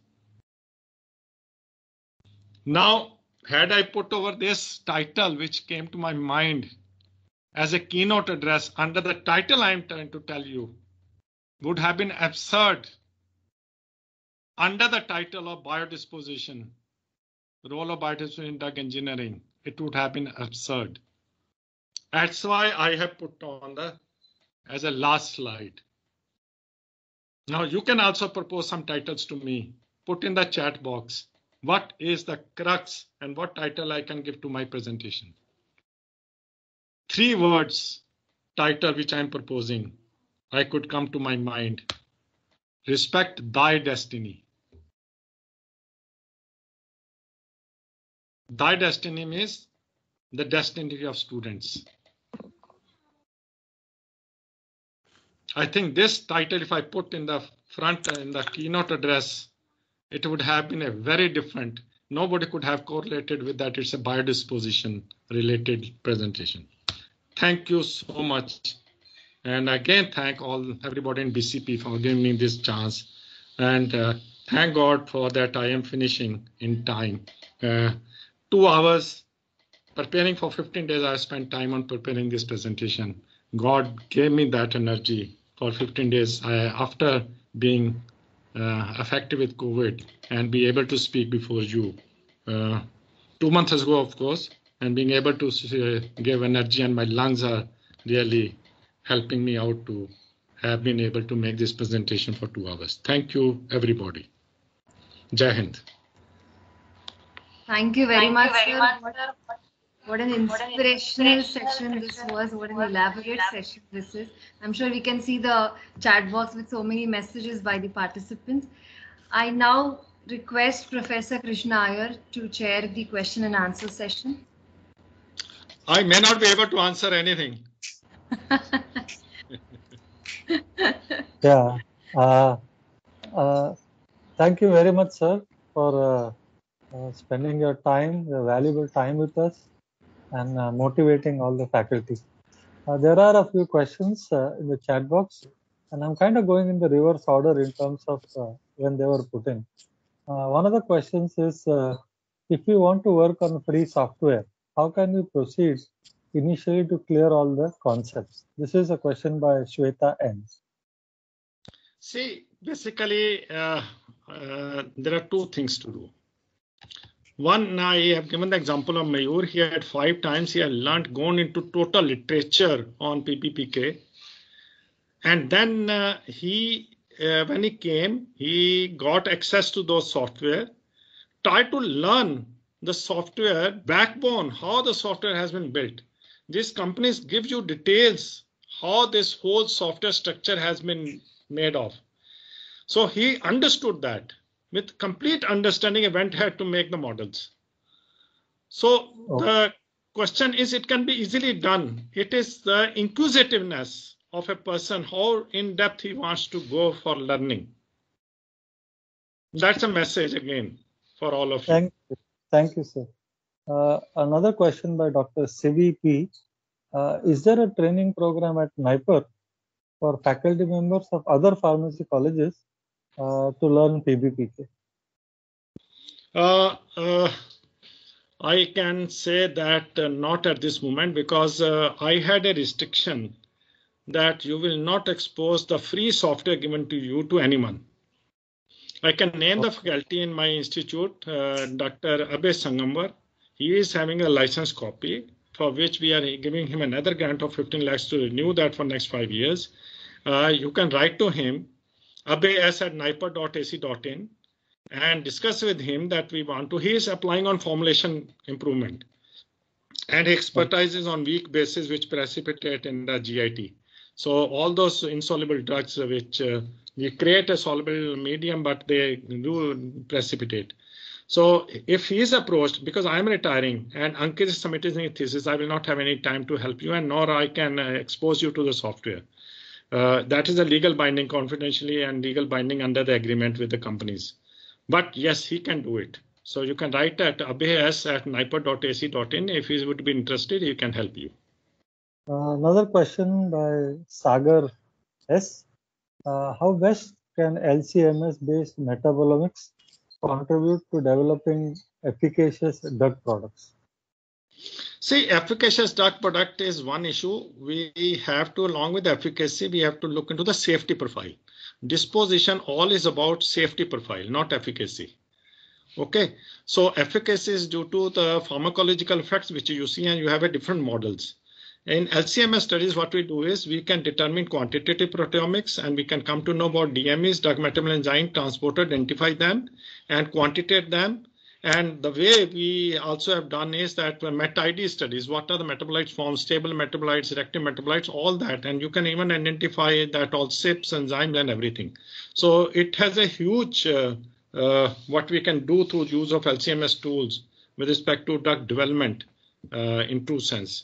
G: Now, had I put over this title, which came to my mind as a keynote address under the title I'm trying to tell you, would have been absurd. Under the title of biodisposition, role of biodisposition in drug engineering, it would have been absurd. That's why I have put on the as a last slide. Now you can also propose some titles to me. Put in the chat box. What is the crux and what title I can give to my presentation? Three words title which I'm proposing. I could come to my mind. Respect thy destiny. Thy destiny means the destiny of students. I think this title, if I put in the front in the keynote address, it would have been a very different. Nobody could have correlated with that. It's a biodisposition related presentation. Thank you so much. And again, thank all everybody in B C P for giving me this chance. And uh, thank God for that I am finishing in time. Uh, two hours preparing for fifteen days. I spent time on preparing this presentation. God gave me that energy for fifteen days I, after being uh, affected with COVID and be able to speak before you. Uh, two months ago, of course, and being able to uh, give energy, and my lungs are really helping me out to have been able to make this presentation for two hours. Thank you, everybody. Jai Hind.
A: Thank you very
E: Thank
A: much,
E: you very
A: sir.
E: much,
A: What,
E: sir.
A: what an inspirational session this was. What an elaborate session this is. I'm sure we can see the chat box with so many messages by the participants. I now request Professor Krishna Iyer to chair the question and answer session.
G: I may not be able to answer anything.
F: Yeah. Uh, uh, thank you very much, sir, for uh, uh, spending your time, your valuable time with us, and uh, motivating all the faculty. Uh, there are a few questions uh, in the chat box, and I'm kind of going in the reverse order in terms of uh, when they were put in. Uh, one of the questions is, uh, if you want to work on free software, how can you proceed initially to clear all the concepts? This is a question by Shweta N.
G: See, basically, uh, uh, there are two things to do. One, I have given the example of Mayur. He had five times he had learned, gone into total literature on P B P K. And then uh, he, uh, when he came, he got access to those software, tried to learn the software backbone, how the software has been built. These companies give you details how this whole software structure has been made of. So he understood that. With complete understanding, he went ahead to make the models. So okay. The question is, it can be easily done. It is the inquisitiveness of a person, how in depth he wants to go for learning. That's a message again for all of you.
F: Thank you, Thank you sir. Uh, another question by Doctor Sivi P. Uh, is there a training program at NIPER for faculty members of other pharmacy colleges uh, to learn P B P K?
G: Uh, uh, I can say that uh, not at this moment, because uh, I had a restriction that you will not expose the free software given to you to anyone. I can name okay. the faculty in my institute, uh, Doctor Abhay Sangamwar. He is having a license copy for which we are giving him another grant of fifteen lakhs to renew that for next five years. Uh, you can write to him, abhay s at niper dot a c dot in, and discuss with him that we want to. He is applying on formulation improvement, and he expertises on weak bases which precipitate in the G I T. So all those insoluble drugs which uh, we create a soluble medium, but they do precipitate. So if he is approached, because I am retiring and Ankit is submitting his thesis, I will not have any time to help you, and nor I can uh, expose you to the software. Uh, that is a legal binding confidentially and legal binding under the agreement with the companies. But yes, he can do it. So you can write at abhay s at niper dot a c dot in. If he would be interested, he can help you.
F: Uh, another question by Sagar S. Uh, how best can L C M S based metabolomics contribute to developing efficacious drug products?
G: See, efficacious drug product is one issue. We have to, along with efficacy, we have to look into the safety profile. Disposition all is about safety profile, not efficacy. Okay, so efficacy is due to the pharmacological effects which you see, and you have a different models. In L C M S studies, what we do is we can determine quantitative proteomics, and we can come to know about D M Es, drug metabolite enzyme transporter, identify them and quantitate them. And the way we also have done is that met I D studies, what are the metabolites formed, stable metabolites, reactive metabolites, all that. And you can even identify that all S I Ps, enzymes and everything. So it has a huge uh, uh, what we can do through use of L C M S tools with respect to drug development uh, in true sense.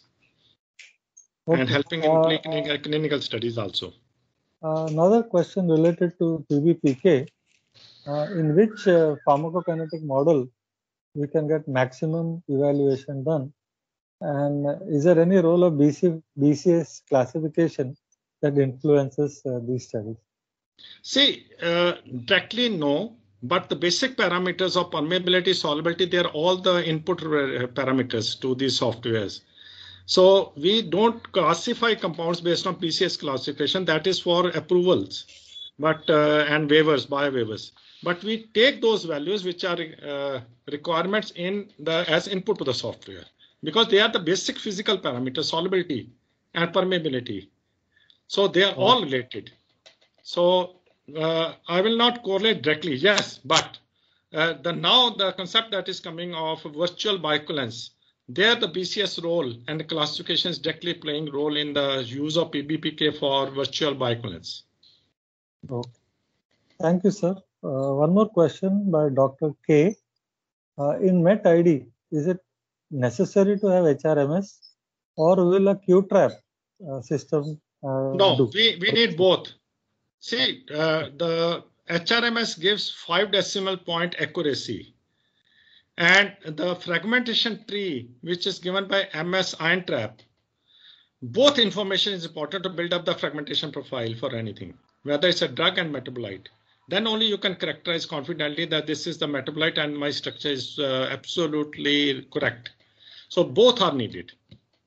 G: Okay. And helping in uh, clinical, clinical studies also.
F: Uh, another question related to P B P K. Uh, in which uh, pharmacokinetic model we can get maximum evaluation done? And uh, is there any role of B C, B C S classification that influences uh, these studies?
G: See, uh, directly no, but the basic parameters of permeability, solubility, they are all the input parameters to these softwares. So we don't classify compounds based on P C S classification. That is for approvals, but uh, and waivers, bio waivers. But we take those values which are uh, requirements in the as input to the software, because they are the basic physical parameters, solubility and permeability. So they are oh. all related. So uh, I will not correlate directly. Yes, but uh, the now the concept that is coming of virtual bioequivalence. There the B C S role and the classification is directly playing role in the use of P B P K for virtual bioequivalence.
F: Okay. Thank you, sir. Uh, one more question by Doctor K. Uh, in met I D, is it necessary to have H R M S, or will a Q trap uh, system uh,
G: No,
F: do?
G: we, we need both. See, uh, the H R M S gives five decimal point accuracy. And the fragmentation tree, which is given by M S Iron Trap, both information is important to build up the fragmentation profile for anything, whether it's a drug and metabolite. Then only you can characterize confidently that this is the metabolite and my structure is uh, absolutely correct. So both are needed.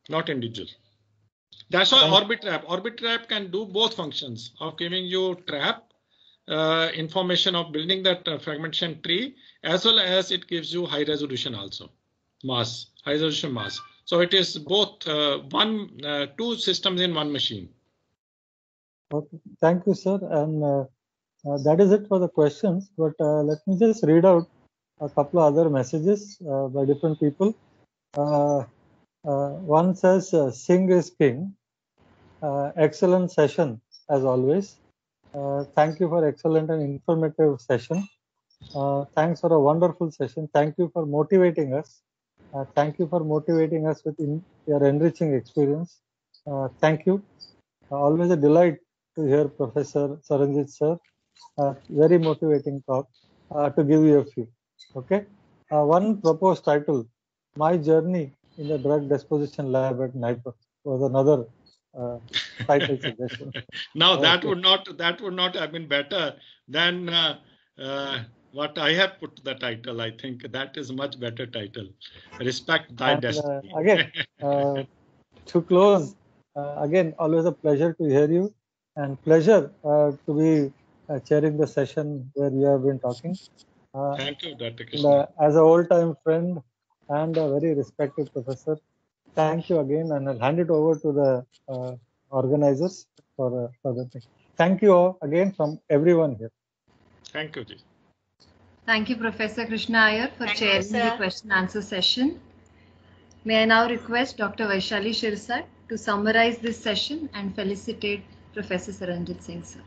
G: not individual. That's why
F: Thank-
G: Orbitrap. Orbitrap can do both functions of giving you trap uh, information of building that uh, fragmentation tree, as well as it gives you high resolution also, mass, high resolution mass. So it is both uh, one, uh, two systems in one machine.
F: Okay. Thank you, sir. And uh, uh, that is it for the questions. But uh, let me just read out a couple of other messages uh, by different people. Uh, uh, one says, uh, Singh is king. Uh, excellent session, as always. Uh, thank you for excellent and informative session. Uh, thanks for a wonderful session. Thank you for motivating us. Uh, thank you for motivating us with in, your enriching experience. Uh, thank you. Uh, always a delight to hear Professor Saranjit sir. Uh, very motivating talk. Uh, to give you a few. Okay. Uh, one proposed title, My Journey in the Drug Disposition Lab at NIPER, was another uh, title suggestion.
G: Now
F: Okay.
G: that would not that would not have been better than uh, uh, what I have put the title. I think that is much better title. Respect thy
F: And uh,
G: destiny.
F: again, uh, to close, uh, again, always a pleasure to hear you and pleasure uh, to be uh, chairing the session where you have been talking. Uh,
G: Thank you, Doctor
F: and,
G: Krishna.
F: uh, as an old-time friend and a very respected professor, thank you again, and I'll hand it over to the uh, organizers for uh, further thing. Thank you all again from everyone here.
G: Thank you, Ji.
A: Thank you, Professor Krishna Iyer, for
E: Thank you,
A: chairing the
E: sir.
A: question answer session. May I now request Doctor Vaishali Shirsat to summarize this session and felicitate Professor Saranjit Singh, sir.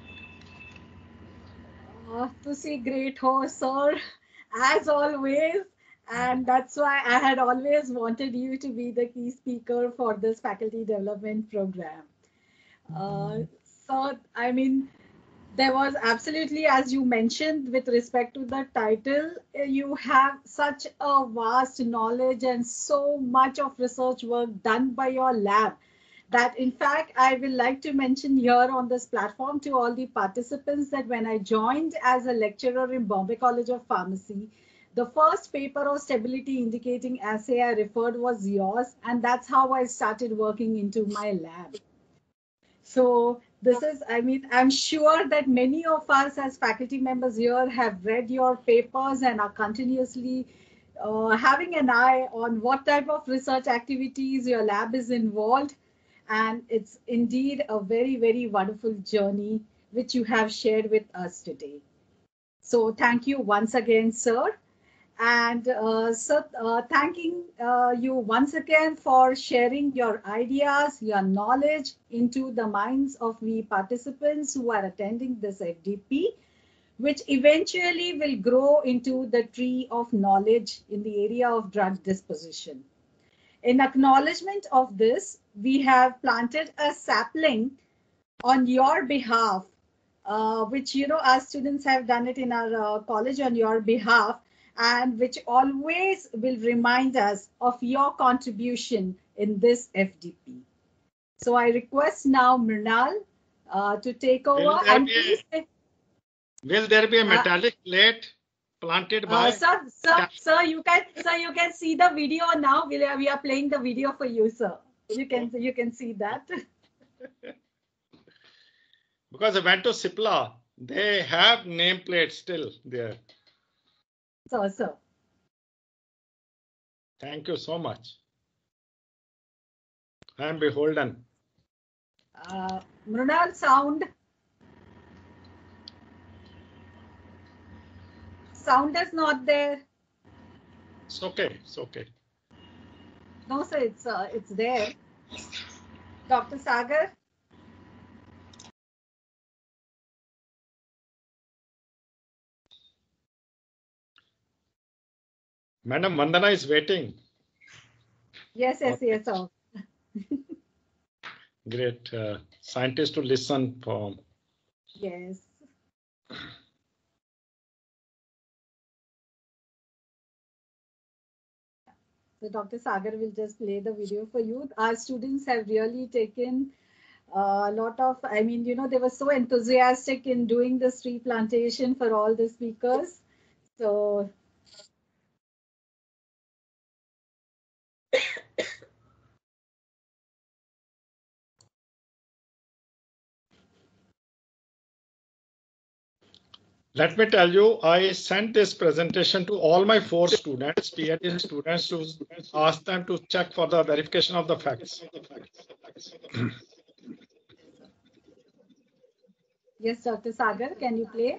B: Uh, to see great host, sir, as always. And that's why I had always wanted you to be the key speaker for this faculty development program. Uh, so, I mean, there was absolutely, as you mentioned, with respect to the title, uh, you have such a vast knowledge and so much of research work done by your lab that in fact I will like to mention here on this platform to all the participants that when I joined as a lecturer in Bombay College of Pharmacy, the first paper of stability indicating assay I referred was yours, and that's how I started working into my lab. So this is, I mean, I'm sure that many of us as faculty members here have read your papers and are continuously uh, having an eye on what type of research activities your lab is involved. And it's indeed a very, very wonderful journey which you have shared with us today. So thank you once again, sir. And uh, so uh, thanking uh, you once again for sharing your ideas, your knowledge into the minds of we participants who are attending this F D P, which eventually will grow into the tree of knowledge in the area of drug disposition. In acknowledgement of this, we have planted a sapling on your behalf, uh, which, you know, our students have done it in our uh, college on your behalf, and which always will remind us of your contribution in this F D P. So I request now Mrinal uh, to take over.
G: Will there
B: And
G: be
B: please,
G: a, will there be a metallic plate planted by?
B: uh, sir, sir, sir, you can, sir, you can see the video now. We are, we are playing the video for you, sir. You can, you can see that.
G: Because I went to Cipla, they have nameplates still there.
B: So, sir.
G: Thank you so much. I am beholden.
B: Uh, Mrinal, sound. Sound is not there.
G: It's okay. It's okay.
B: No, sir, it's uh, it's there. Doctor Sagar.
G: Madam Vandana is waiting.
B: Yes, yes,
G: Okay.
B: yes, sir.
G: Great uh, scientist to listen from.
B: Yes. So Doctor Sagar will just play the video for you. Our students have really taken a lot of, I mean, you know, they were so enthusiastic in doing this tree plantation for all the speakers. So
G: Let me tell you, I sent this presentation to all my four students, PhD students, to ask them to check for the verification of the facts.
B: Yes, Doctor Sagar, can you play?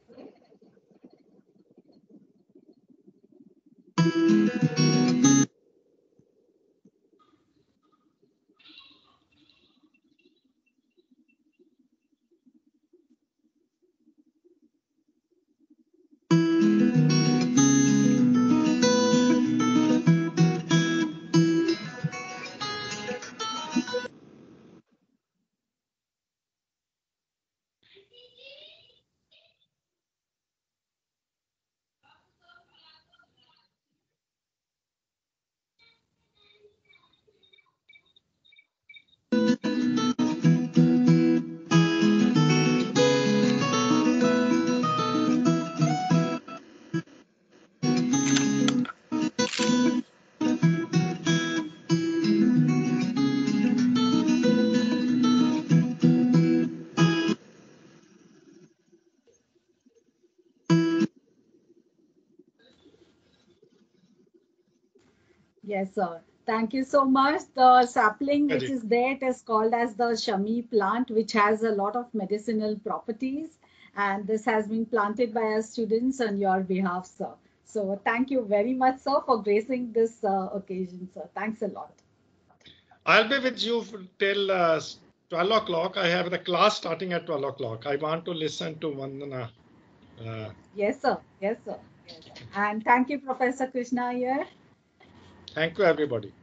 B: Yes, sir. Thank you so much. The sapling which is there, it is called as the Shami plant, which has a lot of medicinal properties. And this has been planted by our students on your behalf, sir. So thank you very much, sir, for gracing this uh, occasion, sir. Thanks a lot.
G: I'll be with you till uh, twelve o'clock. I have the class starting at twelve o'clock. I want to listen to Vandana. Uh,
B: Yes, sir. Yes, sir. And thank you, Professor Krishna here.
G: thank you, everybody.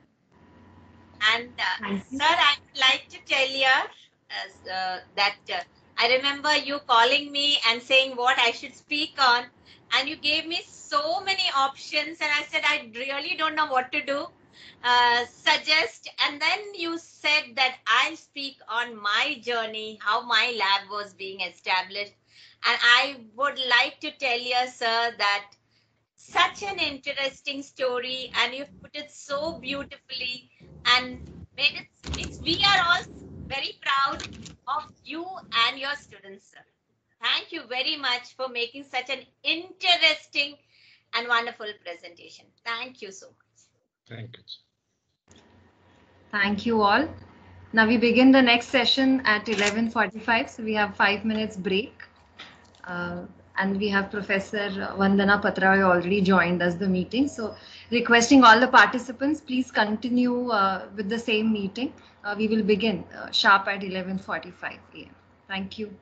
E: And uh, sir, I would like to tell you uh, uh, that uh, I remember you calling me and saying what I should speak on, and you gave me so many options, and I said I really don't know what to do. Uh, suggest, and then you said that I'll speak on my journey, how my lab was being established, and I would like to tell you, sir, that such an interesting story, and you've put it so beautifully, and made it means we are all very proud of you and your students, sir. Thank you very much for making such an interesting and wonderful presentation. Thank you so much.
G: Thank you.
A: Thank you all. Now we begin the next session at eleven forty-five. So we have five minutes break. Uh, and we have Professor Vandana Patrai already joined us the meeting. So requesting all the participants, please continue uh, with the same meeting. Uh, we will begin uh, sharp at eleven forty-five a m Thank you.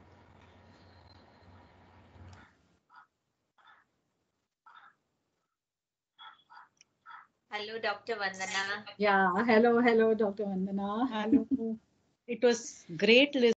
E: Hello, Doctor Vandana.
B: Yeah, hello, hello, Doctor Vandana.
H: Hello. It was great listening.